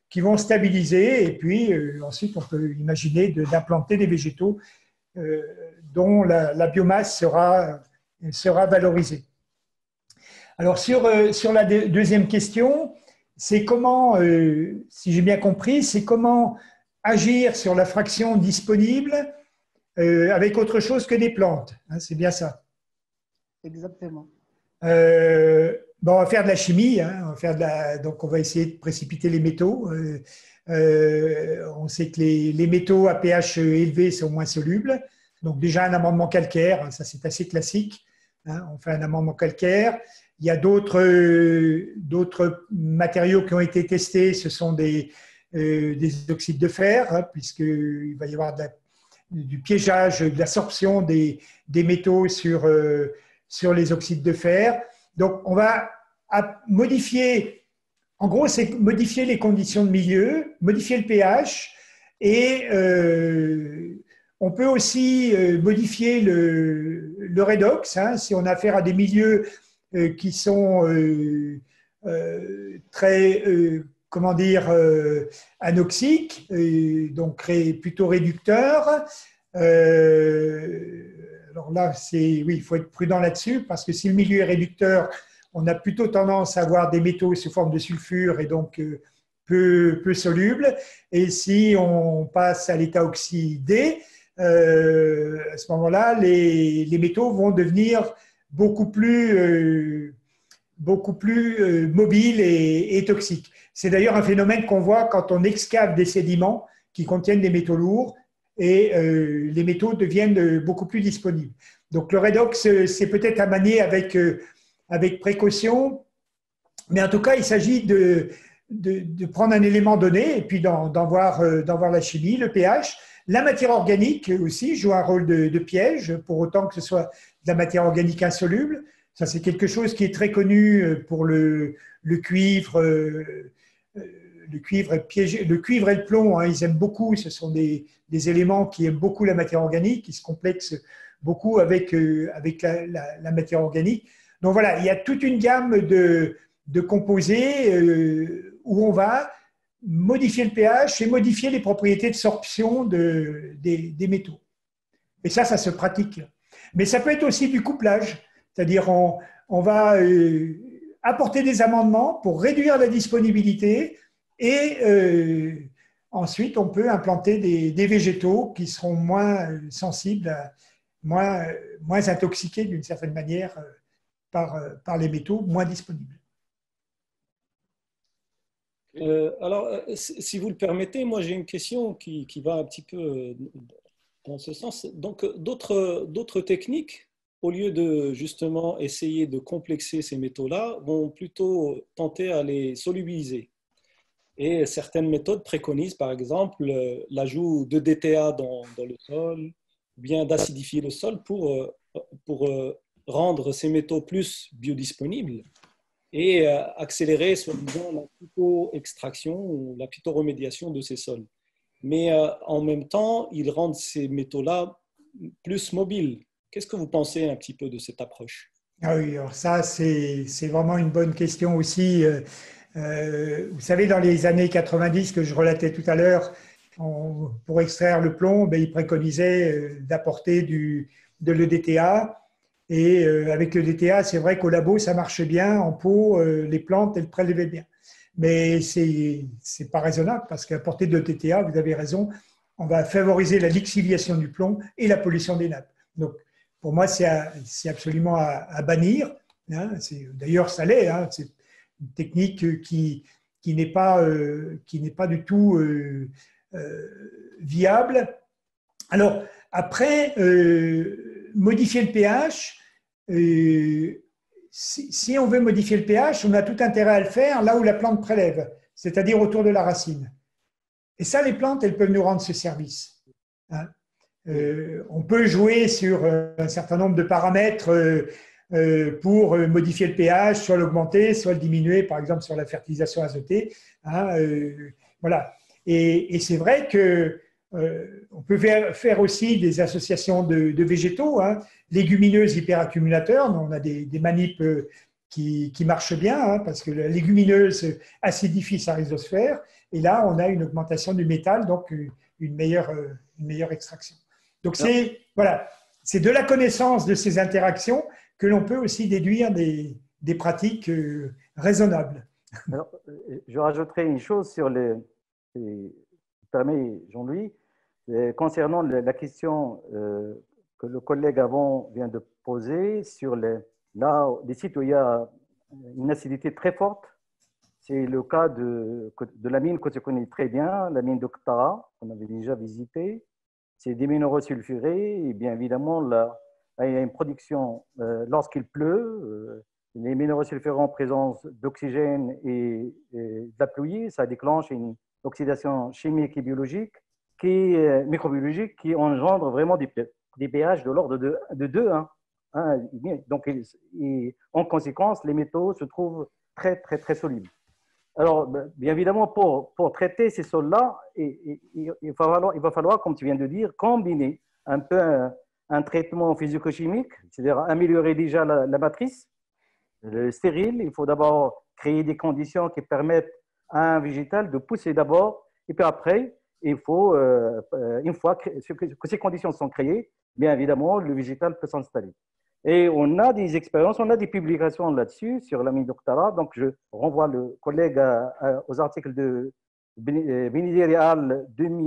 qui vont stabiliser et puis ensuite on peut imaginer d'implanter des végétaux dont la biomasse sera valorisée. Alors sur la deuxième question, c'est comment, si j'ai bien compris, c'est comment agir sur la fraction disponible avec autre chose que des plantes. Hein, c'est bien ça. Exactement. Bon, on va faire de la chimie, hein, donc on va essayer de précipiter les métaux. On sait que les métaux à pH élevé sont moins solubles. Donc déjà un amendement calcaire, ça c'est assez classique. Hein, on fait un amendement calcaire. Il y a d'autres matériaux qui ont été testés, ce sont des oxydes de fer, hein, puisqu'il va y avoir du piégeage, de l'absorption des métaux sur les oxydes de fer. Donc, on va modifier, en gros, c'est modifier les conditions de milieu, modifier le pH, et on peut aussi modifier le redox, hein, si on a affaire à des milieux qui sont très, comment dire, anoxiques, donc plutôt réducteurs. Alors là, oui, il faut être prudent là-dessus, parce que si le milieu est réducteur, on a plutôt tendance à avoir des métaux sous forme de sulfure et donc peu solubles. Et si on passe à l'état oxydé, à ce moment-là, les métaux vont devenir beaucoup plus mobiles et toxiques. C'est d'ailleurs un phénomène qu'on voit quand on excave des sédiments qui contiennent des métaux lourds, et les métaux deviennent beaucoup plus disponibles. Donc le redox, c'est peut-être à manier avec précaution, mais en tout cas, il s'agit de prendre un élément donné et puis d'en voir la chimie, le pH. La matière organique aussi joue un rôle de piège, pour autant que ce soit de la matière organique insoluble. Ça, c'est quelque chose qui est très connu pour le cuivre. Le cuivre et le plomb, hein, ils aiment beaucoup. Ce sont des éléments qui aiment beaucoup la matière organique, qui se complexent beaucoup avec la matière organique. Donc voilà, il y a toute une gamme de composés où on va modifier le pH et modifier les propriétés de sorption des métaux. Et ça se pratique. Mais ça peut être aussi du couplage, c'est-à-dire on va apporter des amendements pour réduire la disponibilité et ensuite on peut implanter des végétaux qui seront moins sensibles, moins intoxiqués d'une certaine manière par les métaux moins disponibles. Alors, si vous le permettez, moi j'ai une question qui va un petit peu dans ce sens. Donc, d'autres techniques, au lieu de justement essayer de complexer ces métaux-là, vont plutôt tenter à les solubiliser. Et certaines méthodes préconisent, par exemple, l'ajout de DTA dans le sol, ou bien d'acidifier le sol pour rendre ces métaux plus biodisponibles et accélérer, soi-disant, la phytoextraction ou la phytoremédiation de ces sols. Mais en même temps, ils rendent ces métaux-là plus mobiles. Qu'est-ce que vous pensez un petit peu de cette approche? Ah oui, alors ça, c'est vraiment une bonne question aussi. Vous savez, dans les années 90 que je relatais tout à l'heure, pour extraire le plomb, ils préconisaient d'apporter de l'EDTA. Et avec le DTA, c'est vrai qu'au labo, ça marche bien. En pot, les plantes, elles prélevaient bien. Mais c'est pas raisonnable parce qu'apporter de l'EDTA, vous avez raison, on va favoriser la lixiviation du plomb et la pollution des nappes. Donc, pour moi, c'est absolument à bannir. Hein. D'ailleurs, ça l'est. Hein. C'est une technique qui n'est pas du tout viable. Alors, après, modifier le pH, si on veut modifier le pH, on a tout intérêt à le faire là où la plante prélève, c'est-à-dire autour de la racine. Et ça, les plantes, elles peuvent nous rendre ce service. Hein. On peut jouer sur un certain nombre de paramètres pour modifier le pH, soit l'augmenter, soit le diminuer, par exemple sur la fertilisation azotée. Hein, voilà. Et c'est vrai que on peut faire aussi des associations de végétaux, hein, légumineuses hyperaccumulateurs. On a des manips qui marche bien, hein, parce que la légumineuse acidifie sa rhizosphère, et là, on a une augmentation du métal, donc une meilleure extraction. Donc, voilà, c'est de la connaissance de ces interactions que l'on peut aussi déduire des pratiques raisonnables. Alors, je rajouterai une chose sur les, si permet Jean-Louis, concernant la question que le collègue avant vient de poser sur les sites où il y a une acidité très forte. C'est le cas de la mine que tu connais très bien, la mine d'Octara, qu'on avait déjà visitée. C'est des minéraux sulfurés, et bien évidemment, là, il y a une production, lorsqu'il pleut, les minéraux sulfurés en présence d'oxygène et de la pluie, ça déclenche une oxydation chimique et biologique, microbiologique, qui engendre vraiment des pH de l'ordre de 2. Donc, en conséquence, les métaux se trouvent très, très, très solubles. Alors, bien évidemment, pour traiter ces sols-là, il va falloir, comme tu viens de dire, combiner un peu un traitement physico-chimique, c'est-à-dire améliorer déjà la matrice stérile. Il faut d'abord créer des conditions qui permettent à un végétal de pousser d'abord, et puis après, il faut, une fois que ces conditions sont créées, bien évidemment, le végétal peut s'installer. Et on a des expériences, on a des publications là-dessus, sur la mine d'Octara. Donc, je renvoie le collègue aux articles de Benizir et al.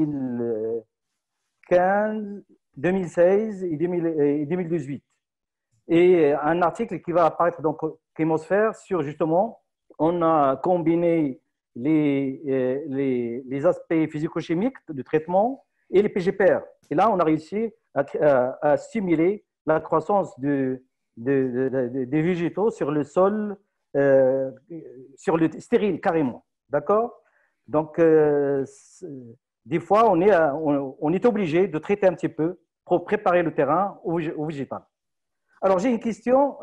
2015, 2016 et 2018. Et un article qui va apparaître dans Chémosphère sur, justement, on a combiné les aspects physico-chimiques de traitement et les PGPR. Et là, on a réussi à stimuler la croissance des végétaux sur le sol, sur le stérile carrément. D'accord? Donc, des fois, on est obligé de traiter un petit peu pour préparer le terrain au végétal. Alors, j'ai une question.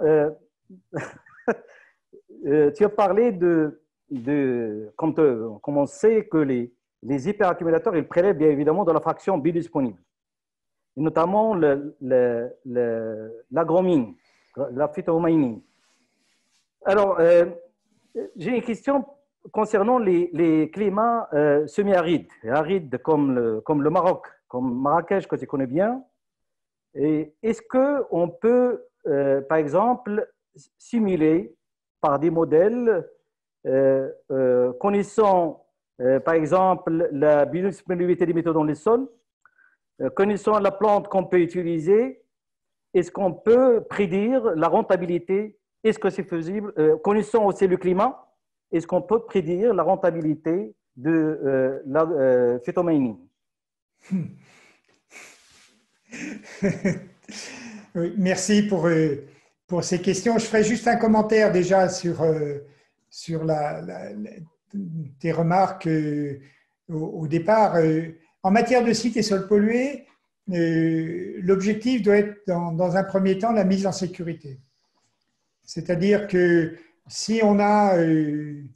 Tu as parlé comme on sait que les hyperaccumulateurs, ils prélèvent bien évidemment de la fraction biodisponible, et notamment l'agromine, la phytomining. Alors, j'ai une question concernant les climats semi-arides, arides comme le Maroc, comme Marrakech, que tu connais bien. Est-ce qu'on peut, par exemple, simuler par des modèles connaissant, par exemple, la biodisponibilité des métaux dans les sols, connaissant la plante qu'on peut utiliser, est-ce qu'on peut prédire la rentabilité? Est-ce que c'est faisable? Connaissant aussi le climat, est-ce qu'on peut prédire la rentabilité de la phytomining? Oui, merci pour ces questions. Je ferai juste un commentaire déjà sur tes remarques au départ. En matière de sites et sols pollués, l'objectif doit être dans un premier temps la mise en sécurité. C'est-à-dire que si on a une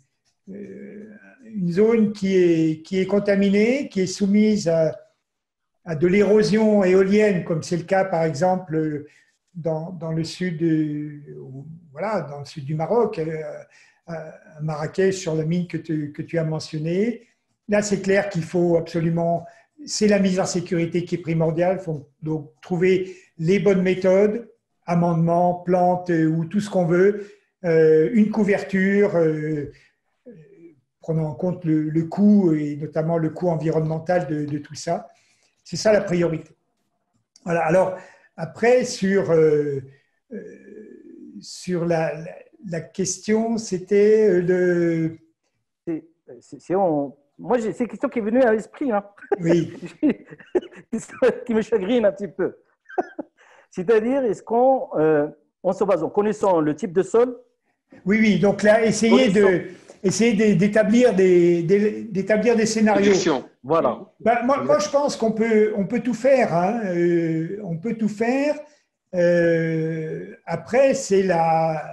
zone qui est contaminée, qui est soumise à de l'érosion éolienne, comme c'est le cas par exemple dans le sud dans le sud du Maroc, à Marrakech, sur la mine que tu as mentionnée. Là, c'est clair qu'il faut absolument, c'est la mise en sécurité qui est primordiale. Il faut donc trouver les bonnes méthodes, amendements, plantes ou tout ce qu'on veut, une couverture, prenant en compte le coût et notamment le coût environnemental de tout ça. C'est ça la priorité. Voilà. Alors, après, sur la question, c'était Moi, c'est une question qui est venue à l'esprit, hein. Oui. Qui me chagrine un petit peu. C'est-à-dire, est-ce qu'on se base en connaissant le type de sol? Oui. Donc là, essayer d'établir des scénarios. Voilà. Moi, je pense qu'on peut tout faire. Hein. On peut tout faire. Après, c'est la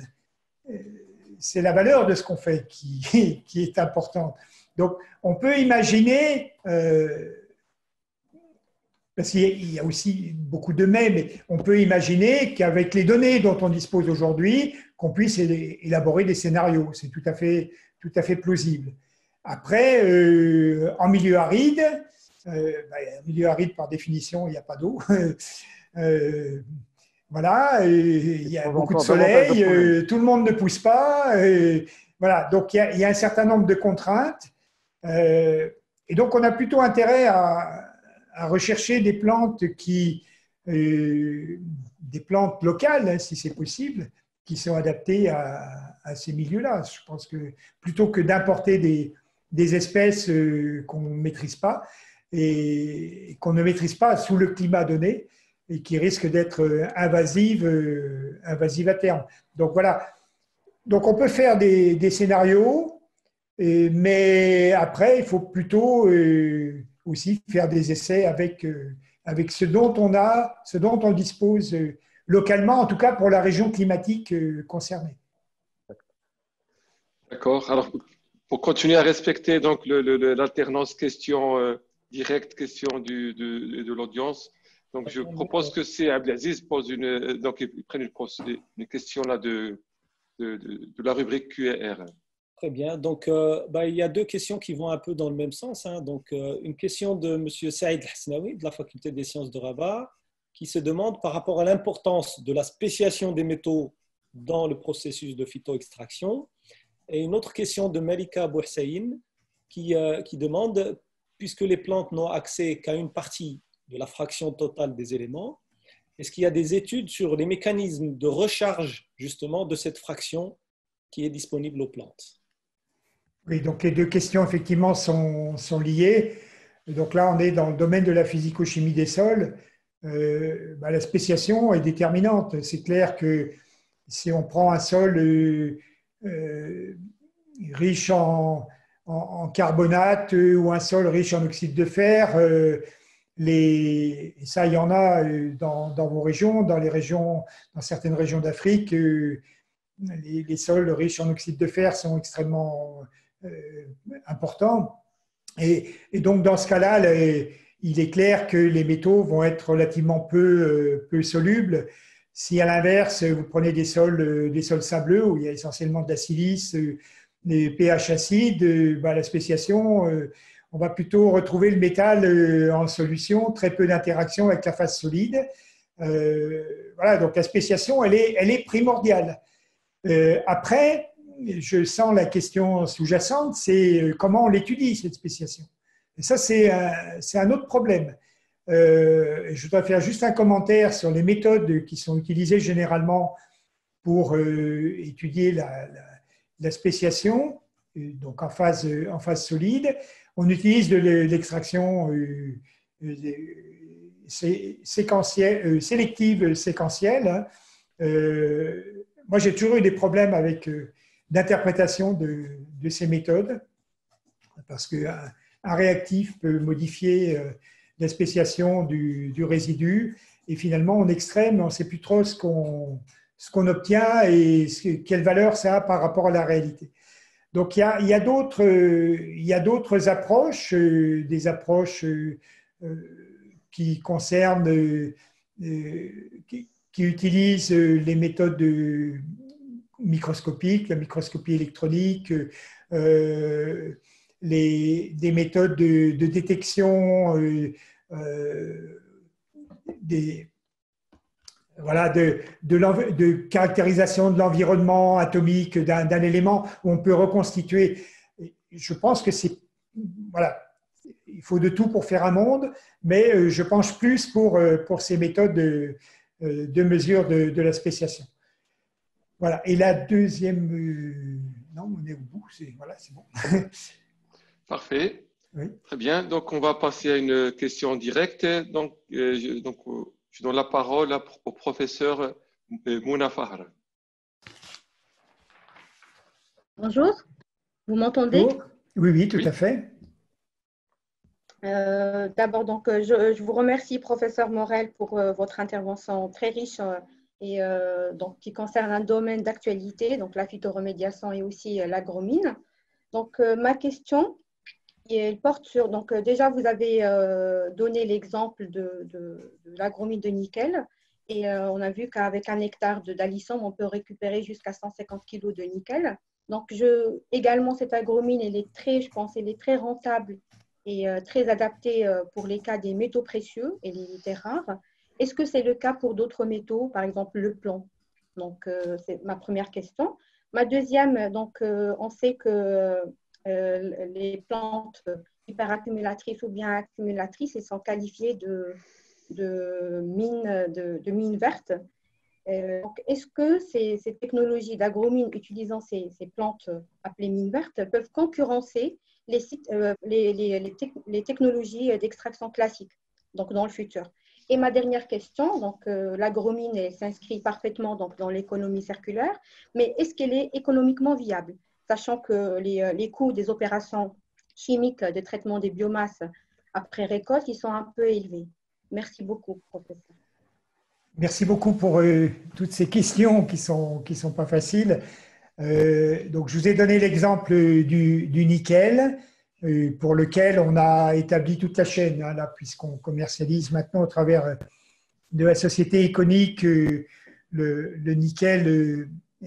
valeur de ce qu'on fait qui est importante. Donc, on peut imaginer, parce qu'il y a aussi beaucoup de mais on peut imaginer qu'avec les données dont on dispose aujourd'hui, qu'on puisse élaborer des scénarios. C'est tout à fait plausible. Après, en milieu aride, en milieu aride par définition, il n'y a pas d'eau. Voilà, il y a beaucoup de soleil, tout le monde ne pousse pas. Voilà, donc il y a un certain nombre de contraintes. Et donc, on a plutôt intérêt à rechercher des plantes des plantes locales, hein, si c'est possible, qui sont adaptées à ces milieux-là. Je pense que plutôt que d'importer des espèces qu'on ne maîtrise pas et qu'on ne maîtrise pas sous le climat donné et qui risquent d'être invasives à terme. Donc voilà. Donc on peut faire des scénarios, mais après il faut plutôt aussi faire des essais avec ce dont on dispose localement, en tout cas pour la région climatique concernée. D'accord. Alors, pour continuer à respecter donc l'alternance question directe, question de l'audience, donc je propose que c'est Abdelaziz pose donc il prenne une question là de la rubrique Q&R. Très bien. Donc, il y a deux questions qui vont un peu dans le même sens, hein. Donc, une question de M. Saïd Hasnaoui de la Faculté des sciences de Rabat qui se demande par rapport à l'importance de la spéciation des métaux dans le processus de phytoextraction. Et une autre question de Malika Bouhsaïn qui demande, puisque les plantes n'ont accès qu'à une partie de la fraction totale des éléments, est-ce qu'il y a des études sur les mécanismes de recharge justement de cette fraction qui est disponible aux plantes? Oui, donc les deux questions effectivement sont liées. Donc là, on est dans le domaine de la physico-chimie des sols. La spéciation est déterminante. C'est clair que si on prend un sol riche en carbonate ou un sol riche en oxyde de fer, ça, il y en a dans vos régions, dans certaines régions d'Afrique. Les sols riches en oxyde de fer sont extrêmement importants. Et donc, dans ce cas-là, il est clair que les métaux vont être relativement peu solubles. Si, à l'inverse, vous prenez des sols sableux où il y a essentiellement de la silice, des pH acides, la spéciation, on va plutôt retrouver le métal en solution, très peu d'interaction avec la phase solide. Voilà, donc la spéciation, elle est primordiale. Après, je sens la question sous-jacente, c'est comment on l'étudie, cette spéciation. Et ça, c'est un autre problème. Je voudrais faire juste un commentaire sur les méthodes qui sont utilisées généralement pour étudier la spéciation, donc en phase solide. On utilise de l'extraction sélective séquentielle. Hein. Moi, j'ai toujours eu des problèmes d'interprétation de ces méthodes parce qu'un réactif peut modifier la spéciation du résidu et finalement on extrait, mais on ne sait plus trop ce qu'on obtient et quelle valeur ça a par rapport à la réalité. Donc il y a d'autres approches, des approches qui concernent, qui utilisent les méthodes microscopiques, la microscopie électronique, des méthodes de détection de caractérisation de l'environnement atomique d'un élément où on peut reconstituer. Je pense que il faut de tout pour faire un monde, mais je penche plus pour ces méthodes de mesure de la spéciation. Voilà. Et la deuxième... non, on est au bout. Voilà, c'est bon. Parfait. Oui. Très bien. Donc, on va passer à une question directe. Donc, je donne la parole au professeur Mouna Fahr. Bonjour, vous m'entendez? Oui, tout à fait. D'abord, donc, je vous remercie, professeur Morel, pour votre intervention très riche et donc, qui concerne un domaine d'actualité, donc la phytoremédiation et aussi l'agromine. Donc, ma question, elle porte sur, donc déjà, vous avez donné l'exemple de l'agromine de nickel Et on a vu qu'avec 1 hectare d'alisson, on peut récupérer jusqu'à 150 kg de nickel. Donc, également, cette agromine, je pense, elle est très rentable et très adaptée pour les cas des métaux précieux et les terres rares. Est-ce que c'est le cas pour d'autres métaux, par exemple le plomb? Donc, c'est ma première question. Ma deuxième, donc, on sait que les plantes hyperaccumulatrices ou bien accumulatrices, elles sont qualifiées de mines vertes. Est-ce que ces technologies d'agromine utilisant ces plantes appelées mines vertes peuvent concurrencer les technologies d'extraction classiques donc dans le futur? Et ma dernière question, donc l'agromine s'inscrit parfaitement donc, dans l'économie circulaire, mais est-ce qu'elle est économiquement viable, sachant que les coûts des opérations chimiques de traitement des biomasses après récolte, ils sont un peu élevés? Merci beaucoup, professeur. Merci beaucoup pour toutes ces questions qui sont pas faciles. Donc, je vous ai donné l'exemple du nickel, pour lequel on a établi toute la chaîne, hein, là, puisqu'on commercialise maintenant au travers de la société Econic le nickel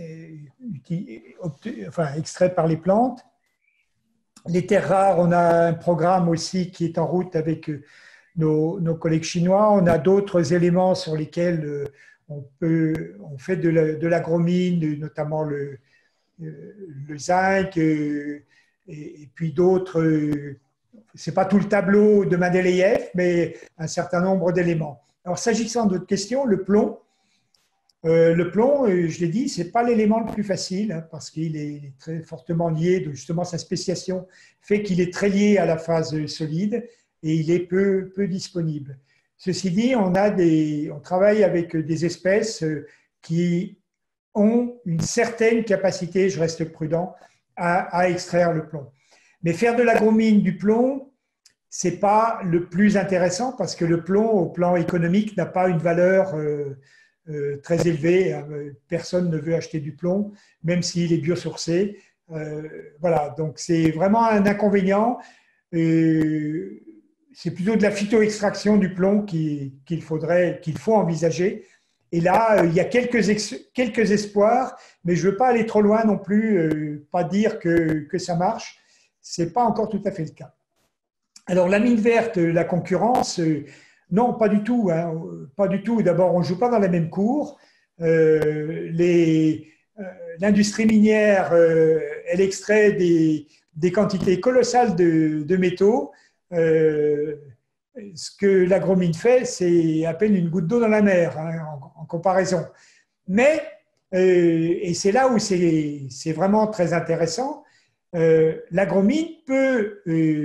extrait par les plantes. Les terres rares, on a un programme aussi qui est en route avec nos collègues chinois. On a d'autres éléments sur lesquels on fait de l'agromine, notamment le zinc, et puis d'autres. Ce n'est pas tout le tableau de Mendeleïev, mais un certain nombre d'éléments. Alors, s'agissant de votre question, le plomb, je l'ai dit, ce n'est pas l'élément le plus facile, hein, parce qu'il est très fortement lié, justement sa spéciation fait qu'il est très lié à la phase solide et il est peu disponible. Ceci dit, on travaille avec des espèces qui ont une certaine capacité, je reste prudent, à extraire le plomb. Mais faire de l'agromine du plomb, ce n'est pas le plus intéressant parce que le plomb, au plan économique, n'a pas une valeur très élevée. Personne ne veut acheter du plomb, même s'il est biosourcé. Voilà, donc c'est vraiment un inconvénient. C'est plutôt de la phytoextraction du plomb qu'il faut envisager. Et là, il y a quelques espoirs, mais je ne veux pas aller trop loin non plus, pas dire que ça marche. Ce n'est pas encore tout à fait le cas. Alors, la mine verte, la concurrence, non, pas du tout. Hein, pas du tout. D'abord, on ne joue pas dans la même cour. L'industrie minière, elle extrait des quantités colossales de métaux. Ce que l'agromine fait, c'est à peine une goutte d'eau dans la mer, hein, en comparaison. Mais, et c'est là où c'est vraiment très intéressant, l'agromine peut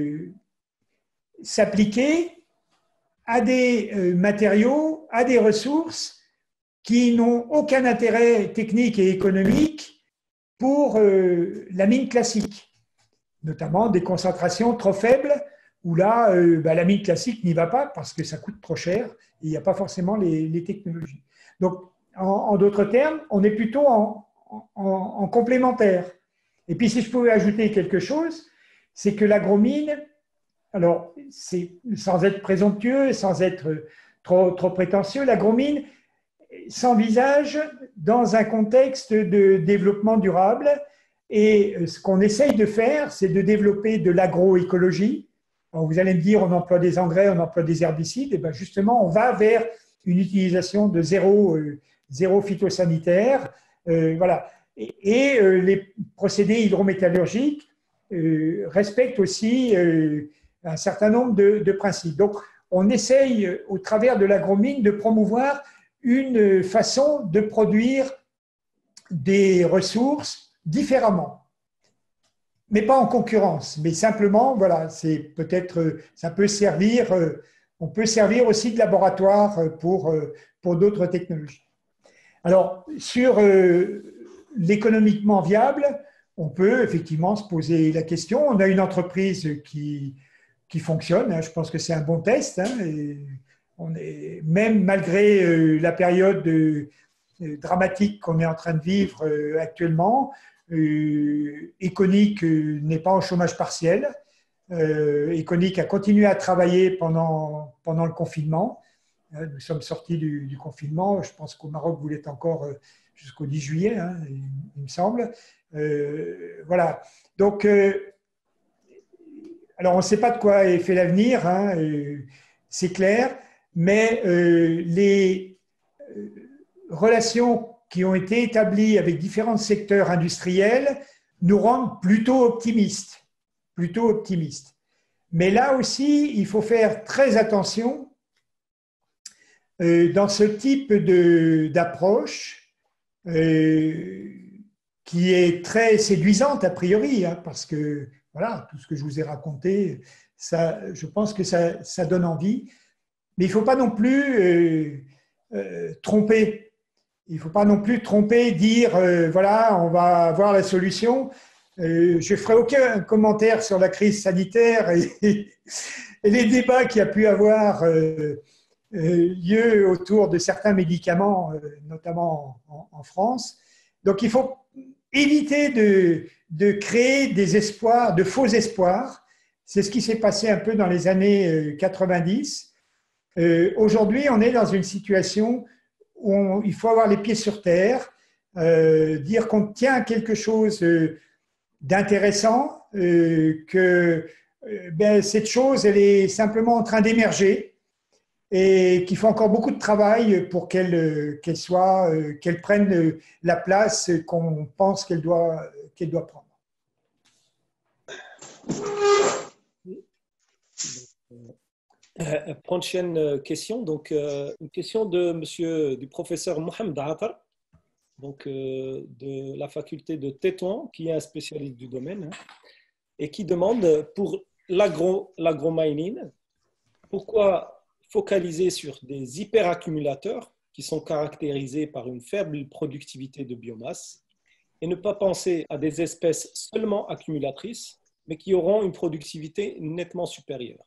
s'appliquer à des matériaux, à des ressources qui n'ont aucun intérêt technique et économique pour la mine classique, notamment des concentrations trop faibles où là, la mine classique n'y va pas parce que ça coûte trop cher et il n'y a pas forcément les technologies. Donc, en d'autres termes, on est plutôt en complémentaire. Et puis, si je pouvais ajouter quelque chose, c'est que l'agromine, alors, sans être présomptueux, sans être trop prétentieux, l'agromine s'envisage dans un contexte de développement durable. Et ce qu'on essaye de faire, c'est de développer de l'agroécologie. Alors vous allez me dire, on emploie des engrais, on emploie des herbicides. Et bien justement, on va vers une utilisation de zéro phytosanitaire. Voilà. Et les procédés hydrométallurgiques respectent aussi un certain nombre de principes. Donc, on essaye, au travers de l'agromine, de promouvoir une façon de produire des ressources différemment. Mais pas en concurrence, mais simplement, voilà, c'est peut-être, ça peut servir, on peut servir aussi de laboratoire pour d'autres technologies. Alors, sur l'économiquement viable, on peut effectivement se poser la question. On a une entreprise qui fonctionne, hein, je pense que c'est un bon test, hein, et même malgré la période dramatique qu'on est en train de vivre actuellement, Econic n'est pas en chômage partiel. Econic a continué à travailler pendant le confinement Nous sommes sortis du confinement. Je pense qu'au Maroc, vous l'êtes encore jusqu'au 10 juillet, hein, il me semble. Voilà. Donc, alors on ne sait pas de quoi est fait l'avenir, hein, c'est clair, mais les relations qui ont été établies avec différents secteurs industriels nous rendent plutôt optimistes. Plutôt optimistes. Mais là aussi, il faut faire très attention dans ce type d'approche qui est très séduisante a priori, hein, parce que voilà, tout ce que je vous ai raconté, ça, je pense que ça donne envie. Mais il ne faut pas non plus tromper. Il ne faut pas non plus tromper, dire voilà, on va avoir la solution. Je ne ferai aucun commentaire sur la crise sanitaire et les débats qu'il y a pu avoir lieu autour de certains médicaments, notamment en France. Donc, il faut éviter de créer des espoirs, de faux espoirs. C'est ce qui s'est passé un peu dans les années 90. Aujourd'hui, on est dans une situation où il faut avoir les pieds sur terre, dire qu'on tient à quelque chose d'intéressant, que cette chose, elle est simplement en train d'émerger et qu'il faut encore beaucoup de travail pour qu'elle prenne la place qu'on pense qu'elle doit prendre. Prochaine question, donc une question du professeur Mohamed Atar, donc de la faculté de Tétouan, qui est un spécialiste du domaine, hein, et qui demande pour l'agromining, pourquoi focaliser sur des hyperaccumulateurs qui sont caractérisés par une faible productivité de biomasse et ne pas penser à des espèces seulement accumulatrices, mais qui auront une productivité nettement supérieure.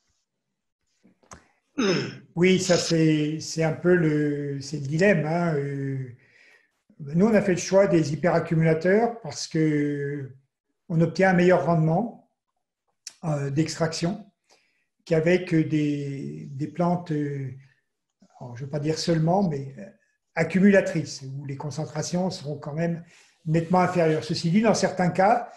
Oui, ça c'est un peu le dilemme. Hein. Nous, on a fait le choix des hyperaccumulateurs parce qu'on obtient un meilleur rendement d'extraction qu'avec des plantes, alors je ne veux pas dire seulement, mais accumulatrices, où les concentrations seront quand même nettement inférieures. Ceci dit, dans certains cas,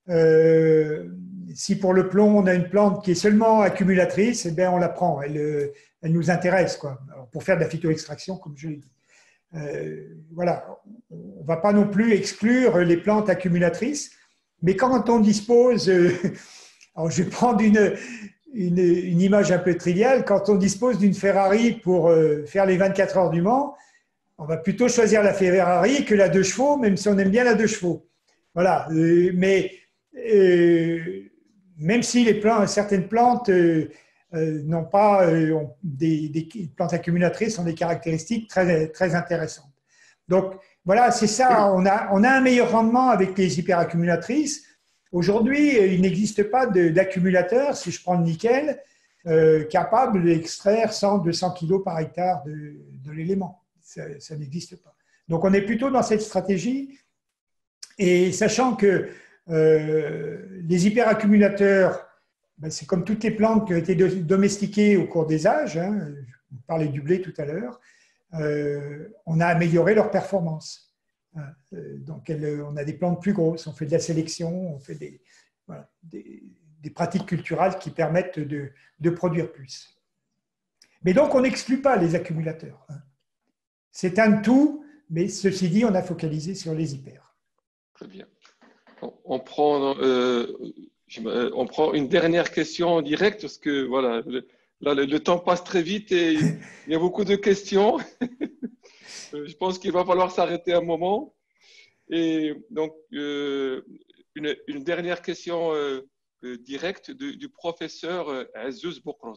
si pour le plomb, on a une plante qui est seulement accumulatrice, eh bien, on la prend, elle nous intéresse, quoi. Alors, pour faire de la phytoextraction, comme je l'ai dit. Voilà, on ne va pas non plus exclure les plantes accumulatrices, mais quand on dispose, alors je vais prendre une image un peu triviale, quand on dispose d'une Ferrari pour faire les 24 heures du Mans, on va plutôt choisir la Ferrari que la 2 chevaux, même si on aime bien la 2 chevaux. Voilà, mais même si certaines plantes n'ont pas des plantes accumulatrices ont des caractéristiques très, très intéressantes. Donc voilà, c'est ça, on a un meilleur rendement avec les hyperaccumulatrices. Aujourd'hui, il n'existe pas d'accumulateur, si je prends le nickel, capable d'extraire 100-200 kg par hectare de l'élément. Ça n'existe pas. Donc on est plutôt dans cette stratégie, et sachant que les hyperaccumulateurs, c'est comme toutes les plantes qui ont été domestiquées au cours des âges, hein, on parlait du blé tout à l'heure, on a amélioré leur performance. Donc on a des plantes plus grosses, on fait de la sélection, on fait des pratiques culturales qui permettent de produire plus. Mais donc on n'exclut pas les accumulateurs. C'est un tout, mais ceci dit, on a focalisé sur les hyper. Très bien. On prend une dernière question en direct parce que voilà, le temps passe très vite et il y a beaucoup de questions. Je pense qu'il va falloir s'arrêter un moment. Et donc, une dernière question directe du professeur Azouz Boukrot.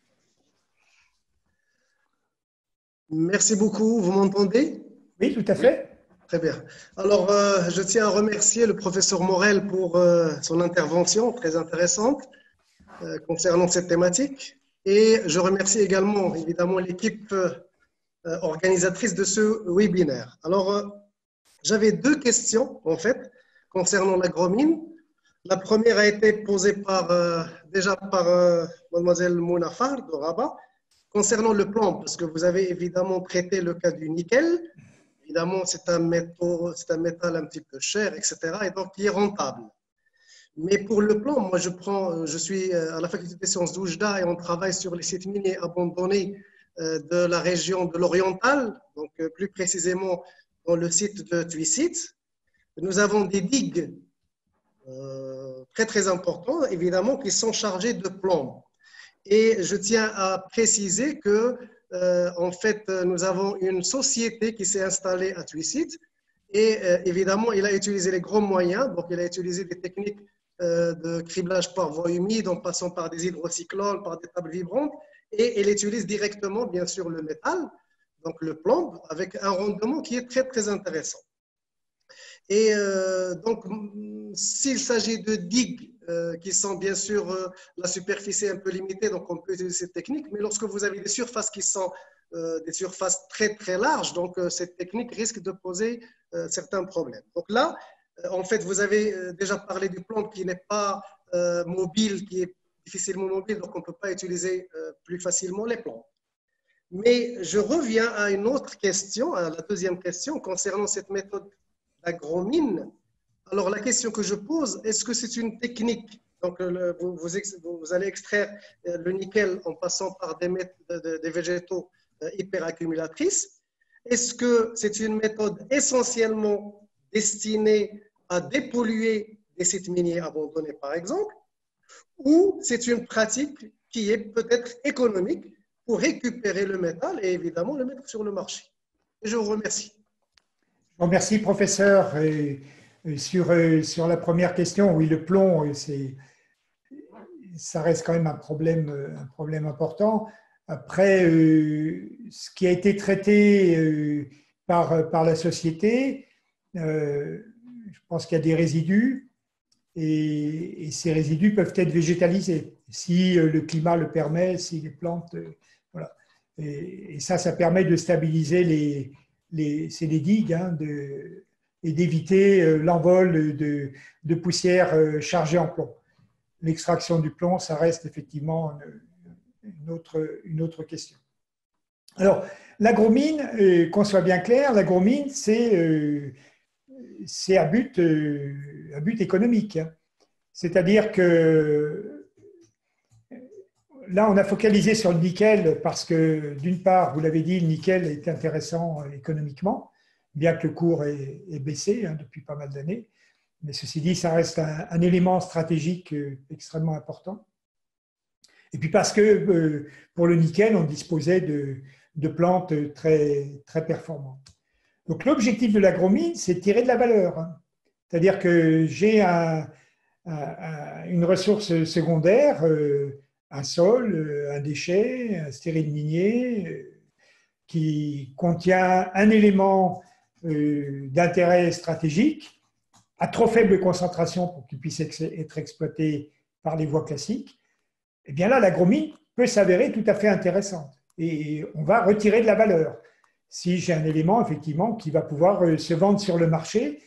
Merci beaucoup. Vous m'entendez? Oui, tout à fait. Très bien. Alors, je tiens à remercier le professeur Morel pour son intervention très intéressante concernant cette thématique. Et je remercie également, évidemment, l'équipe organisatrice de ce webinaire. Alors, j'avais 2 questions, en fait, concernant l'agromine. La première a été posée déjà par mademoiselle Mouna Fard de Rabat. Concernant le plomb, parce que vous avez évidemment traité le cas du nickel, évidemment, c'est un métal un petit peu cher, etc., et donc qui est rentable. Mais pour le plomb, moi, je suis à la faculté des sciences d'Oujda et on travaille sur les sites miniers abandonnés de la région de l'Oriental, donc plus précisément dans le site de Tuissit. Nous avons des digues très, très importantes, évidemment, qui sont chargées de plomb. Et je tiens à préciser que, en fait, nous avons une société qui s'est installée à Tuissit et évidemment, il a utilisé les grands moyens, donc il a utilisé des techniques de criblage par voie humide en passant par des hydrocyclones, par des tables vibrantes, et il utilise directement, bien sûr, le métal, donc le plomb, avec un rendement qui est très, très intéressant. Et donc, s'il s'agit de digues qui sont bien sûr la superficie un peu limitée, donc on peut utiliser cette technique, mais lorsque vous avez des surfaces qui sont des surfaces très, très larges, donc cette technique risque de poser certains problèmes. Donc là, en fait, vous avez déjà parlé du plomb qui n'est pas mobile, qui est difficilement mobile, donc on ne peut pas utiliser plus facilement les plombs. Mais je reviens à une autre question, à la deuxième question, concernant cette méthode d'agromine. Alors, la question que je pose, est-ce que c'est une technique? Donc, vous allez extraire le nickel en passant par des végétaux hyperaccumulatrices. Est-ce que c'est une méthode essentiellement destinée à dépolluer des sites miniers abandonnés, par exemple, ou c'est une pratique qui est peut-être économique pour récupérer le métal et évidemment le mettre sur le marché? Et je vous remercie. Je vous remercie, professeur. Sur la première question, oui, le plomb, ça reste quand même un problème important. Après, ce qui a été traité par la société, je pense qu'il y a des résidus et ces résidus peuvent être végétalisés si le climat le permet, si les plantes… voilà. Et ça permet de stabiliser c'est les digues et d'éviter l'envol de poussière chargée en plomb. L'extraction du plomb, ça reste effectivement une autre question. Alors, l'agromine, qu'on soit bien clair, l'agromine, c'est à but économique. C'est-à-dire que là, on a focalisé sur le nickel parce que, d'une part, vous l'avez dit, le nickel est intéressant économiquement, bien que le cours ait baissé depuis pas mal d'années. Mais ceci dit, ça reste un élément stratégique extrêmement important. Et puis parce que pour le nickel, on disposait de plantes très, très performantes. Donc l'objectif de l'agromine, c'est de tirer de la valeur. C'est-à-dire que j'ai une ressource secondaire, un sol, un déchet, un stérile minier, qui contient un élément d'intérêt stratégique à trop faible concentration pour qu'il puisse être exploité par les voies classiques. Eh bien là, l'agromine peut s'avérer tout à fait intéressante et on va retirer de la valeur. Si j'ai un élément, effectivement, qui va pouvoir se vendre sur le marché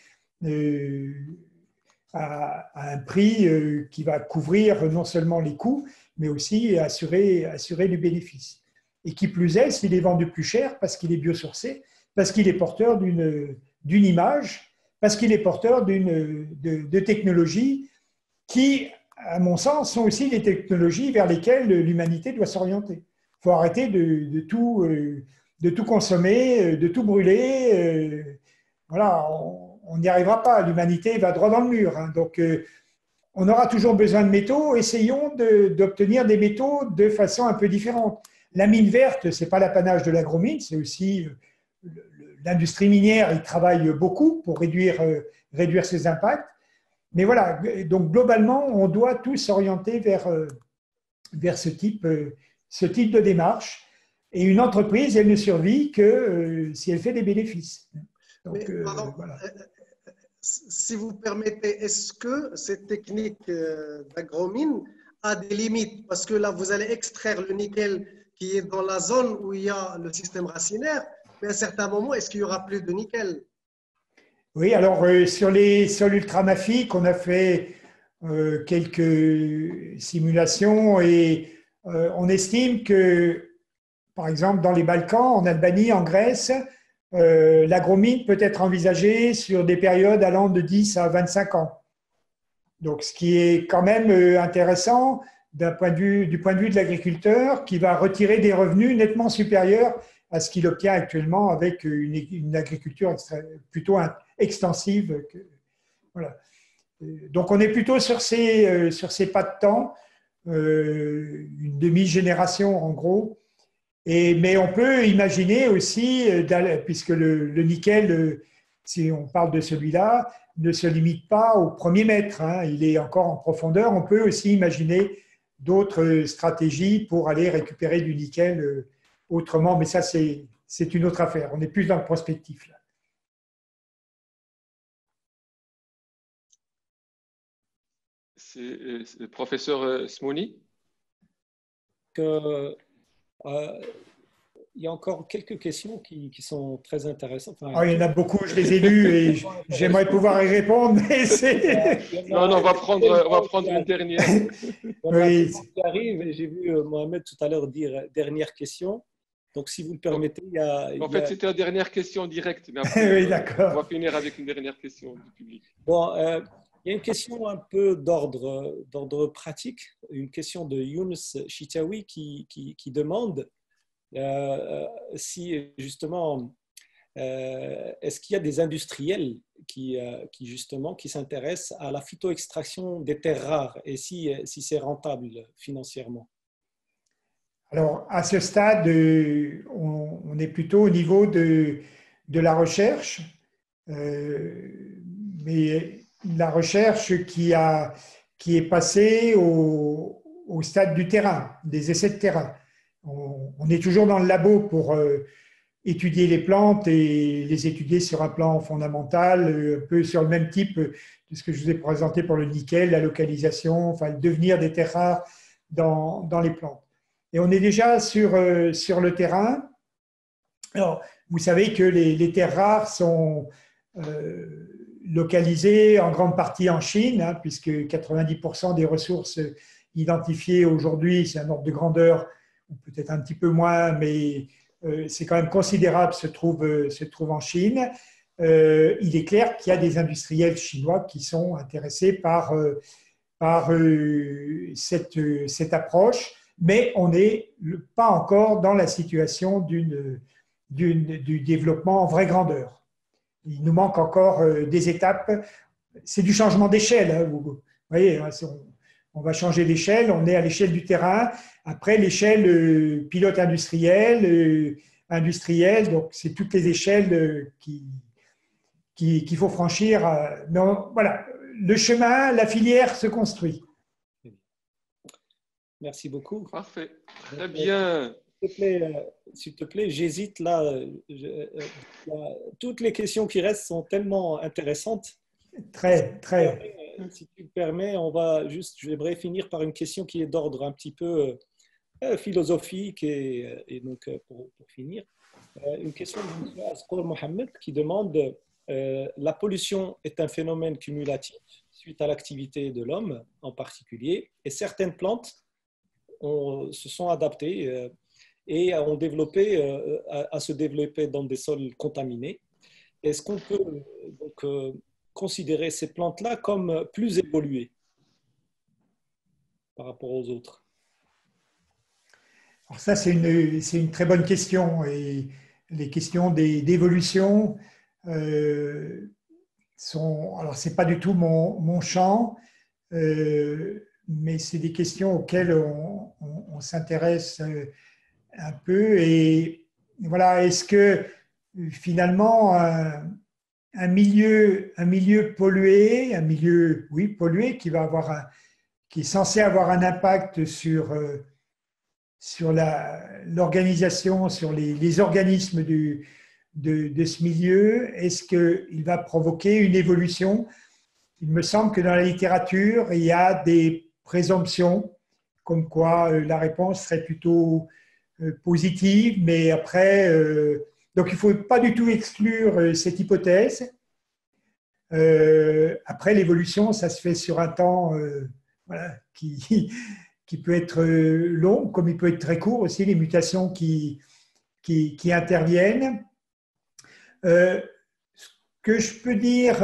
à un prix qui va couvrir non seulement les coûts, mais aussi assurer du bénéfice. Et qui plus est, s'il est vendu plus cher parce qu'il est biosourcé, parce qu'il est porteur d'une image, parce qu'il est porteur de technologies qui, à mon sens, sont aussi les technologies vers lesquelles l'humanité doit s'orienter. Il faut arrêter de tout consommer, de tout brûler. Voilà, on n'y arrivera pas. L'humanité va droit dans le mur. Donc, on aura toujours besoin de métaux. Essayons d'obtenir des métaux de façon un peu différente. La mine verte, ce n'est pas l'apanage de l'agromine, c'est aussi l'industrie minière. Il travaille beaucoup pour réduire ses impacts. Mais voilà, donc globalement, on doit tous s'orienter vers ce type de démarche. Et une entreprise, elle ne survit que si elle fait des bénéfices. Donc, voilà. Si vous permettez, est-ce que cette technique d'agromine a des limites? Parce que là, vous allez extraire le nickel qui est dans la zone où il y a le système racinaire, mais à un certain moment, est-ce qu'il n'y aura plus de nickel? Oui, alors sur les sols ultramafiques, on a fait quelques simulations et on estime que par exemple, dans les Balkans, en Albanie, en Grèce, l'agromine peut être envisagée sur des périodes allant de 10 à 25 ans. Donc, ce qui est quand même intéressant du point de vue de l'agriculteur, qui va retirer des revenus nettement supérieurs à ce qu'il obtient actuellement avec une agriculture plutôt extensive. Voilà. Donc, on est plutôt sur ces pas de temps, une demi-génération en gros. Mais on peut imaginer aussi, puisque le nickel, si on parle de celui-là, ne se limite pas au premier mètre, hein, il est encore en profondeur. On peut aussi imaginer d'autres stratégies pour aller récupérer du nickel autrement, mais ça, c'est une autre affaire. On est plus dans le prospectif, là. C'est le professeur Smouni. Il y a encore quelques questions qui sont très intéressantes. Enfin, il y en a beaucoup, je les ai lues et j'aimerais pouvoir y répondre, mais c'est… Non, on va prendre une dernière. Oui. Qui arrive, et j'ai vu Mohamed tout à l'heure dire dernière question. Donc, si vous le permettez, il y a… En fait, c'était la dernière question directe, mais après, oui, d'accord. On va finir avec une dernière question du public. Bon, il y a une question un peu d'ordre pratique, une question de Younes Chitawi qui demande si justement, est-ce qu'il y a des industriels qui s'intéressent à la phytoextraction des terres rares et si c'est rentable financièrement? Alors, à ce stade, on est plutôt au niveau de la recherche, mais la recherche qui est passée au stade du terrain, des essais de terrain. On est toujours dans le labo pour étudier les plantes et les étudier sur un plan fondamental, un peu sur le même type de ce que je vous ai présenté pour le nickel, la localisation, enfin le devenir des terres rares dans les plantes. Et on est déjà sur le terrain. Alors, vous savez que les terres rares sont localisées en grande partie en Chine, hein, puisque 90% des ressources identifiées aujourd'hui, c'est un ordre de grandeur, ou peut-être un petit peu moins, mais c'est quand même considérable, se trouve en Chine. Il est clair qu'il y a des industriels chinois qui sont intéressés par cette approche, mais on n'est pas encore dans la situation du développement en vraie grandeur. Il nous manque encore des étapes. C'est du changement d'échelle. Hein, vous voyez, hein, on va changer d'échelle, on est à l'échelle du terrain. Après, l'échelle pilote industriel, donc c'est toutes les échelles qu'il faut franchir. Non, voilà, le chemin, la filière se construit. Merci beaucoup. Parfait. Très bien. S'il te plaît, j'hésite là. Toutes les questions qui restent sont tellement intéressantes. Très. Si tu me permets, j'aimerais finir par une question qui est d'ordre un petit peu philosophique et donc pour finir, une question de M. Asqar Mohamed qui demande la pollution est un phénomène cumulatif suite à l'activité de l'homme en particulier et certaines plantes se sont adaptées et ont développé à se développer dans des sols contaminés. Est-ce qu'on peut donc considérer ces plantes-là comme plus évoluées par rapport aux autres? Alors ça, c'est une très bonne question. Et les questions d'évolution sont… Alors, ce n'est pas du tout mon champ, mais c'est des questions auxquelles on s'intéresse un peu. Et voilà, est-ce que finalement… un milieu pollué, pollué qui est censé avoir un impact sur l'organisation, sur les organismes de ce milieu, est-ce qu'il va provoquer une évolution? Il me semble que dans la littérature, il y a des présomptions comme quoi la réponse serait plutôt positive, mais après… donc, il ne faut pas du tout exclure cette hypothèse. Après, l'évolution, ça se fait sur un temps qui peut être long, comme il peut être très court aussi, les mutations qui interviennent. Ce que je peux dire,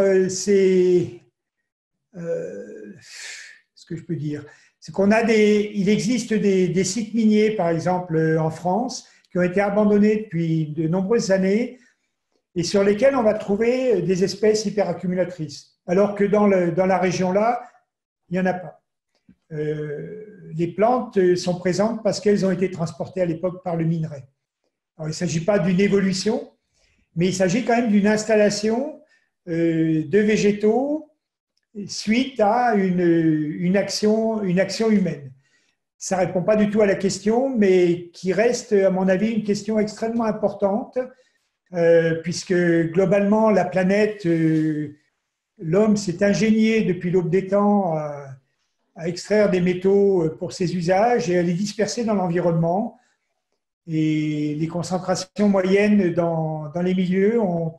c'est qu'on a il existe des sites miniers, par exemple en France, qui ont été abandonnés depuis de nombreuses années et sur lesquels on va trouver des espèces hyperaccumulatrices, alors que dans la région là, il n'y en a pas. Les plantes sont présentes parce qu'elles ont été transportées à l'époque par le minerai. Alors, il ne s'agit pas d'une évolution, mais il s'agit quand même d'une installation de végétaux suite à une action humaine. Ça ne répond pas du tout à la question, mais qui reste, à mon avis, une question extrêmement importante, puisque globalement, la planète, l'homme s'est ingénié depuis l'aube des temps à extraire des métaux pour ses usages et à les disperser dans l'environnement. Et les concentrations moyennes dans les milieux ont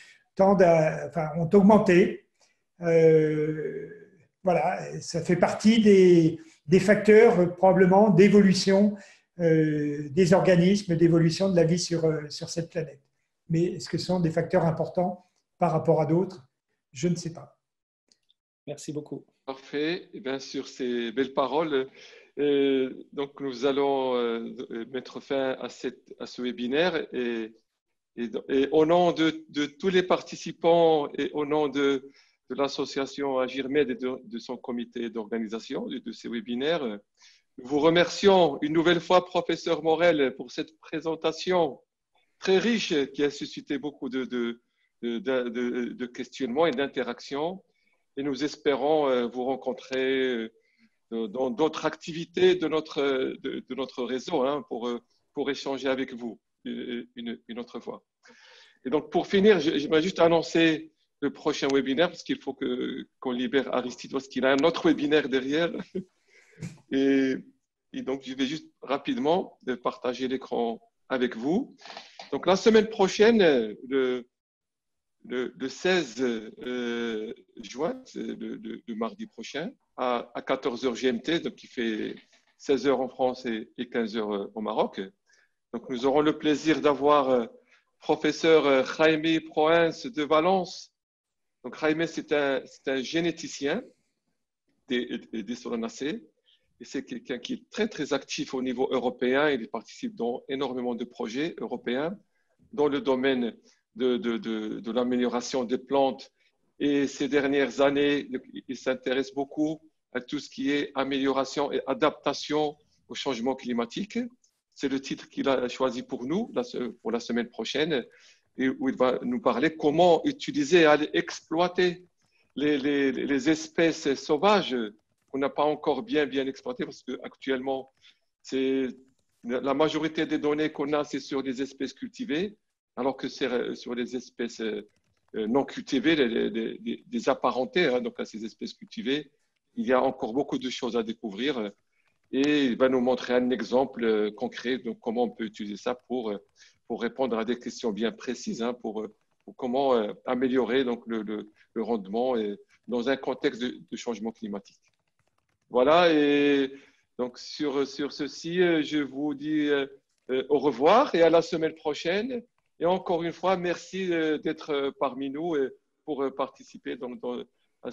augmenté. Voilà, ça fait partie des facteurs probablement d'évolution des organismes, d'évolution de la vie sur cette planète. Mais est-ce que ce sont des facteurs importants par rapport à d'autres? Je ne sais pas. Merci beaucoup. Parfait. Et bien, sur ces belles paroles, donc nous allons mettre fin à ce webinaire et au nom de tous les participants et au nom de l'association AgirMed et de son comité d'organisation de ces webinaires, nous vous remercions une nouvelle fois, professeur Morel, pour cette présentation très riche qui a suscité beaucoup de questionnements et d'interactions. Et nous espérons vous rencontrer dans d'autres activités de notre réseau pour échanger avec vous une autre fois. Et donc, pour finir, j'aimerais juste annoncer le prochain webinaire parce qu'il faut qu'on libère Aristide parce qu'il a un autre webinaire derrière. Et donc, je vais juste rapidement partager l'écran avec vous. Donc, la semaine prochaine, le 16 juin, le mardi prochain, à 14h GMT, donc qui fait 16h en France et 15h au Maroc. Donc, nous aurons le plaisir d'avoir professeur Jaime Proens de Valence. Donc, Jaime, c'est un généticien des solanacées et c'est quelqu'un qui est très, très actif au niveau européen. Il participe dans énormément de projets européens dans le domaine de l'amélioration des plantes. Et ces dernières années, il s'intéresse beaucoup à tout ce qui est amélioration et adaptation au changement climatique. C'est le titre qu'il a choisi pour nous, pour la semaine prochaine, et où il va nous parler comment utiliser et exploiter les espèces sauvages qu'on n'a pas encore bien exploitées, parce qu'actuellement, la majorité des données qu'on a, c'est sur les espèces cultivées, alors que c'est sur les espèces non cultivées, des apparentées, donc à ces espèces cultivées, il y a encore beaucoup de choses à découvrir. Et il va nous montrer un exemple concret de comment on peut utiliser ça pour répondre à des questions bien précises, pour comment améliorer donc, le rendement dans un contexte de changement climatique. Voilà, et donc sur ceci, je vous dis au revoir et à la semaine prochaine. Et encore une fois, merci d'être parmi nous pour participer à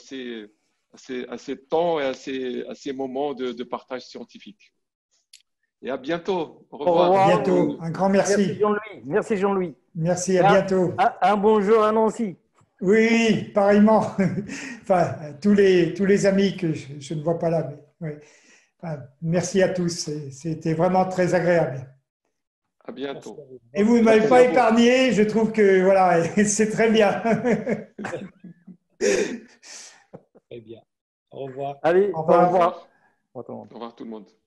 ces temps et à ces moments de partage scientifique. Et à bientôt. Au revoir. À bientôt. Un grand merci. Merci Jean-Louis. Merci Jean-Louis. Merci, à bientôt. Un bonjour à Nancy. Oui, pareillement. Enfin, tous les amis que je ne vois pas là. Mais, oui. Enfin, merci à tous. C'était vraiment très agréable. À bientôt. Et vous ne m'avez pas épargné. Je trouve que voilà, c'est très bien. Très bien. Au revoir. Allez, au revoir. Au revoir. Au revoir tout le monde.